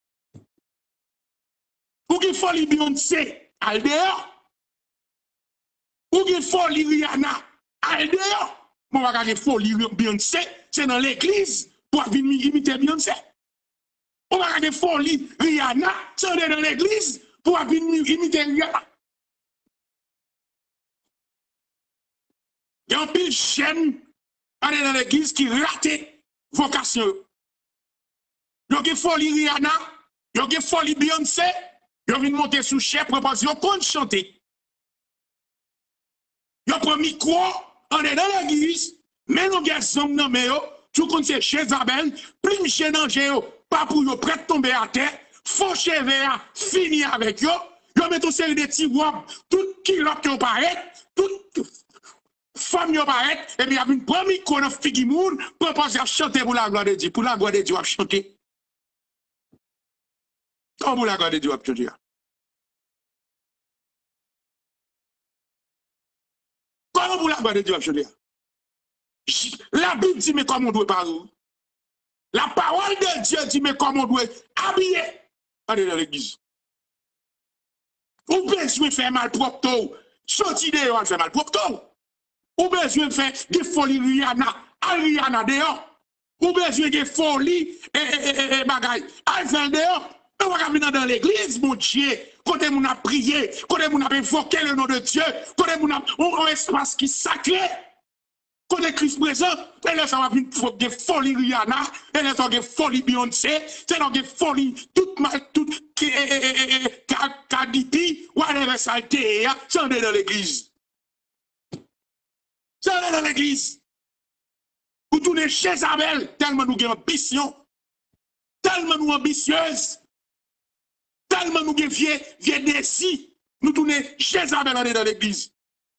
Ou qu'il faut li Beyoncé, al dehors. Ou qu'il faut li Rihanna, al dehors. Bon, va qu'il faut li Beyoncé, c'est dans l'église pour venir imiter Beyoncé. Ou va qu'il faut li Rihanna, c'est dans l'église pour venir imiter Rihanna. Il y a un pile chaîne dans l'église qui rate vocation. Il y a folie Rihanna, il y a folie Beyoncé, il y a monter sous chef, proposition, qu'on chante. Il y a un micro, on est dans l'église, mais nous garçons dans mais tout comme c'est chez Isabelle, plus chez Nangéo, pas pour yo prêt tomber à terre, faucher vers fini avec yo, yo met une série de petits robes, tout kilote qui paraît, tout femme yo paraît, et puis il y a une première qu'on a figi moun, propose à chanter pour la gloire de Dieu, pour la gloire de Dieu à chanter. Comment pour la gloire de Dieu à chanter? Comment pour la gloire de Dieu à chanter? La Bible dit, mais comment on doit parler? La parole de Dieu dit, mais comment on doit habiller? Allez dans l'église. Ou besoin de faire mal propre, sorti dehors, faire mal propre. Ou besoin de faire des folies Rihanna dehors. Ou besoin de folie et bagaille. Al faire dehors. On va venir dans l'église, mon Dieu. Côté mon a prié, côté mon a invoqué le nom de Dieu, côté mon a un espace qui sacré. Côté Christ présent, et là, ça va venir des folies Rihanna, et là, ça va des folies Beyoncé, c'est là des folies, toute Kadipi, whatever ça a été, ça en est dans l'église. Ça en est dans l'église. Vous tournez chez Isabelle, tellement nous avons ambition, tellement nous ambitieuses, tellement nous avons vieux décis, nous tournons chez Isabelle, on est dans l'église.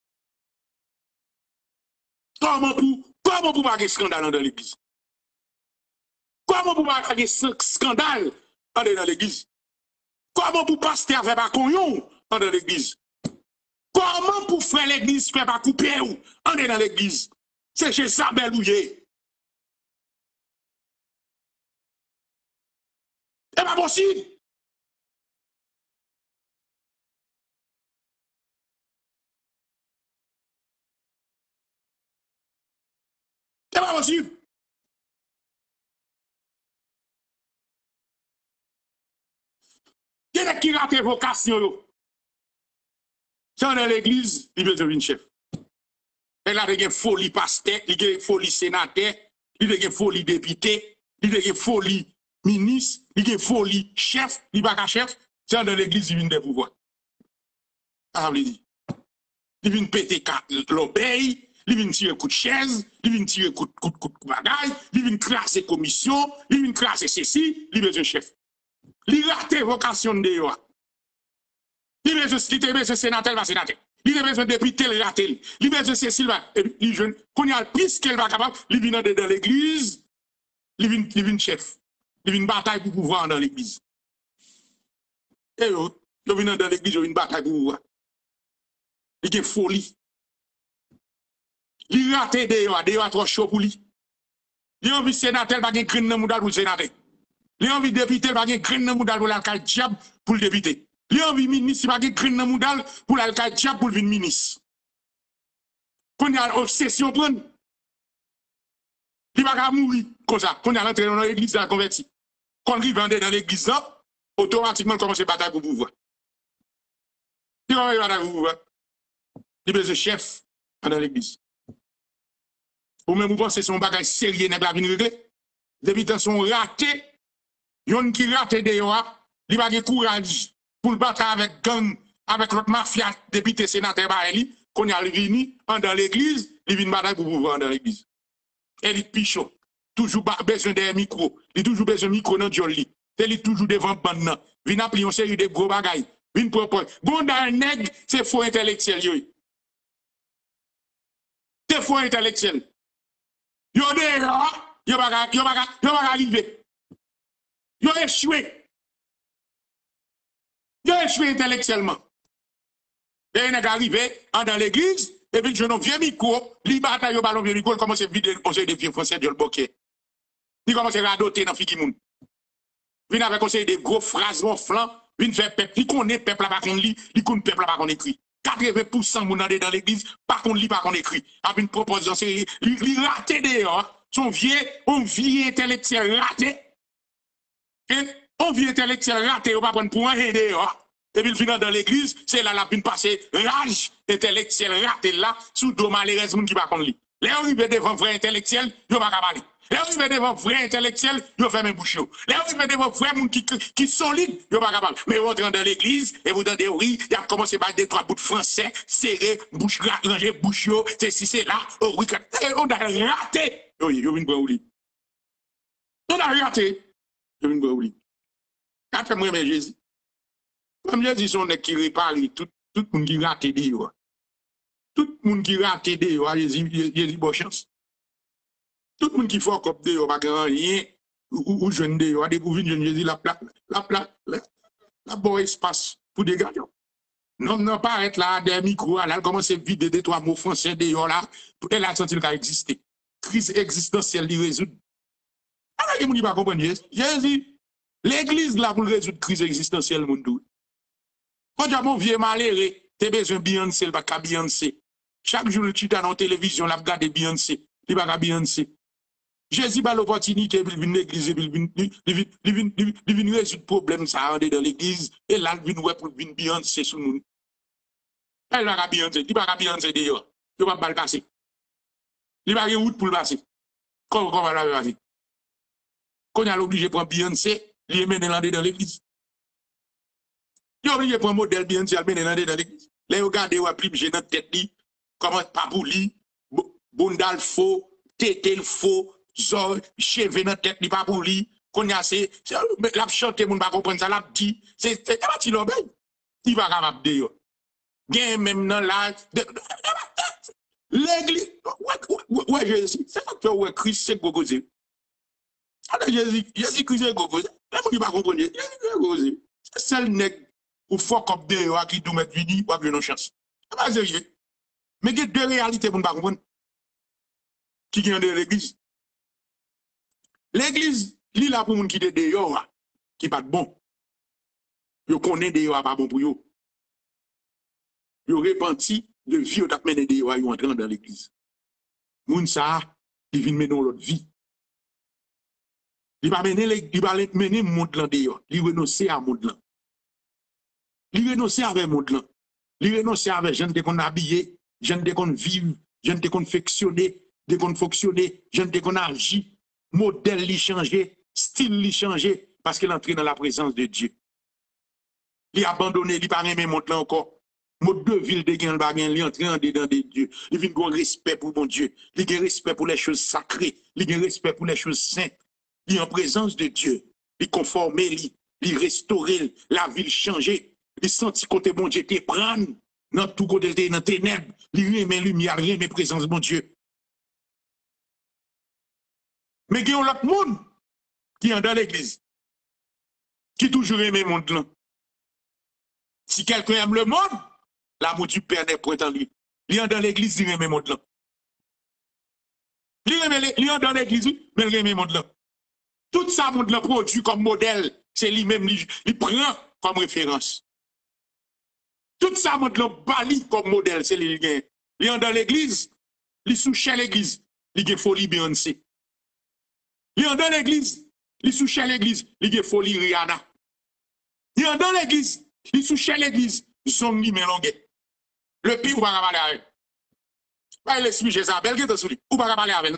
Comment pour pas de scandale dans l'église? Comment pour pas de scandale dans l'église? Comment pour pasteur faire pas cognon dans l'église? Comment pour faire l'église faire pas couper ou on est dans l'église? C'est chez Isabelle ou c'est pas possible. C'est pas possible. Il y a qui rate vocation. C'est dans l'église, il veut devenir chef. Et là, il y a folie pasteur, il y a folie sénateur, il y a folie député, il y a folie ministre, il y a folie chef, il n'y a pas chef. C'est dans l'église, il vient des pouvoirs. Ça veut dire. Il vient péter l'obéi. Il vient tirer coup de chaise, il vient tirer coup de bagaille, il vient classer commission, il vient classer ceci, il besoin chef. Il rate vocation de yo. Il besoin sénateur, va sénateur. Il besoin député, il rate. Il besoin Cécile, il jeune. Quand il y a plus qu'elle va capable, il vient dans l'église, il vient chef. Il vient bataille pour pouvoir dans l'église. Et yo, il vient dans l'église, il vient bataille pour pouvoir. Il y a folie. Il rate de trop chaud pour lui. Il a envie de sénateur, il a green dans le pour le sénateur. Il a envie de député, il a green dans le pour le diable pour le député. Il a envie de ministre, il a green dans le pour le diable pour le ministre. Quand il y a une obsession, il va pas mourir comme ça. Quand il y a l'entrée dans l'église, il a converti. Quand il va dans l'église, automatiquement, il commence à bataille pour pouvoir. Il va bataille pour pouvoir. Il est le chef dans l'église. Ou même vous pensez que son bagage sérieux n'est pas venu régler. Depuis qu'ils sont ratés, yon qui rate de yo, il va avoir courage pour le battre avec gang, avec l'autre mafia, député sénateur Baeli, qu'on y a réuni dans l'église, il vient battre pour pouvoir dans l'église. Élite Pichot, toujours besoin d'un micro, il toujours besoin d'un micro dans Joli, il est toujours devant bande, vient appeler une série de gros bagailles, vient proposer. Bon, dans un nègre, c'est faux intellectuel. C'est faux intellectuel. Yo dehors, yo va arriver. Yo échoué. Yo échoué intellectuellement. Et il est arrivé dans l'église, et puis je n'ai vieux micro, li bataille au ballon vieux micro, il commence à vider le conseil des vieux français de le bokeh. Il commence à radoter dans Fikimoun. Il avec conseil des gros phrases flancs, il fait peuple, il connaît peuple pas qu'on lit, il connaît peuple pas qu'on écrit. 80% moun dans l'église, par contre, lit pas qu'on écrit. Avec une proposition, c'est il raté dehors, son vieux intellectuel raté. Et on vieux intellectuel raté, on va prendre pour un dehors. Et puis, il finit dans l'église, c'est là la pine passer rage intellectuelle raté là, sous dos malheureusement qui va contre lui. Les arrivés devant vrai intellectuel, ils va pas parler. Les arrivés devant vrai intellectuel, ils ferment bouche. Les arrivés devant vrai monde qui solide, ils va pas parler. Mais vous rentrez dans l'église, et vous entendez, oui, il a commencé par des trois bouts de français, serré, bouche rangée, bouche, c'est si c'est là, oh oui, on a raté. Oui, je viens de voir lui. On a raté. Je viens de voir lui. Après, moi, mais Jésus. Comme je dis, son qui répare tout le monde qui rate de yo. Tout le monde qui rate de yo, Jésus bonne chance. Tout le monde qui fait comme de yo, pas grand rien, ou jeune de yo, a découvert jeune Jésus la bon espace pour des gars. Non, pas être là, des micros, là, elle commence à vider des trois mots français de yo là, pour elle a senti le cas exister. Crise existentielle, il résout. Alors, il ne pas comprendre Jésus. L'église là pour résoudre crise existentielle, mon doux. Quand tu as mon vieux malheureux, tu as besoin de Beyoncé, il va pas Beyoncé. Chaque jour, tu as dans la télévision, il va Beyoncé, il va pas Beyoncé. Jésus a l'opportunité, il vient l'église, il vient résoudre le problème, ça dans l'église, et là, il vient pour Beyoncé sur nous. Elle va pas Beyoncé, il va pas Beyoncé d'ailleurs, il va pas le passer. Il va pas route pour le passer. Comment va le passer? Quand on a l'obligé de prendre Beyoncé, il est mené dans l'église. Il est obligé de prendre un modèle Beyoncé, il est mené dans l'église. Là, vous regardez, vous appelez j'ai dans tête, comment pas pour lui, bondal faux, tété faux, zor, cheveux dans tête, pas pour lui. Qu'on y a c'est, la chanter, mon pas comprendre ça, la dit, c'est pas si l'obéi. Il va capable de yo. Gain même dans la, l'église, ouais, Jésus, c'est ça que ouais, Christ, c'est gogosé. Alors, Jésus Christ est gogosé. Là, vous ne pas comprendre, Jésus est gogosé. C'est seul nègre ou fort comme de yo qui doit mettre vini, ou avoir une chance. C'est pas sérieux. Mais il y a deux réalités pour ne pas comprendre. Qui vient de l'église. L'église, il est là pour les gens qui sont dehors, qui ne sont pas bon. Ils connaissent dehors, pas bon pour eux. Ils ont repenti de vie, ils ont mené dehors, ils ont entré dans l'église. Les gens, ça, ils viennent mener l'autre vie. Il va mener le monde là dehors. Il renonce à monde là. Il renonce avec monde là. Il renonce avec gens qui sont habillés, gens qui sont vivre, gens qui sont fonctionner, de qu'on fonctionner, gens qui sont agir, modèle li changer, style li changer parce qu'il entre dans la présence de Dieu. Il a abandonné, il pas même monde là encore. Mode de ville de gain bagen, il entre en dedans de Dieu. Il vient un respect pour mon Dieu. Il a respect pour les choses sacrées, il a respect pour les choses saintes. Il est en présence de Dieu. Il conforme, il restaure, la ville changer. Il senti côté bon Dieu te prendre dans tout côté dans les ténèbres. Il remet lumière, il remet présence de mon Dieu. Mais il y a l'autre monde qui est dans l'église, qui toujours aime le monde là. Si quelqu'un aime le monde, l'amour du Père n'est point en lui. Il est dans l'église, il aime le monde là. Il est dans l'église, mais il aime le monde là. Tout ça, monde là produit comme modèle, c'est lui-même, il prend comme référence. Tout ça, monde là bali comme modèle, c'est lui qui gagne. Il est dans l'église, il souche l'église, il a folie Beyoncé. Il est dans l'église, il souche l'église, il a folie Rihanna. Il est dans l'église, il souche l'église, son lui mélangé. Le pire, ou pas parler avec. Pas l'esprit Jézabel qui est sur lui, ou pas parler avec.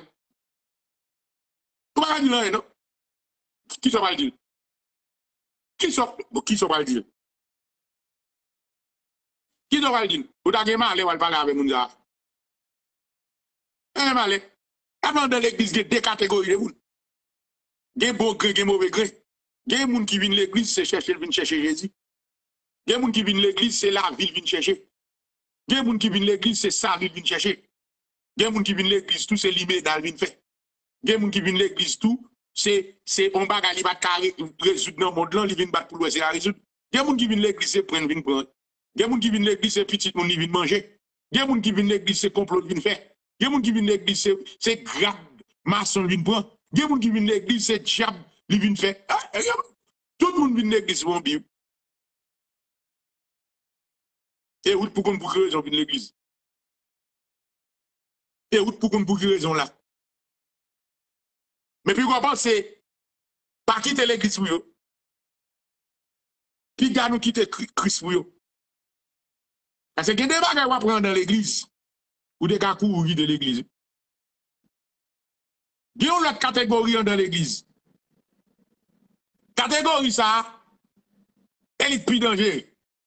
Ou pas dire non. Qui ça va dire? Qui ça va dire? Qui ça va dire? Vous avez mal à parler avec mon gars. Mal. Avant dans l'église, il y a deux catégories de monde. Il y a bon gré, il y a mauvais gré. Il y a des gens qui viennent l'église, c'est chercher, viennent chercher Jésus. Il y a des gens qui viennent l'église, c'est la ville, viennent chercher. Il y a des gens qui viennent l'église, c'est ça, viennent chercher. Il y a des gens qui viennent l'église, tout c'est l'immédiat, viennent faire. Il y a des gens qui viennent l'église, tout. C'est un bagage qui va résoudre dans le monde là, il vient battre pour le c'est à résoudre. Il y a des gens qui viennent l'église, c'est prendre, viennent prendre. Il y a des gens qui viennent l'église, c'est petit monde, ils viennent manger. Il y a des gens qui viennent l'église, c'est complot, ils viennent faire. Il y a des gens qui viennent l'église, c'est grave, maçon, ils viennent prendre. Il y a des gens qui viennent l'église, c'est diable, ils viennent faire. Tout le monde vient l'église pour Bible. Et où pour qu'on pour quelle raison vient l'église? Et où pour qu'on pour quelle raison là? Mais puis, quoi pense, c'est pas quitter l'église pour eux. Qui garde nous quitter Christ pour eux? Parce que des bagages qu'on prend dans l'église, ou des cas courir de l'église. Il y a une autre catégorie dans l'église. Catégorie ça, elle est plus dangereuse.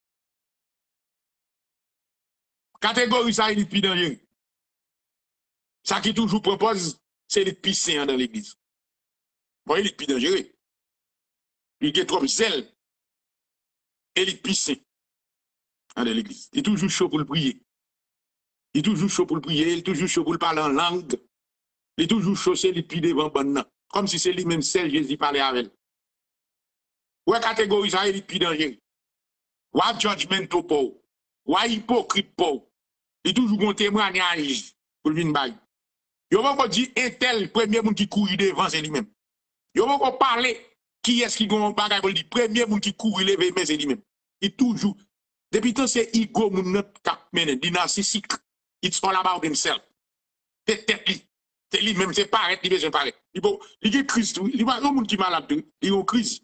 Catégorie ça, elle est plus dangereuse. Ça qui toujours propose, c'est les piscins dans l'église. Bon, il est plus dangereux. Il est trop zèle. Elle est piscin dans l'église. Il est toujours chaud pour le prier. Il est toujours chaud pour le prier. Il est toujours chaud pour le parler en langue. Il est toujours chaud, c'est lui devant bon. Comme si c'est lui-même seul Jésus parlait avec elle. Ouais, catégorie ça, il est plus dangereux. Ouais, judgment au pauvre. Ouais, hypocrite pauvre. Il est toujours un témoignage pour le venir. Il va pas dire un tel premier monde qui court devant c'est lui-même. Il va pas parler qui est-ce qui gon bagay pour dire premier monde qui court lever mais c'est lui-même. Il toujours depuis tant c'est ego moun cap mène di narcissique. It's all about himself. C'est lui-même c'est paraître, il besoin paraître. Il est crise tout, il va un monde qui malade, il est en crise.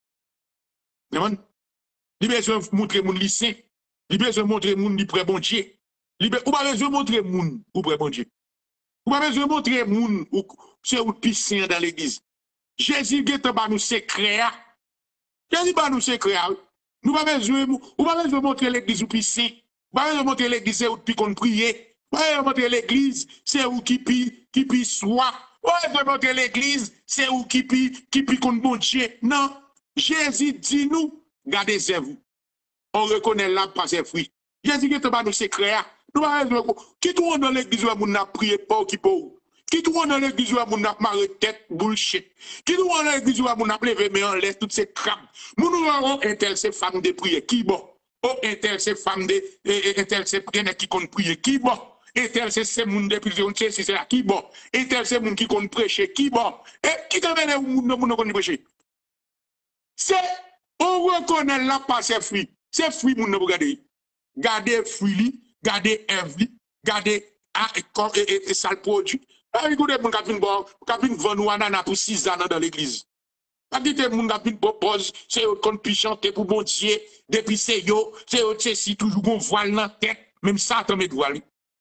Il besoin montrer moun li saint, il besoin montrer moun li près bon Dieu. Ou pas besoin montrer moun ou près bon Dieu. Ou pas besoin montrer moun ou c'est ou piscin dans l'église. Jésus gete ba nous secret. Jésus ba nous secret. Nous pas besoin ou pas besoin montrer l'église ou piscin. Pas besoin montrer l'église c'est où pi qu'on prier. Pas besoin montrer l'église c'est où qui pi soit. Pas besoin montrer l'église c'est où qui pi qu'on bon Dieu. Non, Jésus dit nous gardez vous. On reconnaît l'arbre par ses fruits. Jésus gete ba nous secret. Nous pas besoin qui tout dans l'église où moun a prié pas qui pour. Qui tout dans l'église où moun a marre tête bullshit. Qui tout dans l'église où moun a levé mais en laisse toutes ces crabes. Moun nous un tel c'est femme de prier qui bon. Oh un tel c'est femme de un tel c'est qui compte prier qui bon. Un tel c'est moun de prier c'est c'est là qui bon. Un tel c'est moun qui compte prêcher qui bon. Et qui t'amène moun compte prêcher. C'est on reconnaît là pas ses fruits. C'est fruits moun pour garder. Garder fruits, garder œuvre, garder et sale produit. Écoutez, mon capine vend ananas pour 6 ans dans l'église. Pas dit mon capine propose, c'est eux qu'on puisse chanter pour bon Dieu, depuis c'est yo, c'est eux c'est toujours qu'on voile dans la tête, même Satan met voile.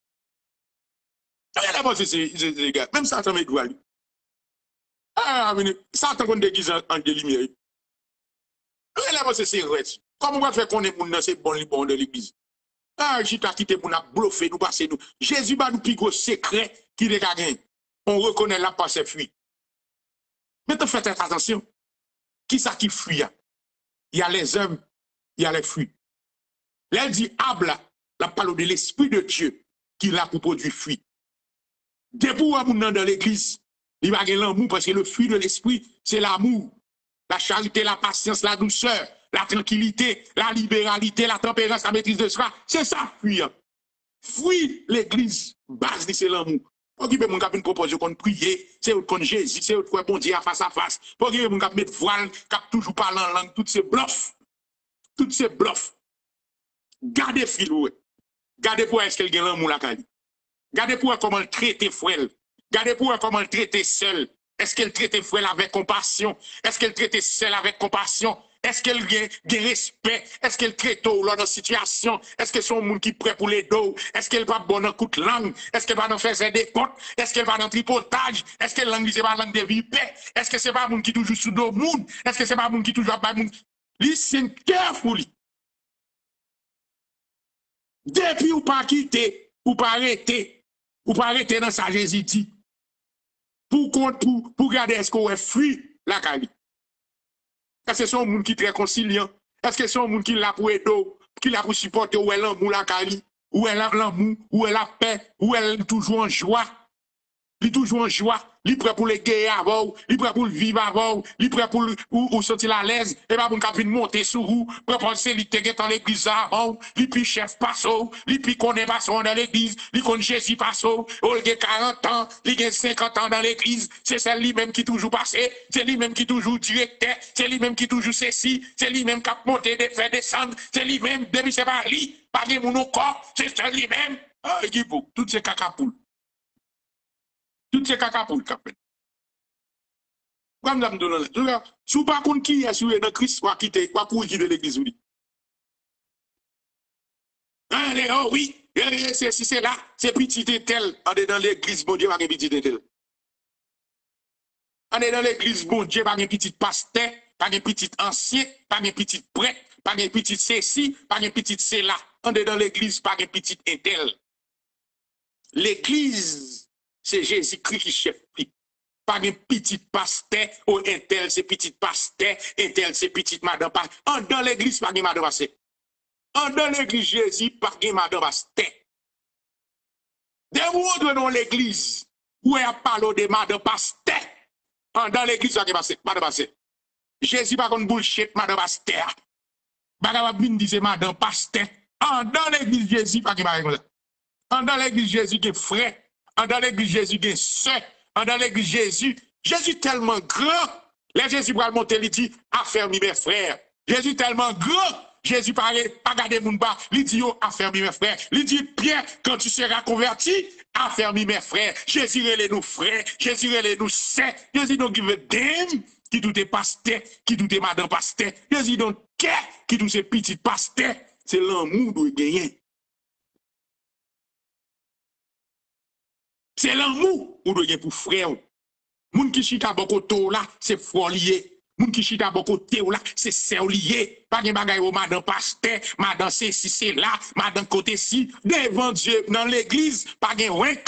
Même Satan met voile. Ah, Satan qu'on déguise en des lumières. C'est vrai. Comment on va faire qu'on est moun dans ces bons de l'église? Ah, j'ai quitté pour nous bluffer, nous passer nous. Jésus va nous piquer secret qui est gagné. On reconnaît là par ses fruits. Maintenant, faites attention. Qui ça qui fuit? Il y a les œuvres, il y a les fruits. Là, elle dit, habla, la parole de l'Esprit de Dieu qui l'a pour produire fruit. Debout à mon dans l'église, il va gagner l'amour parce que le fruit de l'Esprit, c'est l'amour, la charité, la patience, la douceur, la tranquillité, la libéralité, la tempérance, la maîtrise de soi. C'est ça, fruit. Fruit, l'église, base, c'est l'amour. Pour qui peut mon cap une proposition qu'on prier, c'est qu'on Jésus, c'est qu'on bon Dieu face à face. Pour qui mon cap mettre voile, cap toujours parler en langue, toutes ces bluffs. Toutes ces bluffs. Gardez filou. Gardez pour est-ce qu'elle gagne l'amour la caille. Gardez pour comment le traiter frère. Gardez pour comment le traiter seul. Est-ce qu'elle traite frère avec compassion? Est-ce qu'elle traite seul avec compassion? Est-ce qu'elle a respect? Est-ce qu'elle traite dans la situation? Est-ce que son monde qui est prêt pour les dos? Est-ce qu'elle va bon en coup de langue? Est-ce qu'elle va dans faire des potes? Est-ce qu'elle va dans tripotage? Est-ce qu'elle langue c'est pas langue de vipère? Est-ce que c'est pas monde qui toujours sous dos monde? Est-ce que c'est pas monde qui toujours pas monde? Listen carefully. Depuis ou pas quitter, ou pas arrêter dans sa Jésus dit. Pour garder est-ce qu'on est fruit la caille. Est-ce que c'est un monde qui est très conciliant? Est-ce que c'est un monde qui l'a pour aider, qui l'a pour supporter, où elle l'amour la caille, où elle a l'amour, où elle a paix, où elle est toujours en joie? Il est toujours en joie, il est prêt pour les guerriers avant, il est prêt pour le vivre avant, il est prêt pour ou sortir à l'aise, et pas pour une monter sur vous, pour penser qu'il était dans l'église avant, il est chef passo, il est connaît passo dans l'église, il connaît Jésus passo, il a 40 ans, il a 50 ans dans l'église, c'est lui-même qui toujours passé, c'est lui-même qui toujours directeur, c'est lui-même qui toujours ceci, c'est lui-même qui a monté, fait descendre, c'est lui-même, depuis c'est pas lui, pas de mon corps, c'est lui-même, ah, il dit beaucoup, toutes ces cacapoules. Toutes ces cacapoules capent. Comme ça me donne là. Si vous pas contre qui est sur le Christ, quoi quitter, quoi courir de l'église ou Oh oui, si c'est là, c'est petit tel. On est dans l'église, bon Dieu, pas un petit tel. On est dans l'église, bon Dieu, pas un petit pasteur, pas un petit ancien, pas un petit prêtre, pas un petit ceci, pas un petit cela. On est dans l'église, pas un petit intel. L'église, c'est Jésus-Christ qui chef. Pas un petit pasteur, ou intel, c'est petit pasteur, intel, c'est petit madame. Dans l'église, pas un madame pasteur. Dans l'église Jésus, pas de madame pasteur. Des mots dans l'église, où il parle de madame pasteur. Dans l'église, pas de madame pasteur. Jésus, pas de bullshit, madame pasteur. Pas de dire madame pasteur. Dans l'église Jésus, pas de madame pasteur. Dans l'église Jésus, il y a frère. Dans l'église Jésus, il y a soeur. Dans l'église Jésus tellement grand. Là, Jésus va monter, il dit, affermis mes frères. Jésus tellement grand. Jésus parlait, pas garder mon bas, il dit, affermis mes frères. Il dit, Pierre, quand tu seras converti, affermis mes frères. Jésus relève nous frères, Jésus relève nous sœurs. Jésus don't give a damn qui tout est pasteur, qui tout est madame pasteur. Jésus don't care qui tout est petit pasteur. C'est l'amour de gagner. C'est l'amour ou de gagner pour frère. Moun qui chita beaucoup tôt là, c'est frère lié. Moun qui chita beaucoup tôt là, c'est sœur lié. Pas de bagay ou madame pasteur, madame ceci, c'est là, madame côté ci. Devant Dieu, dans l'église, pas de rank.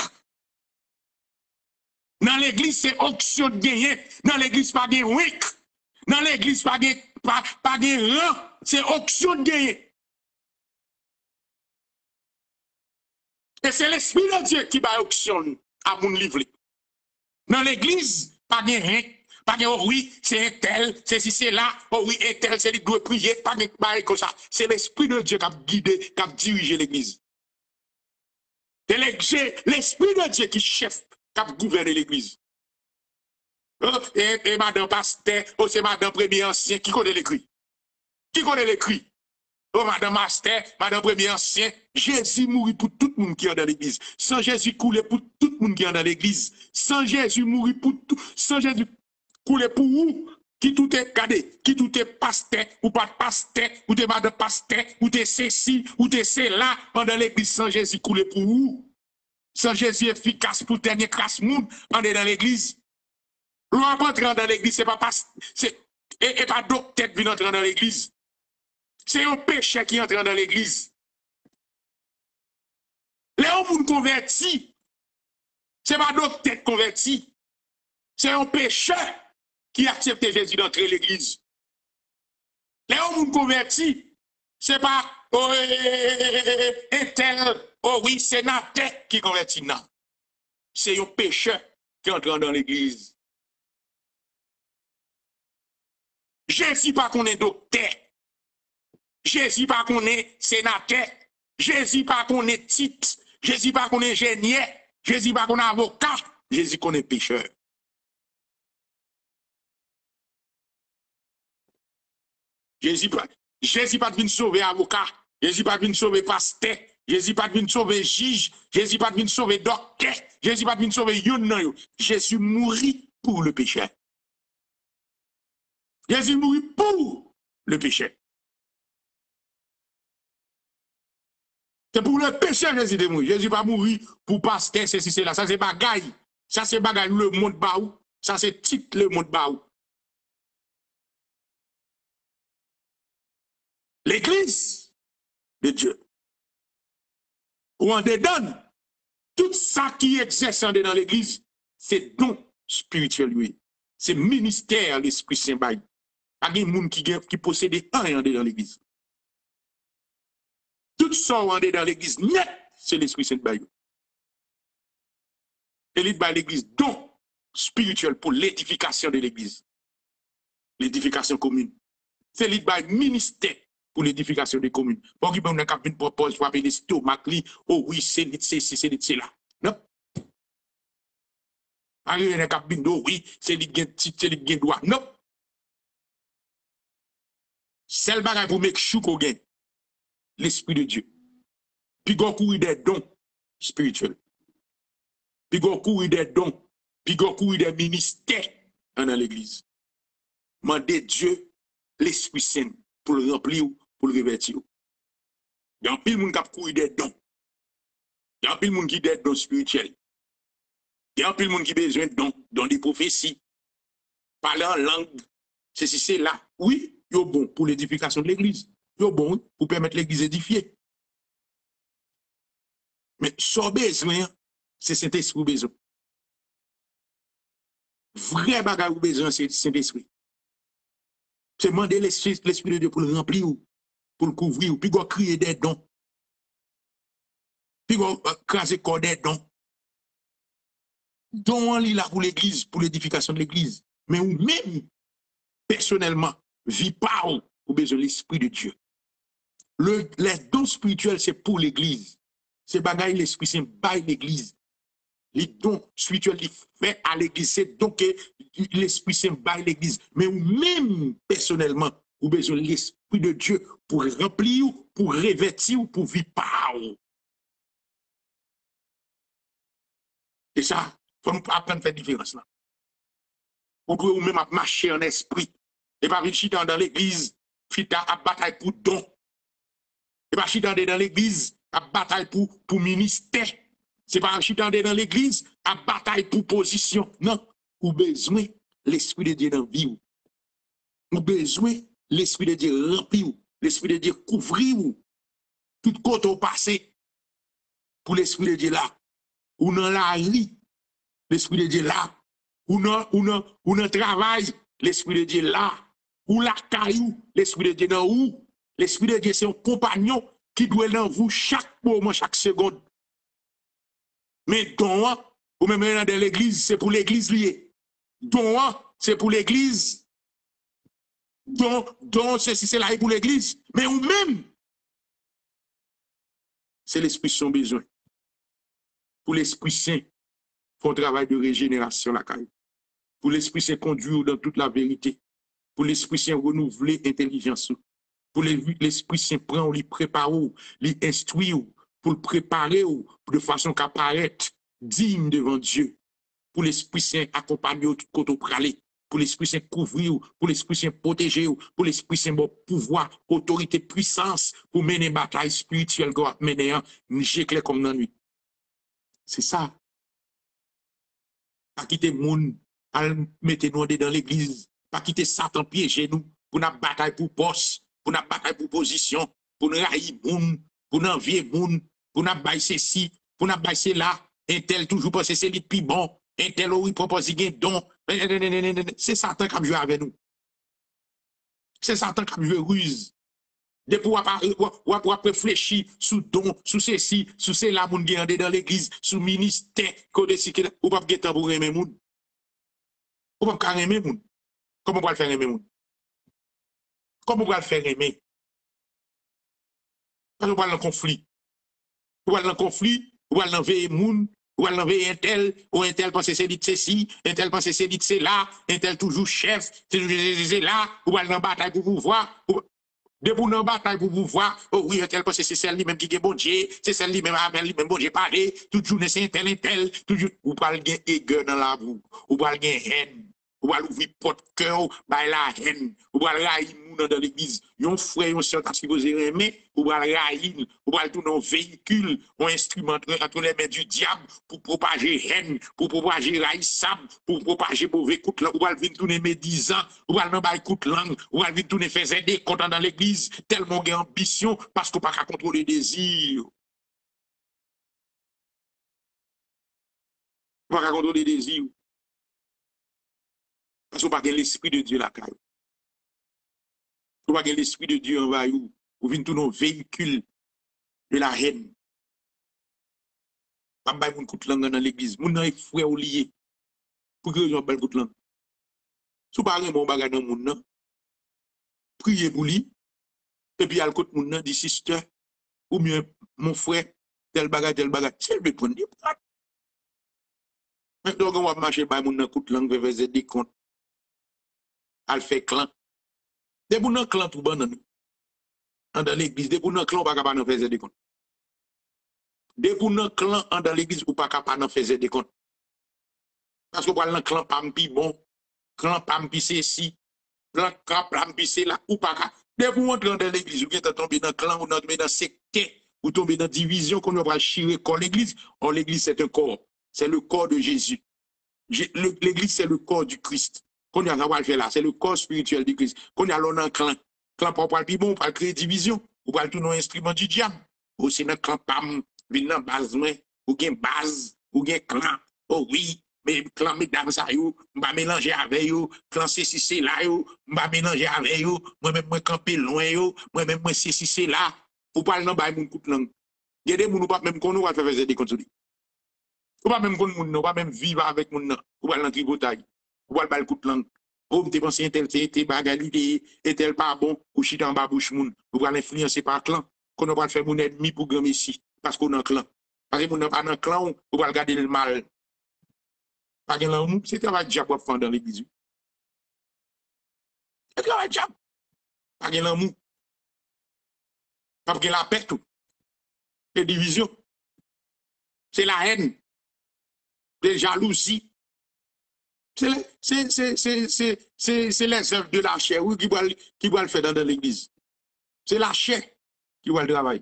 Dans l'église, c'est auction de gagner. Dans l'église, pas de rank. Dans l'église, pas de rang. C'est auction de gagner. Et c'est l'Esprit de Dieu qui va auction à mon livre. Dans l'église, pas de rien, pas de oh oui, c'est un tel, c'est si c'est là, oh oui, un tel, c'est lui doit prier, pas de bail comme ça. C'est l'Esprit de Dieu qui a guidé, qui a dirigé l'église. C'est l'Esprit de Dieu qui chef, qui a gouverné l'église. Et madame pasteur, oh c'est madame premier ancien, qui connaît l'écrit? Qui connaît l'écrit? Oh, madame Master, madame premier ancien, Jésus mourit pour tout le monde qui est dans l'église. Sans Jésus couler pour tout le monde qui est dans l'église. Sans Jésus mourir pour tout, sans Jésus couler pour vous, qui tout est gardé, qui tout est pasteur, ou pas de pasteur, ou de madame pasteur, ou de ceci, ou de cela, pendant l'église, sans Jésus couler pour vous. Sans Jésus efficace pour tenir crasse monde, pendant dans l'église. L'on va entrer dans l'église, c'est pas pasteur, et pas docteur qui vient entrer dans l'église. C'est un péché qui entre dans l'église. Les hommes convertis, c'est pas d'autres têtes convertis. C'est un péché qui accepte Jésus d'entrer dans l'église. Les hommes convertis, c'est pas un tel, oh oui, sénateur qui convertit. Non. C'est un péché qui entre dans l'église. Jésus pas qu'on est docteur. Jésus pas qu'on est sénateur, Jésus pas qu'on est titre, Jésus pas qu'on est ingénieur, Jésus pas qu'on est avocat, Jésus qu'on est pécheur. Jésus pas de venir sauver avocat, Jésus pas de venir sauver pasteur, Jésus pas de venir sauver juge, Jésus pas de venir sauver docteur, Jésus pas de venir sauver yon. Jésus mourit pour le péché. Jésus mourit pour le péché. C'est pour le péché Jésus de mourir. Jésus pas mourir pour pasteur, c'est là. Ça c'est bagaille. Ça c'est bagaille le monde baou. Ça c'est titre le monde baou. L'église de Dieu. Ou on dedans, tout ça qui exerce dans l'église, c'est don spirituel, oui. C'est ministère l'Esprit Saint. Pas de monde qui possède un dans l'église. Tout ça on est dans l'église net, c'est l'Esprit Saint Bayou. Et il bat l'église don spirituel pour l'édification de l'église. L'édification commune. C'est il bat ministère pour l'édification des communes. Pour qu'il y ait un cap une propose pour appeler stomac li, oh oui, c'est là. Non. Il y a un cap oh oui, c'est lui qui a droit. Non. C'est le bagage pour mettre chou qu'on gagne. L'Esprit de Dieu. Puis qu'on courir des dons spirituels. Puis qu'on courir des dons. Puis qu'on courir des ministères dans l'église. Mandez Dieu, l'Esprit Saint, pour le remplir, pour le revêtir. Il y a un pile monde qui a couru des dons. Il y a un pile monde qui a des dons spirituels. Il y a un pile monde qui a besoin de dons, dans des prophéties. Parler en langue. C'est là. Oui, il est bon pour l'édification de l'église. Il est bon pour permettre l'église d'édifier. Mais son besoin, c'est Saint-Esprit besoin. Vrai bagage ou besoin, c'est Saint-Esprit. C'est demander l'Esprit de Dieu pour le remplir, pour le couvrir, puis il crier des dons. Puis il craser corps des dons. Don on lit là pour l'église, pour l'édification de l'église. Mais ou même, personnellement, vit pas ou besoin de l'Esprit de Dieu. Les dons spirituels, c'est pour l'église. C'est bagaille l'Esprit Saint by l'église. Les dons spirituels, ils fait à l'église. C'est donc l'Esprit Saint by l'église. Mais ou même, personnellement, ou besoin de l'Esprit de Dieu pour remplir, pour revêtir, pour vivre par. Et ça, il faut nous apprendre à faire différence là. On peut même marcher en esprit. Et pas venir dans l'église, chita à bataille pour don. Et pas chita dans l'église, à bataille pour ministère. C'est pas chita dans l'église, à bataille pour position. Non, ou besoin l'Esprit de Dieu dans la vie. Ou besoin l'Esprit de Dieu remplir, l'Esprit de Dieu couvrir. Tout côté au passé, pour l'Esprit de Dieu là. Ou dans la rue, l'Esprit de Dieu là. Ou dans travail, l'Esprit de Dieu là. Ou la caillou, l'Esprit de Dieu dans où? L'Esprit de Dieu, c'est un compagnon qui doit dans vous chaque moment, chaque seconde. Mais don, ou même dans l'église, c'est pour l'église liée. Don, c'est pour l'église. Don, c'est là pour l'église. Mais ou même, c'est l'Esprit son besoin. Pour l'Esprit Saint, faut un travail de régénération la caille. Pour l'Esprit Saint conduire dans toute la vérité. Pour l'Esprit Saint renouveler l'intelligence. Pour l'Esprit Saint prendre, lui préparer, lui instruire, pour le préparer de façon qu'à paraître digne devant Dieu. Pour l'Esprit Saint accompagner tout côté pour aller. Pour l'Esprit Saint couvrir, pour l'Esprit Saint protéger, pour l'Esprit Saint pouvoir, autorité, puissance, pour mener une bataille spirituelle qu'on va mener, j'éclaire comme dans la nuit. C'est ça. Pas quitter le monde, mettre nous dans l'église, pas quitter Satan piéger nous, pour nous bataille pour poste, pour nous bataille pour position, pour nous haïr monde, pour nous envier monde, pour nous bailler ceci, pour nous bailler là, un tel toujours penser c'est lui plus bon, un tel oui propose un don. C'est Satan qui a joué avec nous. C'est Satan qui a joué ruse. De pouvoir réfléchir sous don, sous ceci, sous cela, moun gen dans l'église, sous ministère, ou pas gen pour aimer moun. Ou pas aimer moun. Comment on va le faire aimer moun? Comment on va le faire aimer? Parce qu'on va dans le conflit. On va dans le conflit, on va l'enlever moun, on va l'enlever un tel, ou un tel pense c'est dit ceci, un tel pense c'est dit c'est là, un tel toujours chef, c'est là, on va dans la bataille pour pouvoir. De pour nous bataille pour pouvoir, oh oui, tel parce que c'est celle-là même qui est bon Dieu, c'est celle-là même avec lui-même bon Dieu parler, toute journée c'est un tel, toujours, ou pas le gain aigueur dans la boue, ou pas le gain haine, ou pas l'ouvrir porte cœur, bah la haine, ou pas le raïr dans l'église, yon frère, yon sœur, qui vous aimer, ou pas le raïr, ou pas le tourner un véhicule, un instrument entre les mains du diable, pour propager haine, pour propager raïssable, pour propager mauvais coup de langue, ou pas le venir tourner médisant, ou pas le bail coup de langue, ou pas le venir tourner faire des comptes dans l'église, tellement de ambition, parce qu'on n'a pas contrôler les désirs. On n'a pas contrôler les désirs. Parce qu'on n'a pas l'esprit de Dieu là. On n'a pas l'esprit de Dieu envers vous. Vous venez tourner un véhicule de la haine. Pas de bail coup de langue dans l'église. Moun nan frère ou lié. Pour que vous ayez coup de langue. Si vous parlez mon bagage dans le monde, priez pour lui. Et puis, à côté de mon dit sister, ou mieux, mon frère, tel bagage. C'est le point de vue. Maintenant, on va marcher par mon coup de langue, on va faire des comptes. Elle fait clan. Des bons clan tout bon dans l'église, des bons clan, on va pas faire des comptes. Des bons clan dans l'église, ou pas capable faire des comptes. Parce que le clan pas bon, clan pas ceci, clan pas c'est là, ou pas Dès que vous entrez dans l'église, vous êtes tombé dans le clan, vous tombez dans le secteur, vous tombez dans la division, qu'on va chirer corps l'église. Or, l'église, c'est un corps. C'est le corps de Jésus. L'église, c'est le corps du Christ. Qu'on y a à faire là, c'est le corps spirituel du Christ. Qu'on y a l'on en clan. Clan pour pas le bon, pour créer division. Ou pas tout nos instruments du diable. Ou c'est notre clan pam, vient dans base, ou gen base, ou gen clan. Oh oui, mais clan mesdames ça yo, m'ba mélanger avec yo, clan ceci c'est là yo, m'ba mélanger avec yo, moi-même moi camper loin yo, moi-même moi ceci c'est là. Ou pas dans bay moun coupe langue. Il y a des moun ou pas même qu'on va faire des contrôles. Ou pas même qu'on moun, ou pas même vivre avec moun nan, ou pas dans tripotaille. Ou pas le coupe langue. Ou t'es pensé tel t'es bagali et tel pas bon, ou chita en bas bouche moun, ou pas l'influencer par clan, qu'on va faire mon ennemi pour grand messie parce qu'on en clan. Parce que moun nan pas dans clan, ou pas regarder le mal. Pas gen l'amour, c'est travail diable pour faire dans l'église. C'est travail diable. Pas gen l'amour. Pas gen la paix tout. C'est division. C'est la haine. C'est jalousie. C'est les œuvres de la chair qui va le faire dans l'église. C'est la chair qui va le travailler.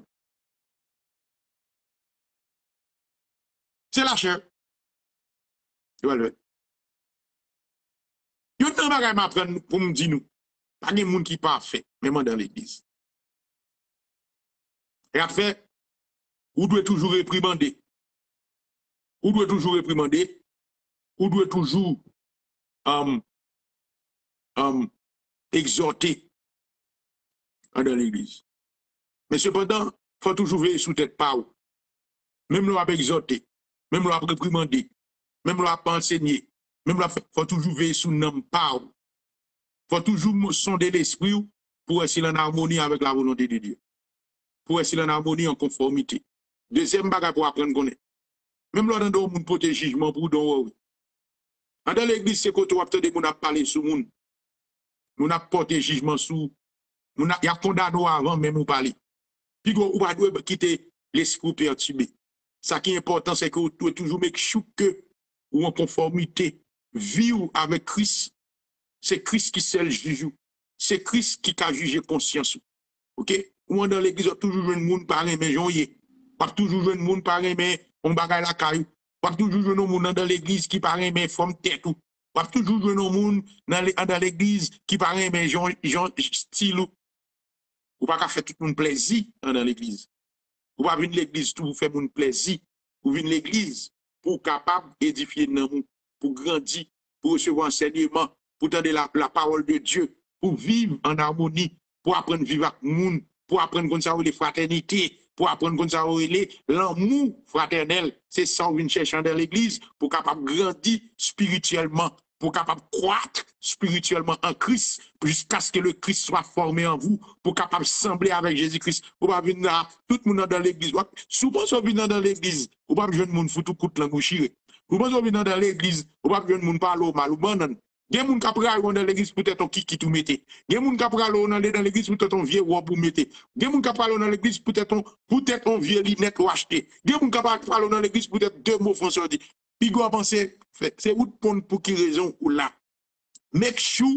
C'est la chair qui va le faire. Il y a un bagage m'apprendre pour me dire nous. Pas de monde qui pas fait, même dans l'église. Et après, vous devez toujours réprimander. Vous devez toujours réprimander. Vous devez toujours exhorter dans l'église. Mais cependant, il faut toujours veiller sous tête pas. Même l'on a exhorté, même l'on a réprimandé, même l'on a enseigné, même l'on faut toujours veiller sous nom pas. Il faut toujours sonder l'esprit pour essayer en harmonie avec la volonté de Dieu. Pour essayer en harmonie en conformité. Deuxième bagage pour apprendre qu'on est. Même l'on a dans le porter jugement pour don. Dans l'église, c'est quand on a parlé sur le monde. On a porté jugement sur. Il y a condamné avant même ou parler. Puis on va quitter l'esprit perturbé. Ce qui est important, c'est que vous devez toujours make sure que ou en conformité, vivre avec Christ. C'est Christ qui seul juge. C'est Christ qui a jugé conscience. OK? Ou dans l'église, on a toujours un monde par mais j'en pas toujours un monde par mais on bagaille la caillou. Pas toujours un monde dans l'église qui paraît mais forme tête ou. Pas toujours un monde dans l'église qui paraît mais genre style ou. Ou pas faire tout le monde plaisir dans l'église. Ou pas venir l'église tout faire mon plaisir. Ou venir l'église pour capable d'édifier nous, pour grandir, pour recevoir enseignement, pour tendre la parole de Dieu, pour vivre en harmonie, pour apprendre à vivre avec le monde, pour apprendre comme ça les fraternités, pour apprendre comme ça l'amour fraternel. C'est ça qu'on vient chercher dans l'église pour capable grandir spirituellement, pour capable croître spirituellement en Christ, jusqu'à ce que le Christ soit formé en vous, pour capable sembler avec Jésus-Christ. Vous pas venir là, tout le monde dans l'église. Souvent, si vous venez dans l'église, vous pas besoin de monde foutre coup de langue ou chiré. Vous pas venir dans l'église, vous pas besoin de monde parler mal ou banan. Il y a des gens qui pral dans l'église peut-être un kiki tout mettre. Il y a des gens qui pral dans l'église peut-être un vieux robe pour mettre. Il y a des gens qui pral dans l'église peut-être un vieux linette ou acheter. Il y a des gens qui pral dans l'église peut-être deux mots français dit. Puis go penser c'est où pour qui raison ou là. Make sure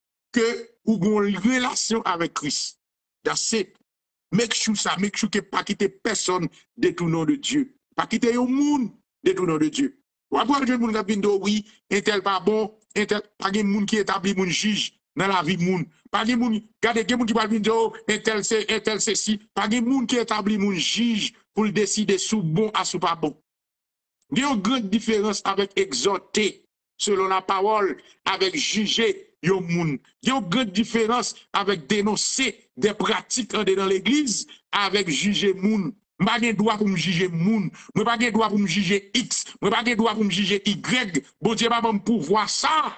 que vous avez une relation avec Christ. That's it. Make sure ça, make sure que pas quitter personne détournant de Dieu. Pas quitter un monde détournant de Dieu. Ou après je moun qui dit oui, un tel pas bon, un tel pas de monde qui établit mon juge dans la vie moun. Pas de monde, regardez des monde qui parle dire un tel c'est si, pas de monde qui établit mon juge pour le décider sous bon à sous pas bon. Il y a une grande différence avec exhorter selon la parole, avec juger yon moun. Il y a une grande différence avec dénoncer des pratiques dans l'église avec juger moun. Je n'ai pas de droit pour me juger moun. Je n'ai pas de droit pour me juger X. Je n'ai pas de droit pour me juger Y. Bon Dieu pas me pouvoir ça.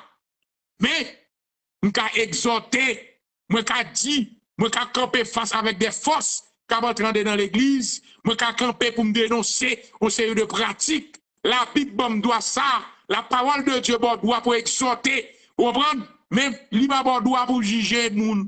Mais, je peux exhorter, je peux dire, je peux camper face avec des forces qui vont entrer dans l'église. Je peux camper pour me dénoncer une série de pratiques. La Bible doit ça. La parole de Dieu doit pour exhorter. Vous comprenez? Mais il va doit pour juger moun.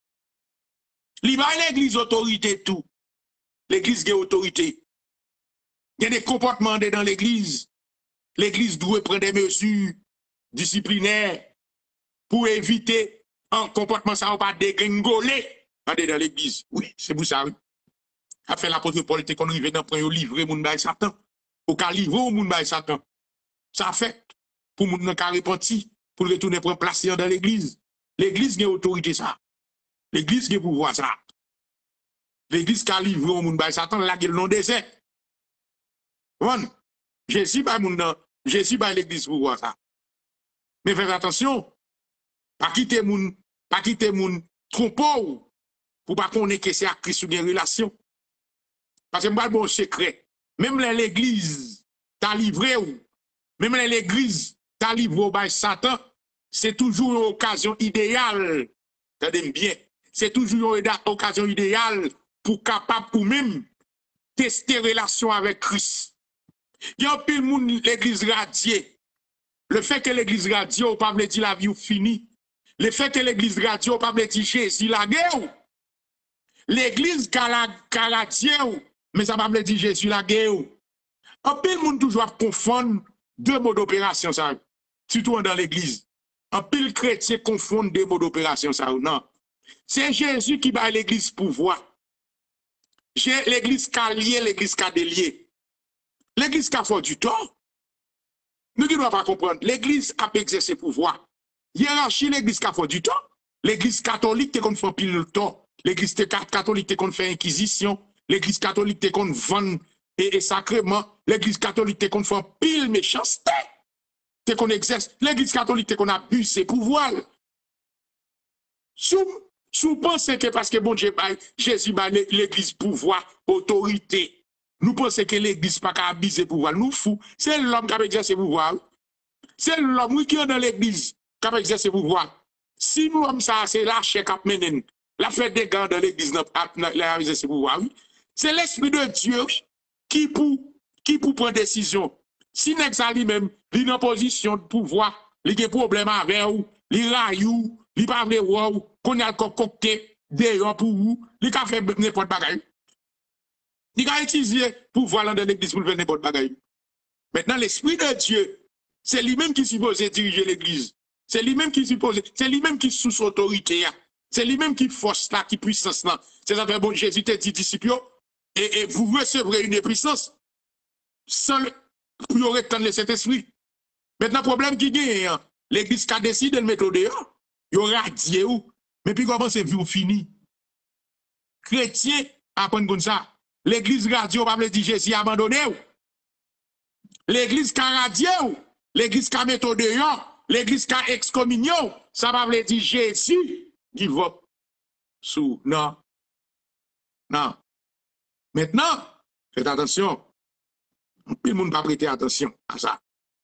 Il va l'église autorité tout. L'église a autorité. Il y a des comportements dans l'église. L'église doit prendre des mesures disciplinaires pour éviter un comportement ça va pas dégringoler Allez dans l'église. Oui, c'est pour ça. Oui. A fait l'apôtre Paul, t'es qu'on arrive dans le livrer moun bay Satan. Ou qu'à livrer moun bay Satan. Ça fait pour moun nan ka repenti, pour retourner pour placer dans l'église. L'église a autorité ça. L'église a pouvoir ça. L'église qui a livré au moun bay Satan, là qui est le nom désert. Bon, Jésus ba moun nan, Jésus ba l'église pour voir ça. Mais faites attention, pas quitter moun trompeau pour pas connaître que c'est à Christ ou une relation. Parce que moi bon secret, même l'église t'a livré ou même l'église t'a livré au bay Satan, c'est toujours une occasion idéale. Attendez bien, c'est toujours une occasion idéale pour capable ou même tester relation avec Christ. Il y a un peu de monde l'église radiée. Le fait que l'église radiée, on pas dire la vie ou fini. Le fait que l'église radiée, on pas dire Jésus la guerre. L'église radiée, mais ça pas dire Jésus la guerre. Un peu de monde toujours confondre deux modes d'opération ça. Surtout dans l'église. Un pile chrétien confond deux modes d'opération ça. Non. C'est Jésus qui bat l'église pouvoir. L'église qui a lié, l'église qui a délié. L'église qui a fait du tort. Nous ne devons pas comprendre. L'église a exercé pouvoir. Hiérarchie, l'église qui a fait du tort. L'église catholique, t'es qu'on fait pile le tort. L'église catholique, t'es qu'on fait inquisition. L'église catholique, t'es qu'on vend et sacrement. L'église catholique, t'es qu'on fait pile méchanceté. T'es qu'on exerce. L'église catholique, t'es qu'on abuse ses pouvoirs. Sous pensez que parce que bon Dieu, Jésus a l'église pouvoir, autorité. Nous pensons que l'église pas qu'à abuser pouvoir. Nous fous. C'est l'homme qui a exercé pouvoir. C'est l'homme qui est dans l'église qui a exercé pouvoir. Si nous l'homme ça, c'est la chèque à mener. La fête des gars dans l'église n'a exercé pouvoir. C'est l'esprit de Dieu qui pour prendre décision. Si n'est ça lui-même, il est en position de pouvoir, il a des problèmes avec vous, il raille, il pas vrai ou qu'on a concocté dehors pour vous, il a fait n'importe bagaille. Il a utilisé pouvoir dans l'église pour faire n'importe bagaille. Maintenant, l'esprit de Dieu, c'est lui-même qui suppose diriger l'église. C'est lui-même qui suppose, c'est lui-même qui sous autorité. C'est lui-même qui force là, qui puissance là. C'est ça que bon Jésus t'a dit disciples, et vous recevrez une puissance sans pour retendre le Saint-Esprit. Maintenant, problème qui gagne, l'église qui a décidé de le mettre au dehors, il y aura Dieu. Mais puis comment c'est vu fini? Chrétien, apprendre comme ça. L'église radio, pas dire Jésus abandonné. L'église qui a radié, l'église qui a mis au dehors, l'église qui a excommunion, ça va dire Jésus qui va sous. Non. Non. Maintenant, faites attention. Tout le monde va prêter attention à ça.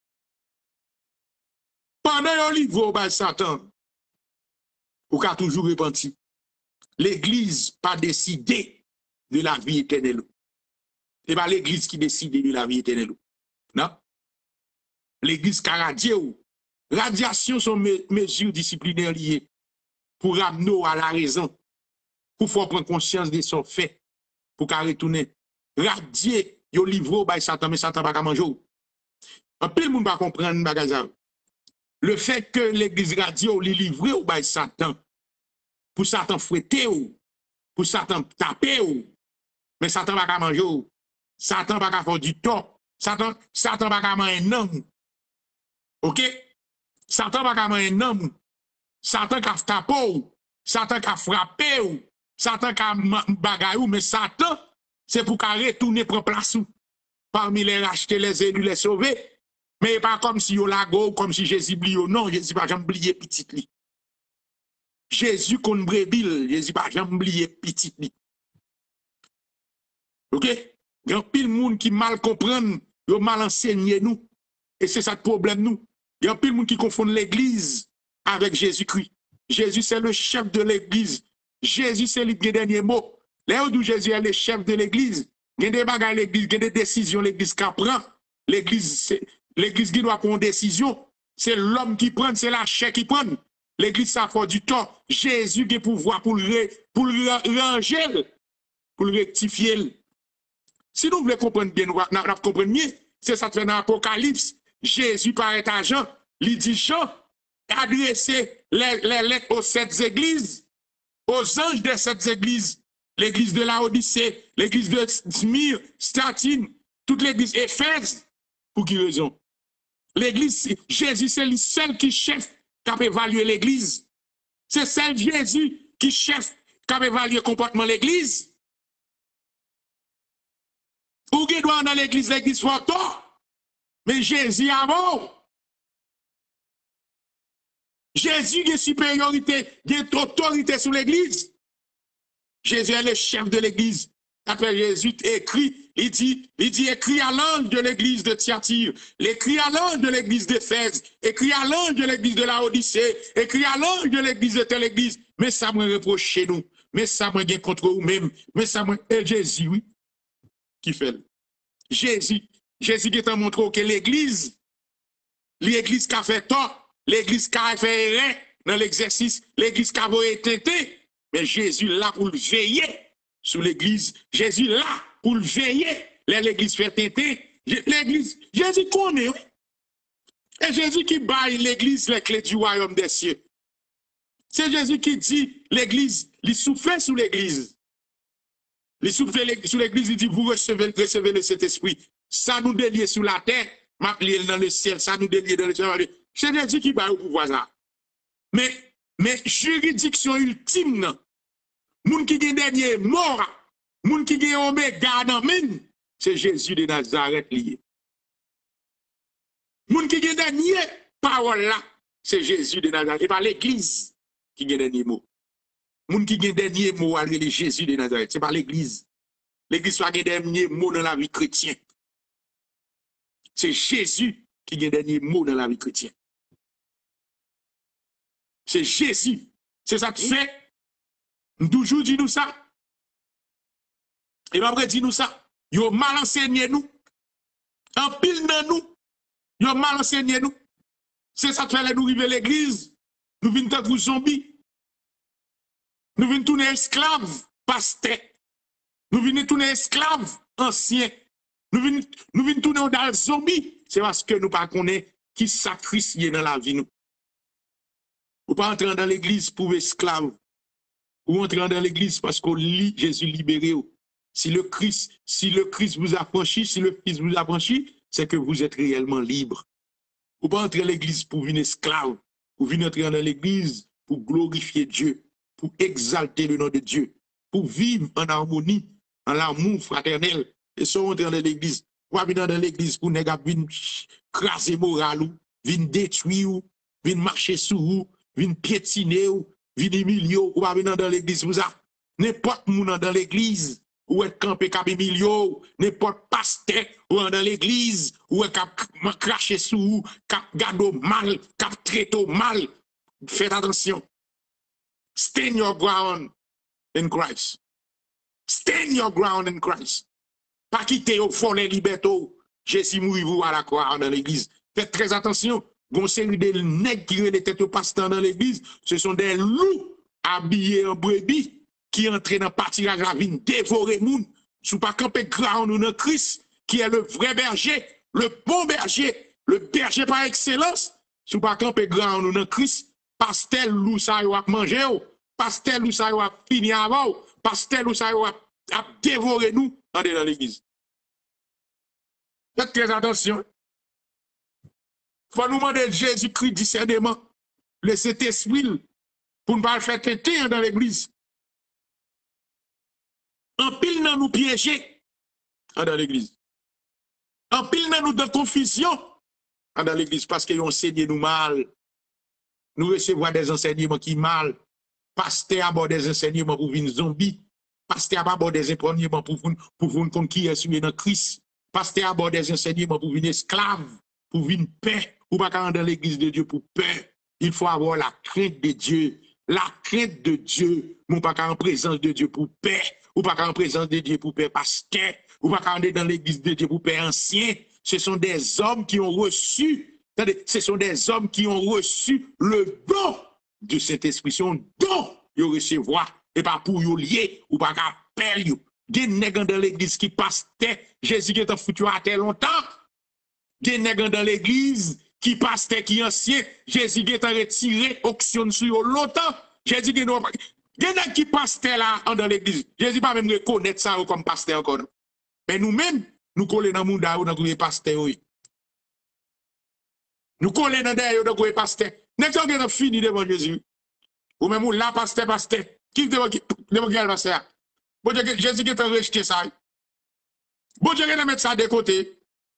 Pendant un livre au Satan, vous avez toujours repenti. L'église pas décidé de la vie éternelle. Ce n'est pas l'église qui décide de la vie éternelle. Non? L'église qui a radié. Radiation sont mesures disciplinaires liées pour ramener à la raison, pour faire prendre conscience de son fait, pour qu'elle retourne. Radier. Yo livre by Satan, mais Satan va pas manger. Un peu le monde va comprendre bagazan. Le fait que l'église radio li livre ou by Satan, pour Satan fouetter ou, pour Satan taper ou, mais Satan va pas manger. Satan va pas faire du tort. Satan va pas manger un homme. OK? Satan va pas manger un homme. Satan va taper ou, Satan va frapper ou, Satan va bagaille ou, mais Satan c'est pour qu'elle retourne prendre place parmi les racheter, les élus, les sauver. Mais pas comme si yo la go, comme si Jésus oublie. Non, Jésus pas jamais oublié petit li. Jésus qu'on brebis, Jésus pas jamais oublié petit li. OK? Il y a pile monde qui mal comprend, yo mal enseigné nous. Et c'est ça le problème nous. Il y a pile monde qui confond l'église avec Jésus-Christ. Jésus c'est le chef de l'église. Jésus c'est le dernier mot. Là où Jésus est le chef de l'église, il y a des bagages l'église, il y a des décisions l'église qui prend. L'église qui doit prendre une décision. C'est l'homme qui prend, c'est la chair qui prend. L'église, ça fait du temps. Jésus qui a pouvoir pour le ranger, pour le rectifier. Si nous voulons comprendre bien, nous comprenons mieux. C'est ça que fait dans l'Apocalypse. Jésus paraît à Jean, il dit Jean, adresser les lettres aux 7 églises. aux anges de cette église, l'église de Laodicée, l'église de Smyrne, Statine, toute l'église Éphèse. Pour qui raison? L'église, Jésus, c'est le seul qui chef qui a évalué l'église. C'est seul Jésus qui chef qui a évalué le comportement de l'église. Ou qui doit dans l'église photo, mais Jésus avant. Jésus a supériorité, il a autorité sur l'église. Jésus est le chef de l'église. Après Jésus écrit, il dit écrit à l'ange de l'église de Thyatire, écrit à l'ange de l'église d'Éphèse, écrit à l'ange de l'église de Laodicée, écrit à l'ange de l'église de telle église. Mais ça me reproche chez nous, mais ça me gagne contre vous-même, mais ça me. Et Jésus, oui, qui fait. Jésus qui t'a montré que l'église qui a fait tort, l'église qui a fait erreur dans l'exercice, l'église qui a été tentée, mais Jésus là pour le veiller sur l'église. Jésus là pour le veiller. L'église fait tenter. L'église, Jésus connaît. Oui. Et Jésus qui baille l'église les clés du royaume des cieux. C'est Jésus qui dit l'église, il souffle sur l'église. Il souffle sur l'église, il dit vous recevez le Saint-Esprit. Ça nous délie sur la terre, m'appeler dans le ciel, ça nous délie dans le ciel. C'est Jésus qui baille au pouvoir ça. Mais juridiction ultime, non. Moun qui gagne dernier mort, moun qui gagne oméga dans men, c'est Jésus de Nazareth lié. Moun qui gagne dernier parole là, c'est Jésus de Nazareth. Et pas l'église qui gagne dernier mot. Moun qui gagne dernier mot, c'est Jésus de Nazareth. C'est pas l'église. L'église soit gagne dernier mot dans la vie chrétienne. C'est Jésus qui gagne dernier mot dans la vie chrétienne. C'est Jésus. C'est ça qui fait. Nous toujours dit nous ça. Et après dit nous ça. Yo mal enseigné nous. En pile dans nous. Yo mal enseigné nous. C'est ça qui fait nous arriver à l'église. Nous venons être zombies. Nous venons tourner esclaves, pasteurs. Nous venons tourner esclaves, anciens. Nous venons tourner dans zombies. C'est parce que nous ne connaissons pas qui sacrifie dans la vie nous. Ou pas entrer dans l'église pour esclaves. Ou entrer dans l'église parce que Jésus libéré. Si le Christ vous a franchi, si le Fils vous a franchi, c'est que vous êtes réellement libre. Ou pas entrer dans l'église pour venir esclave. Ou venir entrer dans l'église pour glorifier Dieu, pour exalter le nom de Dieu, pour vivre en harmonie, en l'amour fraternel. Et si on entre dans l'église, ou pas venir dans l'église pour venir craser moral, venir détruire, venir marcher sur vous, venir piétiner, venir humilier, ou pas venir dans l'église, vous avez n'importe qui dans l'église, ou est campé cap milieu, n'importe pasteur ou dans l'église, ou est cap cracher sur vous, cap garder mal, cap traiter mal. Faites attention. Stand your ground in Christ. Stand your ground in Christ. Pas quitter au fond les libertés. Jésus mourit vous à la croix dans l'église. Faites très attention. Bon, c'est des nègres qui ont les têtes au pasteur dans l'église. Ce sont des loups habillés en brebis qui entrent dans le pâturage la vie, dévorer les gens. Sous pas camper ground ou dans Christ, qui est le vrai berger, le bon berger, le berger par excellence. Sous pas camper ground ou dans Christ, pastel loup ça y a mangé, pastel loup ça y a fini avant, pastel loup ça y a dévoré nous dans l'église. Faites très attention. Il faut nous demander Jésus-Christ discernement, le Saint-Esprit, pour ne pas faire têter dans l'église. En pile dans nous piéger dans l'église. En pile dans nous de confusion dans l'église parce qu'ils ont enseigné nous mal. Nous recevons des enseignements qui mal. Pasteur aborde des enseignements pour venir zombie. Pasteur aborde des enseignements pour vous qui est suivi dans Christ. Pasteur aborde des enseignements pour venir esclave, pour venir paix. Ou pas quand dans l'église de Dieu pour paix. Il faut avoir la crainte de Dieu. La crainte de Dieu. Ou pas en présence de Dieu pour paix. Ou pas en présence de Dieu pour paix pasteur. Ou pas quand on est dans l'église de Dieu pour paix ancien. Ce sont des hommes qui ont reçu. Ce sont des hommes qui ont reçu le don du Saint-Esprit. Son don, ils recevoir. Et pas pour y lier. Ou pas qu'à perdre. Des nègres dans l'église qui passaient. Jésus qui est en foutu à tel longtemps. Des nègres dans l'église qui passaient, qui ancien. Jésus qui est en retiré, auction sur longtemps. Jésus qui est Il y a qui pasteur là dans l'église. Jésus pas même reconnaître ça comme pasteur encore. Mais nous-mêmes, nous collons dans le monde dans le pasteur. Nous collons dans le pasteur. N'est-ce pas fini devant Jésus? Ou même là, pasteur. Qui devant quel pasteur? Bon Dieu, Jésus qui t'a rejeté ça. Bon Dieu, qui mettre ça de côté.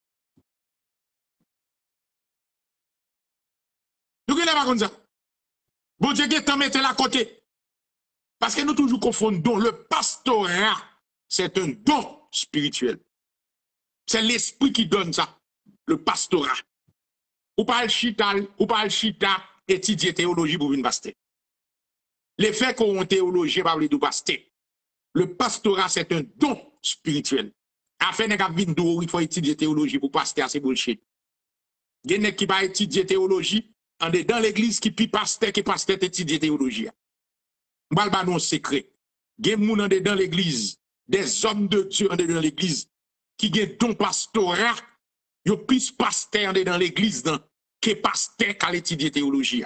Nous qui pas comme ça. Bon Dieu, qui t'a mettre là côté. Parce que nous toujours confondons le pastorat, c'est un don spirituel. C'est l'esprit qui donne ça, le pastorat. Ou pas le chita, étudier théologie pour une pasteur. Les faits qu'on théologie par les deux pasteurs. Le pastorat, c'est un don spirituel. Afin de il faut étudier théologie pour pasteur, c'est bullshit. Il y a des gens qui va étudier théologie, dans l'église qui pasteur étudier théologie. Balba non secret. Il y a des gens dans l'église, des hommes de Dieu dans l'église, qui ont don pastorat, ils ont plus pasteur dans l'église que pasteur qui a étudié théologie.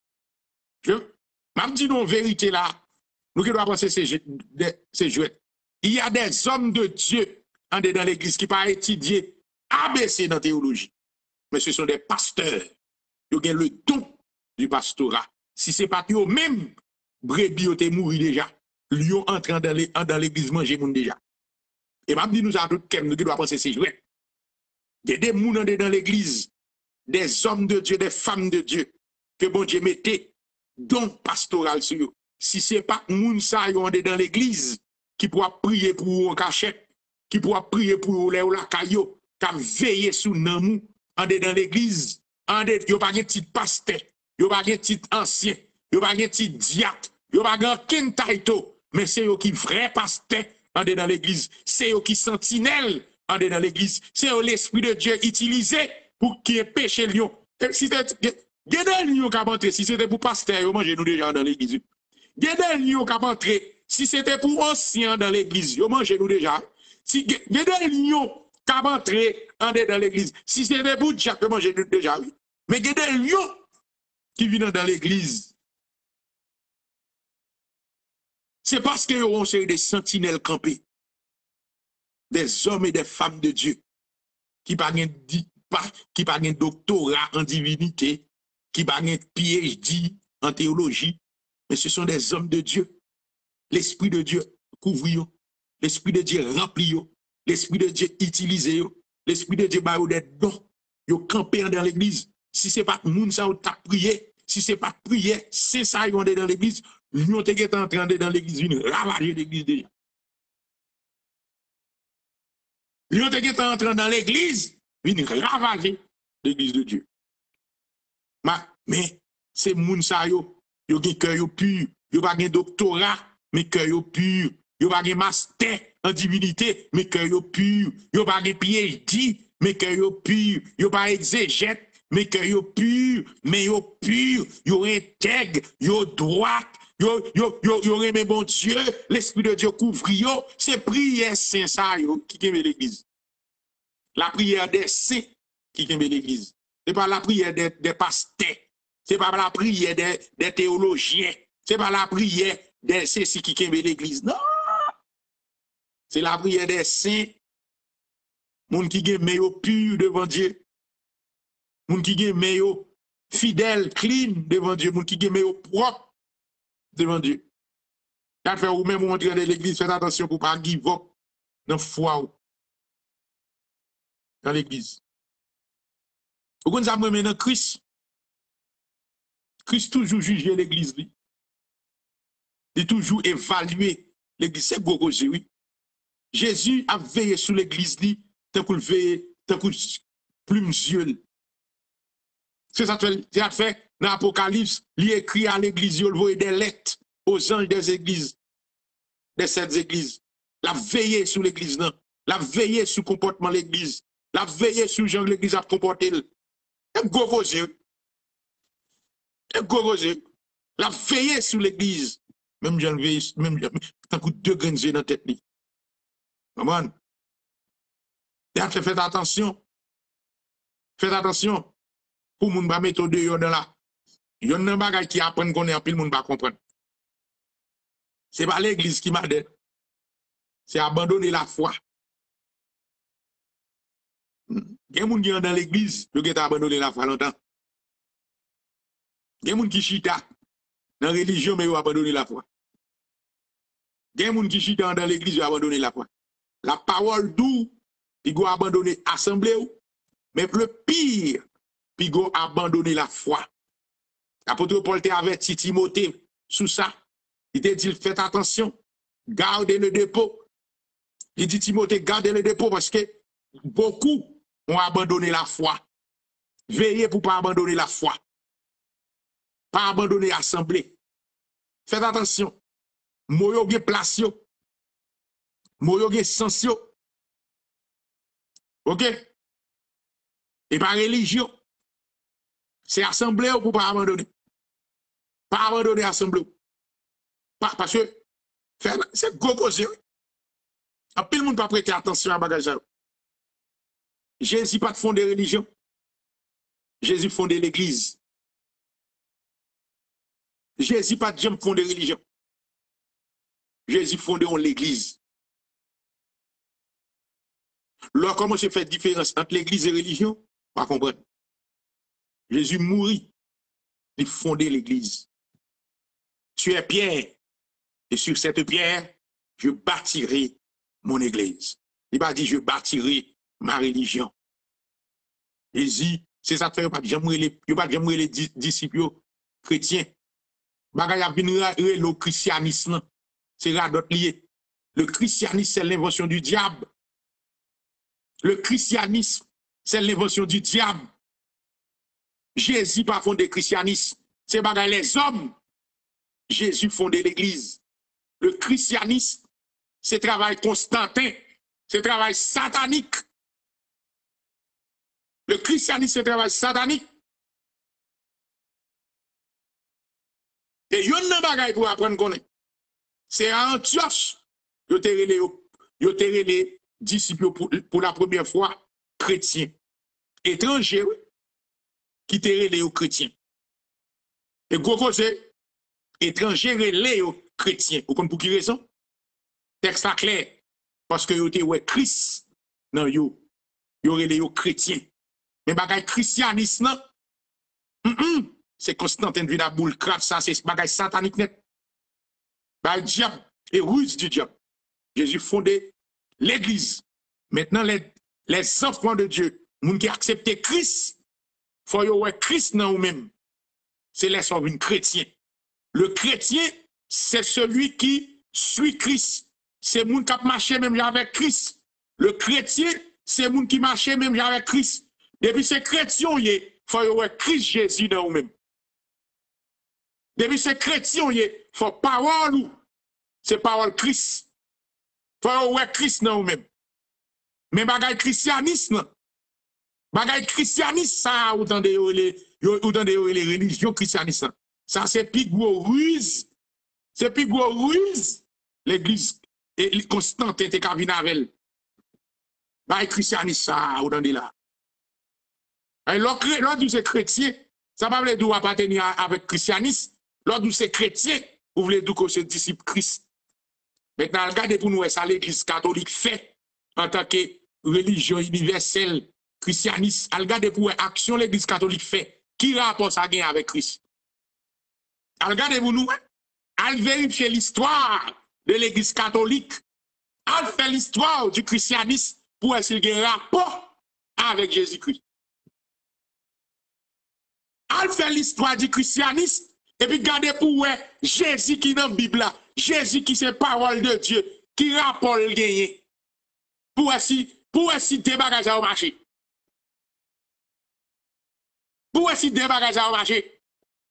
Je dis non, vérité là, nous qui doit penser ces jeux. Il y a des hommes de Dieu dans l'église qui n'ont pas étudié ABC dans la théologie. Mais ce sont des pasteurs. Ils ont le don du pastorat. Si ce n'est pas eux-mêmes, brebis ont mouru déjà. Lion entrant dans l'église manger moun déjà. Et m'a dit nous à tout nous qui doit penser ces jeux. Il y a des gens dans l'église, des hommes de Dieu, des femmes de Dieu, que bon Dieu mettait don pastoral sur eux. Si ce n'est pas moun sa yon dans l'église, qui pourra prier pour eux en cachette, qui pourra prier pour eux la caillou, qui veiller sous namou, en dans l'église, en de, yon pas un petit pasteur, yon pas un petit ancien, yon pas un petit diacre, yon pas un kin taito, mais c'est eux qui vrai pasteur, en dans l'église, c'est eux qui sentinelle, en dans l'église, c'est eux l'esprit de Dieu utilisé pour qui est péché lion. Si c'était, lion qui a entré, si c'était pour pasteur, yon mange nous déjà dans l'église. Il y a des lions qui ont entré. Si c'était pour anciens dans l'église, ils mangez nous déjà. Si il y a des lions qui ont entré dans l'église. Si c'était pour Jack, ils mangez nous déjà. Mais il y a des lions qui viennent dans l'église. C'est parce qu'ils ont des sentinelles campées. Des hommes et des femmes de Dieu qui n'ont pas de doctorat en divinité, qui n'ont pas de PhD en théologie. Mais ce sont des hommes de Dieu. L'Esprit de Dieu couvre eux. L'Esprit de Dieu remplit eux. L'Esprit de Dieu utilise eux. L'Esprit de Dieu bat des dons. Ils campent dans l'église. Si ce n'est pas moun ça ou t'a prié, si ce n'est pas prié, c'est ça ils vont dans l'église. Ils ont été en train de dans l'église, ils ravager l'église déjà. Ils ont été en train dans l'église, ils ravager l'église de Dieu. Mais c'est moun ça yo. Yo gen cœur pur, yo pas gen doctorat, mais cœur pur, yo pas gen master en divinité, mais cœur pur, yo pas gen PhD, mais cœur pur, yo pas exégète, mais cœur pur, mais yo pur, yo intègre, yo droit, yo remet bon Dieu, l'Esprit de Dieu couvre yo, c'est prière saint ça yo qui kembe l'église. La prière des saints qui kembe l'église. C'est pas la prière des pasteurs. Ce n'est pas la prière des théologiens. Ce n'est pas la prière des ceux qui kembe l'église. Non! C'est la prière des saints. Moun qui gen meyo pur devant Dieu. Moun qui gen meyo fidèle, clean devant Dieu. Moun qui gen meyo propre devant Dieu. Quand fait ou même entrer dans l'église, faites attention pour ne pas give up dans la foi dans l'église. Vous connaissez maintenant Christ. Christ toujours juger l'église. Il toujours évaluer l'église. C'est gros, oui. Jésus a veillé sur l'église, tant qu'il veille, tant qu'il plume yeux. C'est ça qu'il a fait dans l'Apocalypse. Il écrit à l'église, il voit des lettres aux anges des églises, des sept églises. La veillé sur l'église, la veillé sur le comportement de l'église, la veillé sur Jean l'église a comporté. Un gros yeux. La veillée sur l'église. Même j'en veille, même tant que deux grains dans la tête. Maman. Faites attention. Faites attention. Pour moun ba mettre dehors dans là. Yon nan bagay qui apprend qu'on est en pile moun ba comprendre. C'est pas l'église qui m'a dit. C'est abandonner la foi. Il y a des gens qui sont dans l'église, qui ont abandonné la foi longtemps. Il y a des gens qui chita dans la religion, mais ils ont abandonné la foi. Il y a des gens qui chita dans l'église, ils ont abandonné la foi. La parole d'où, ils ont abandonné l'assemblée, mais le pire, ils ont abandonné la foi. L'apôtre Paul t'a averti Timothée sous ça. Il t'a dit, faites attention, gardez le dépôt. Il dit, Timothée, gardez le dépôt parce que beaucoup ont abandonné la foi. Veillez pour ne pas abandonner la foi. Pas abandonner l'assemblée. Faites attention. Moyo gen place yo. Moyo gen sens yo. OK? Et par religion. C'est assemblée pour ne pas abandonner. Pas abandonner l'assemblée. Parce que c'est gros cause. En pile monde pas prêter attention à bagage. Jésus pas fondé religion. Jésus fondé l'église. Jésus pas jamais fondé religion. Jésus fondé l'église. Là, comment se fait différence entre l'église et religion? Pas comprendre. Jésus mourit. Il fondé l'église. Tu es Pierre. Et sur cette pierre, je bâtirai mon église. Il va dire, je bâtirai ma religion. Jésus, c'est ça que fait, il pas jamais les disciples chrétiens. Bagay a venu le christianisme. C'est là d'autres liés. Le christianisme, c'est l'invention du diable. Le christianisme, c'est l'invention du diable. Jésus pas fondé le christianisme. C'est bagay les hommes. Jésus fondé l'église. Le christianisme, c'est travail Constantin. C'est travail satanique. Le christianisme, c'est travail satanique. Et yon nan bagay pour apprendre connaître. C'est à Antioche, yo te les disciples pour la première fois chrétiens. Étrangers qui te les chrétiens. Et gros c'est étrangers les chrétiens. Vous comprenez pour qui raison? Texte là clair. Parce que yo te ouais Christ non yo les chrétiens. Mais bagay christianisme c'est Constantin de la boule crap, ça c'est bagay satanique net. Bagay diable et ruse du diable. Jésus fondé l'église. Maintenant les enfants de Dieu, moun qui acceptent Christ, faut yo ouais Christ dans vous-même. C'est les sont une chrétien. Le chrétien, c'est celui qui suit Christ. C'est moun qui marche même avec Christ. Le chrétien, c'est moun qui marche même avec Christ. Depuis ces chrétiens, il faut yo ouais Christ Jésus dans vous-même. Depuis ces chrétiens, il faut parole ou c'est parole Christ. Faut ouais Christ dans vous-même. Mais bagay christianisme, ça ou dans des religions christianisme. Ça c'est plus gros ruse. C'est plus gros ruse. L'église et Constantin était Cavinavel. Bagay christianisme ça ou dans des là. Et l'autre c'est chrétien, ça va veut dire appartenir avec christianisme. L'autre c'est chrétien, vous voulez dire que c'est disciple Christ. Maintenant, regardez pour nous ça l'église catholique fait en tant que religion universelle, christianisme. Regardez pour action l'église catholique fait. Qui rapport ça gagne avec Christ? Regardez pour nous, allez vérifier l'histoire de l'église catholique. Allez faire l'histoire du christianisme pour essayer de rapport avec Jésus-Christ. Allez faire l'histoire du christianisme et puis regardez pour Jésus qui est dans la Bible, Jésus qui c'est parole de Dieu, qui rapport le gagné. Pour essayer de bagages au marché. Pour essayer de bagages au marché.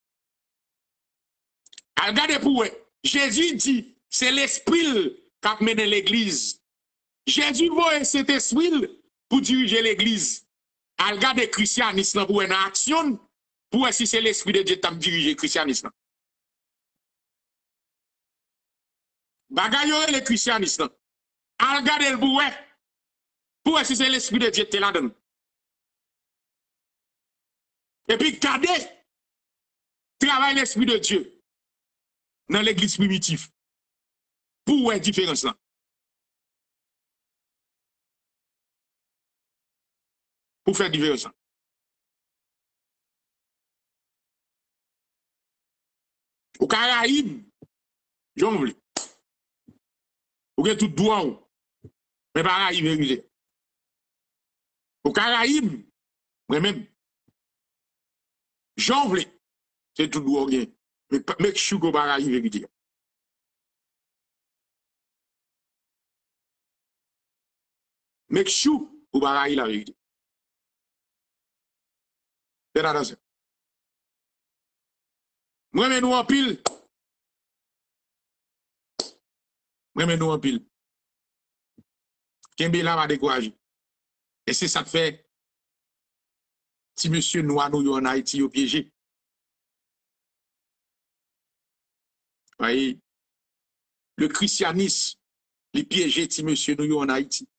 Regardez pour Jésus dit, c'est l'esprit qui a mené l'église. Jésus voit cet esprit pour diriger l'église. Regardez le christianisme pour une action, pour essayer c'est l'esprit de Dieu qui a dirigé le christianisme. Bagaille le christianisme. Regardez le pour essayer c'est l'esprit de Dieu qui est là-dedans. Et puis, regardez, travaille l'esprit de Dieu dans l'église primitive. Pour la différence là. Pour faire différence là. Au Caraïbe, j'en veux. Ou bien tout droit, mais pas Caraïbe vérité. Au Caraïbe, moi-même, j'en veux. C'est tout droit, mais je suis au Caraïbe vérité. Mais je suis au Caraïbe la vérité. C'est la danse. Moi, nous en pile. Moi, nous en pile. Kembe là va décourager. Et c'est ça que fait. Si monsieur Noir nous en Haïti, au piégé. Voyez, le christianisme, les piégés, si monsieur nous en Haïti.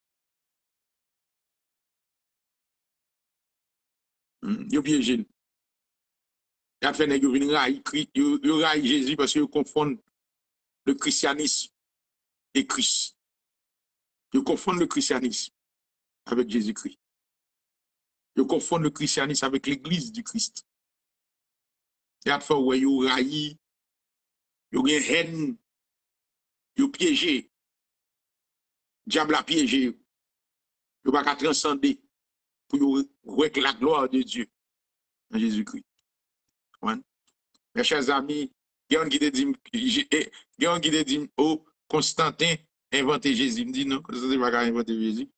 Yo piégé. Il a fait nèg yo vinn raille Jésus parce que confondent le christianisme et Christ. Ils confondent le christianisme avec Jésus-Christ. Ils confondent le christianisme avec l'église du Christ. Et après, ouais, ils raillent, ils ont une haine, ils ont piégé. Diable a piégé. Ils ne peuvent pas transcender pour voir la gloire de Dieu en Jésus-Christ. Mes chers amis, il y a un qui te dit, oh, Constantin inventé Jésus. Me dit non, Constantin n'a pas inventé Jésus.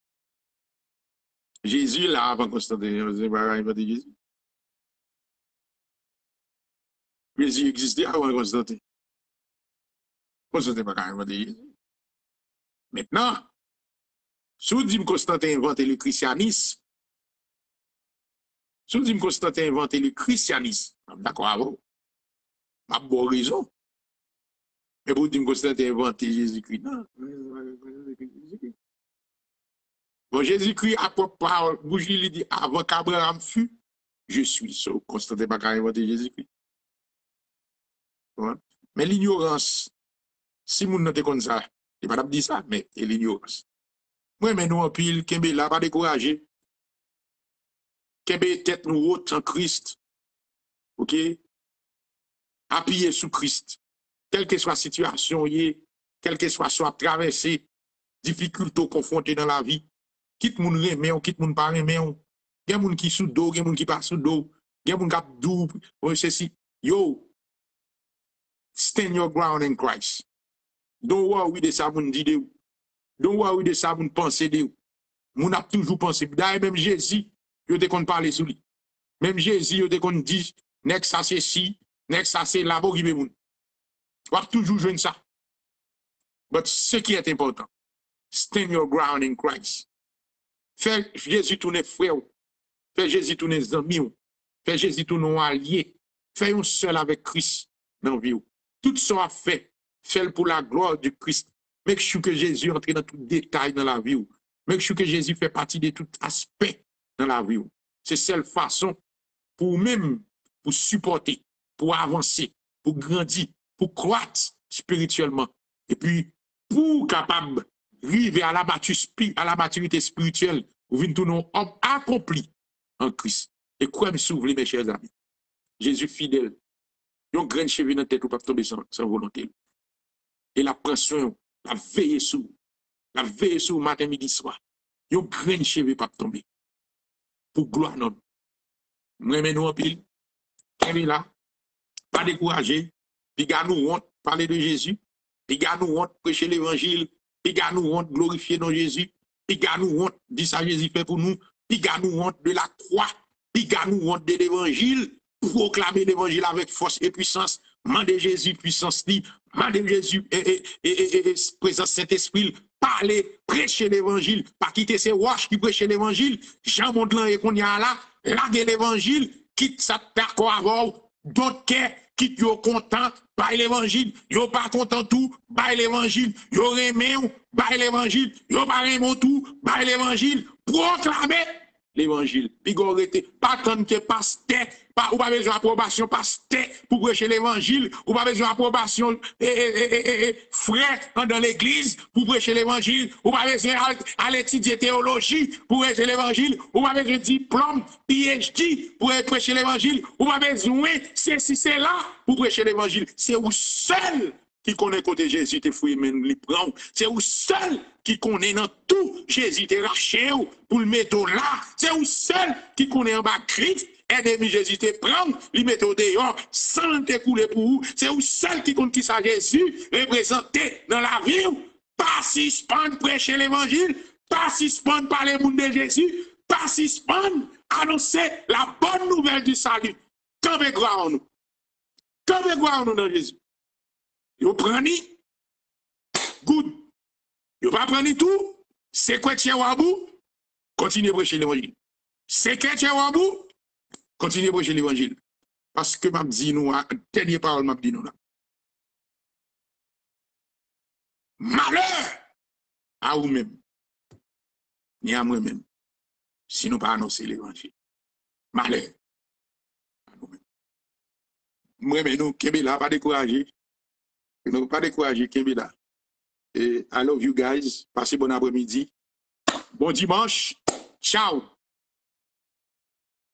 Jésus là avant Constantin n'a pas inventé Jésus. Jésus existait avant Constantin. Constantin n'a pas inventé Jésus. Maintenant, si vous dites que Constantin a inventé le christianisme, si vous dites que Constantin a inventé le christianisme, d'accord avant. Ma bonne raison. Mais pour dire que Constantin a inventé Jésus-Christ, non. Bon, Jésus-Christ, à propre parole, Bougie lui dit, avant qu'Abraham fût, je suis. So, Constantin n'a pas inventé Jésus-Christ. Ouais. Mais l'ignorance, si vous n'êtes pas comme ça, il ne pas dire ça, mais c'est l'ignorance. Moi, mais nous, en pile, Kembe là, pas décourager. Kembe tête nous haute en Christ. OK? Appuyez sous Christ. Quelle que soit la situation, quelle que soit traversée, difficulté confrontée dans la vie, quitte moun remè ou quitte moun pas remè ou, gen moun qui sous dos, gen moun qui pas sous dos, gen moun k'ap dou, ceci. Yo, stand your ground in Christ. Don't worry de ça moun di de ou. Don't worry de ça moun pense de ou. Moun ap toujours pensé. D'ailleurs, même Jésus, yo te kon parler sous lui. Même Jésus, yo te kon dit, nek ça c'est si, nek ça c'est là, bo gibe moun. On va toujours jouer ça. Mais ce qui est important, stand your ground in Christ. Fais Jésus tourner frère, fais Jésus tourner amis, fais Jésus tourner allié, fais un seul avec Christ dans la vie. Tout ça fait, fais pour la gloire du Christ. Make sure que Jésus entre dans tout détail dans la vie. Make sure que Jésus fait partie de tout aspect dans la vie. C'est seule façon pour même, pour supporter, pour avancer, pour grandir, pour croître spirituellement. Et puis, pour capable arriver à la maturité spirituelle, vous venez tout nous accompli en Christ. Et quoi me s'ouvrir, mes chers amis? Jésus fidèle. Yon grain cheveux dans la tête ou pas tomber sans volonté. Et la pression, la veille sous matin, midi, soir. Yon grain cheveux pas tomber. Pour gloire non. Moi, nous en pile. Et là, pas décourager. Puis gars nous honte parler de Jésus. Puis gars nous honte prêcher l'évangile. Puis gars nous honte glorifier dans Jésus. Puis gars nous honte dire ça Jésus fait pour nous. Puis gars nous honte de la croix. Puis gars nous honte de l'évangile. Proclamer l'évangile avec force et puissance. Mandez Jésus puissance li. Mandez Jésus et présence Saint-Esprit. Parler, prêcher l'évangile. Pas quitter ces roches qui prêchent l'évangile. Jean Mondlan et qu'on y a là. Larguer l'évangile. Quitte ça d'accord avant. D'autres qui sont contents, par l'évangile, yo pas content tout, par l'évangile, yo remè ou, par l'évangile, yo pas remè tout, par l'évangile, proclamer l'évangile. Pigorete, pas tant que pasteur, ou pas besoin d'approbation pasteur pour prêcher l'évangile, ou pas besoin d'approbation frère dans l'église pour prêcher l'évangile, ou pas besoin d'aller étudier théologie pour prêcher l'évangile, ou pas besoin de diplôme, PhD pour prêcher l'évangile, ou pas besoin ceci, c'est là pour prêcher l'évangile. C'est vous seul qui connaît côté Jésus te fouille men li prend. C'est vous seul qui connaît dans tout Jésus te raché pour le mettre là. C'est vous seul qui connaît en bas Christ. Ennemi Jésus te prend, li mettre dehors sans te couler pour vous. C'est vous seul qui connaît qui ça Jésus représenté dans la vie. Pas suspendre prêcher l'évangile, pas suspendre parler monde de Jésus, pas suspendre annoncer la bonne nouvelle du salut. Quand veut croire en nous? Quand veut croire en nous dans Jésus? Vous prenez, good. Vous pas prendre tout, c'est quoi tiens wabou, continuez à prêcher l'évangile. C'est quoi tiens wabou, continuez à prêcher l'évangile. Parce que m'a dit nous, dernière parole m'a dit nous là. Malheur à vous-même, ni à moi-même, si nous pas annoncer l'évangile. Malheur à nous-mêmes. Moi-même, nous, Kébéla, pas décourager. Ne pas décourager, Kébéla. Et I love you guys. Passez bon après-midi. Bon dimanche. Ciao.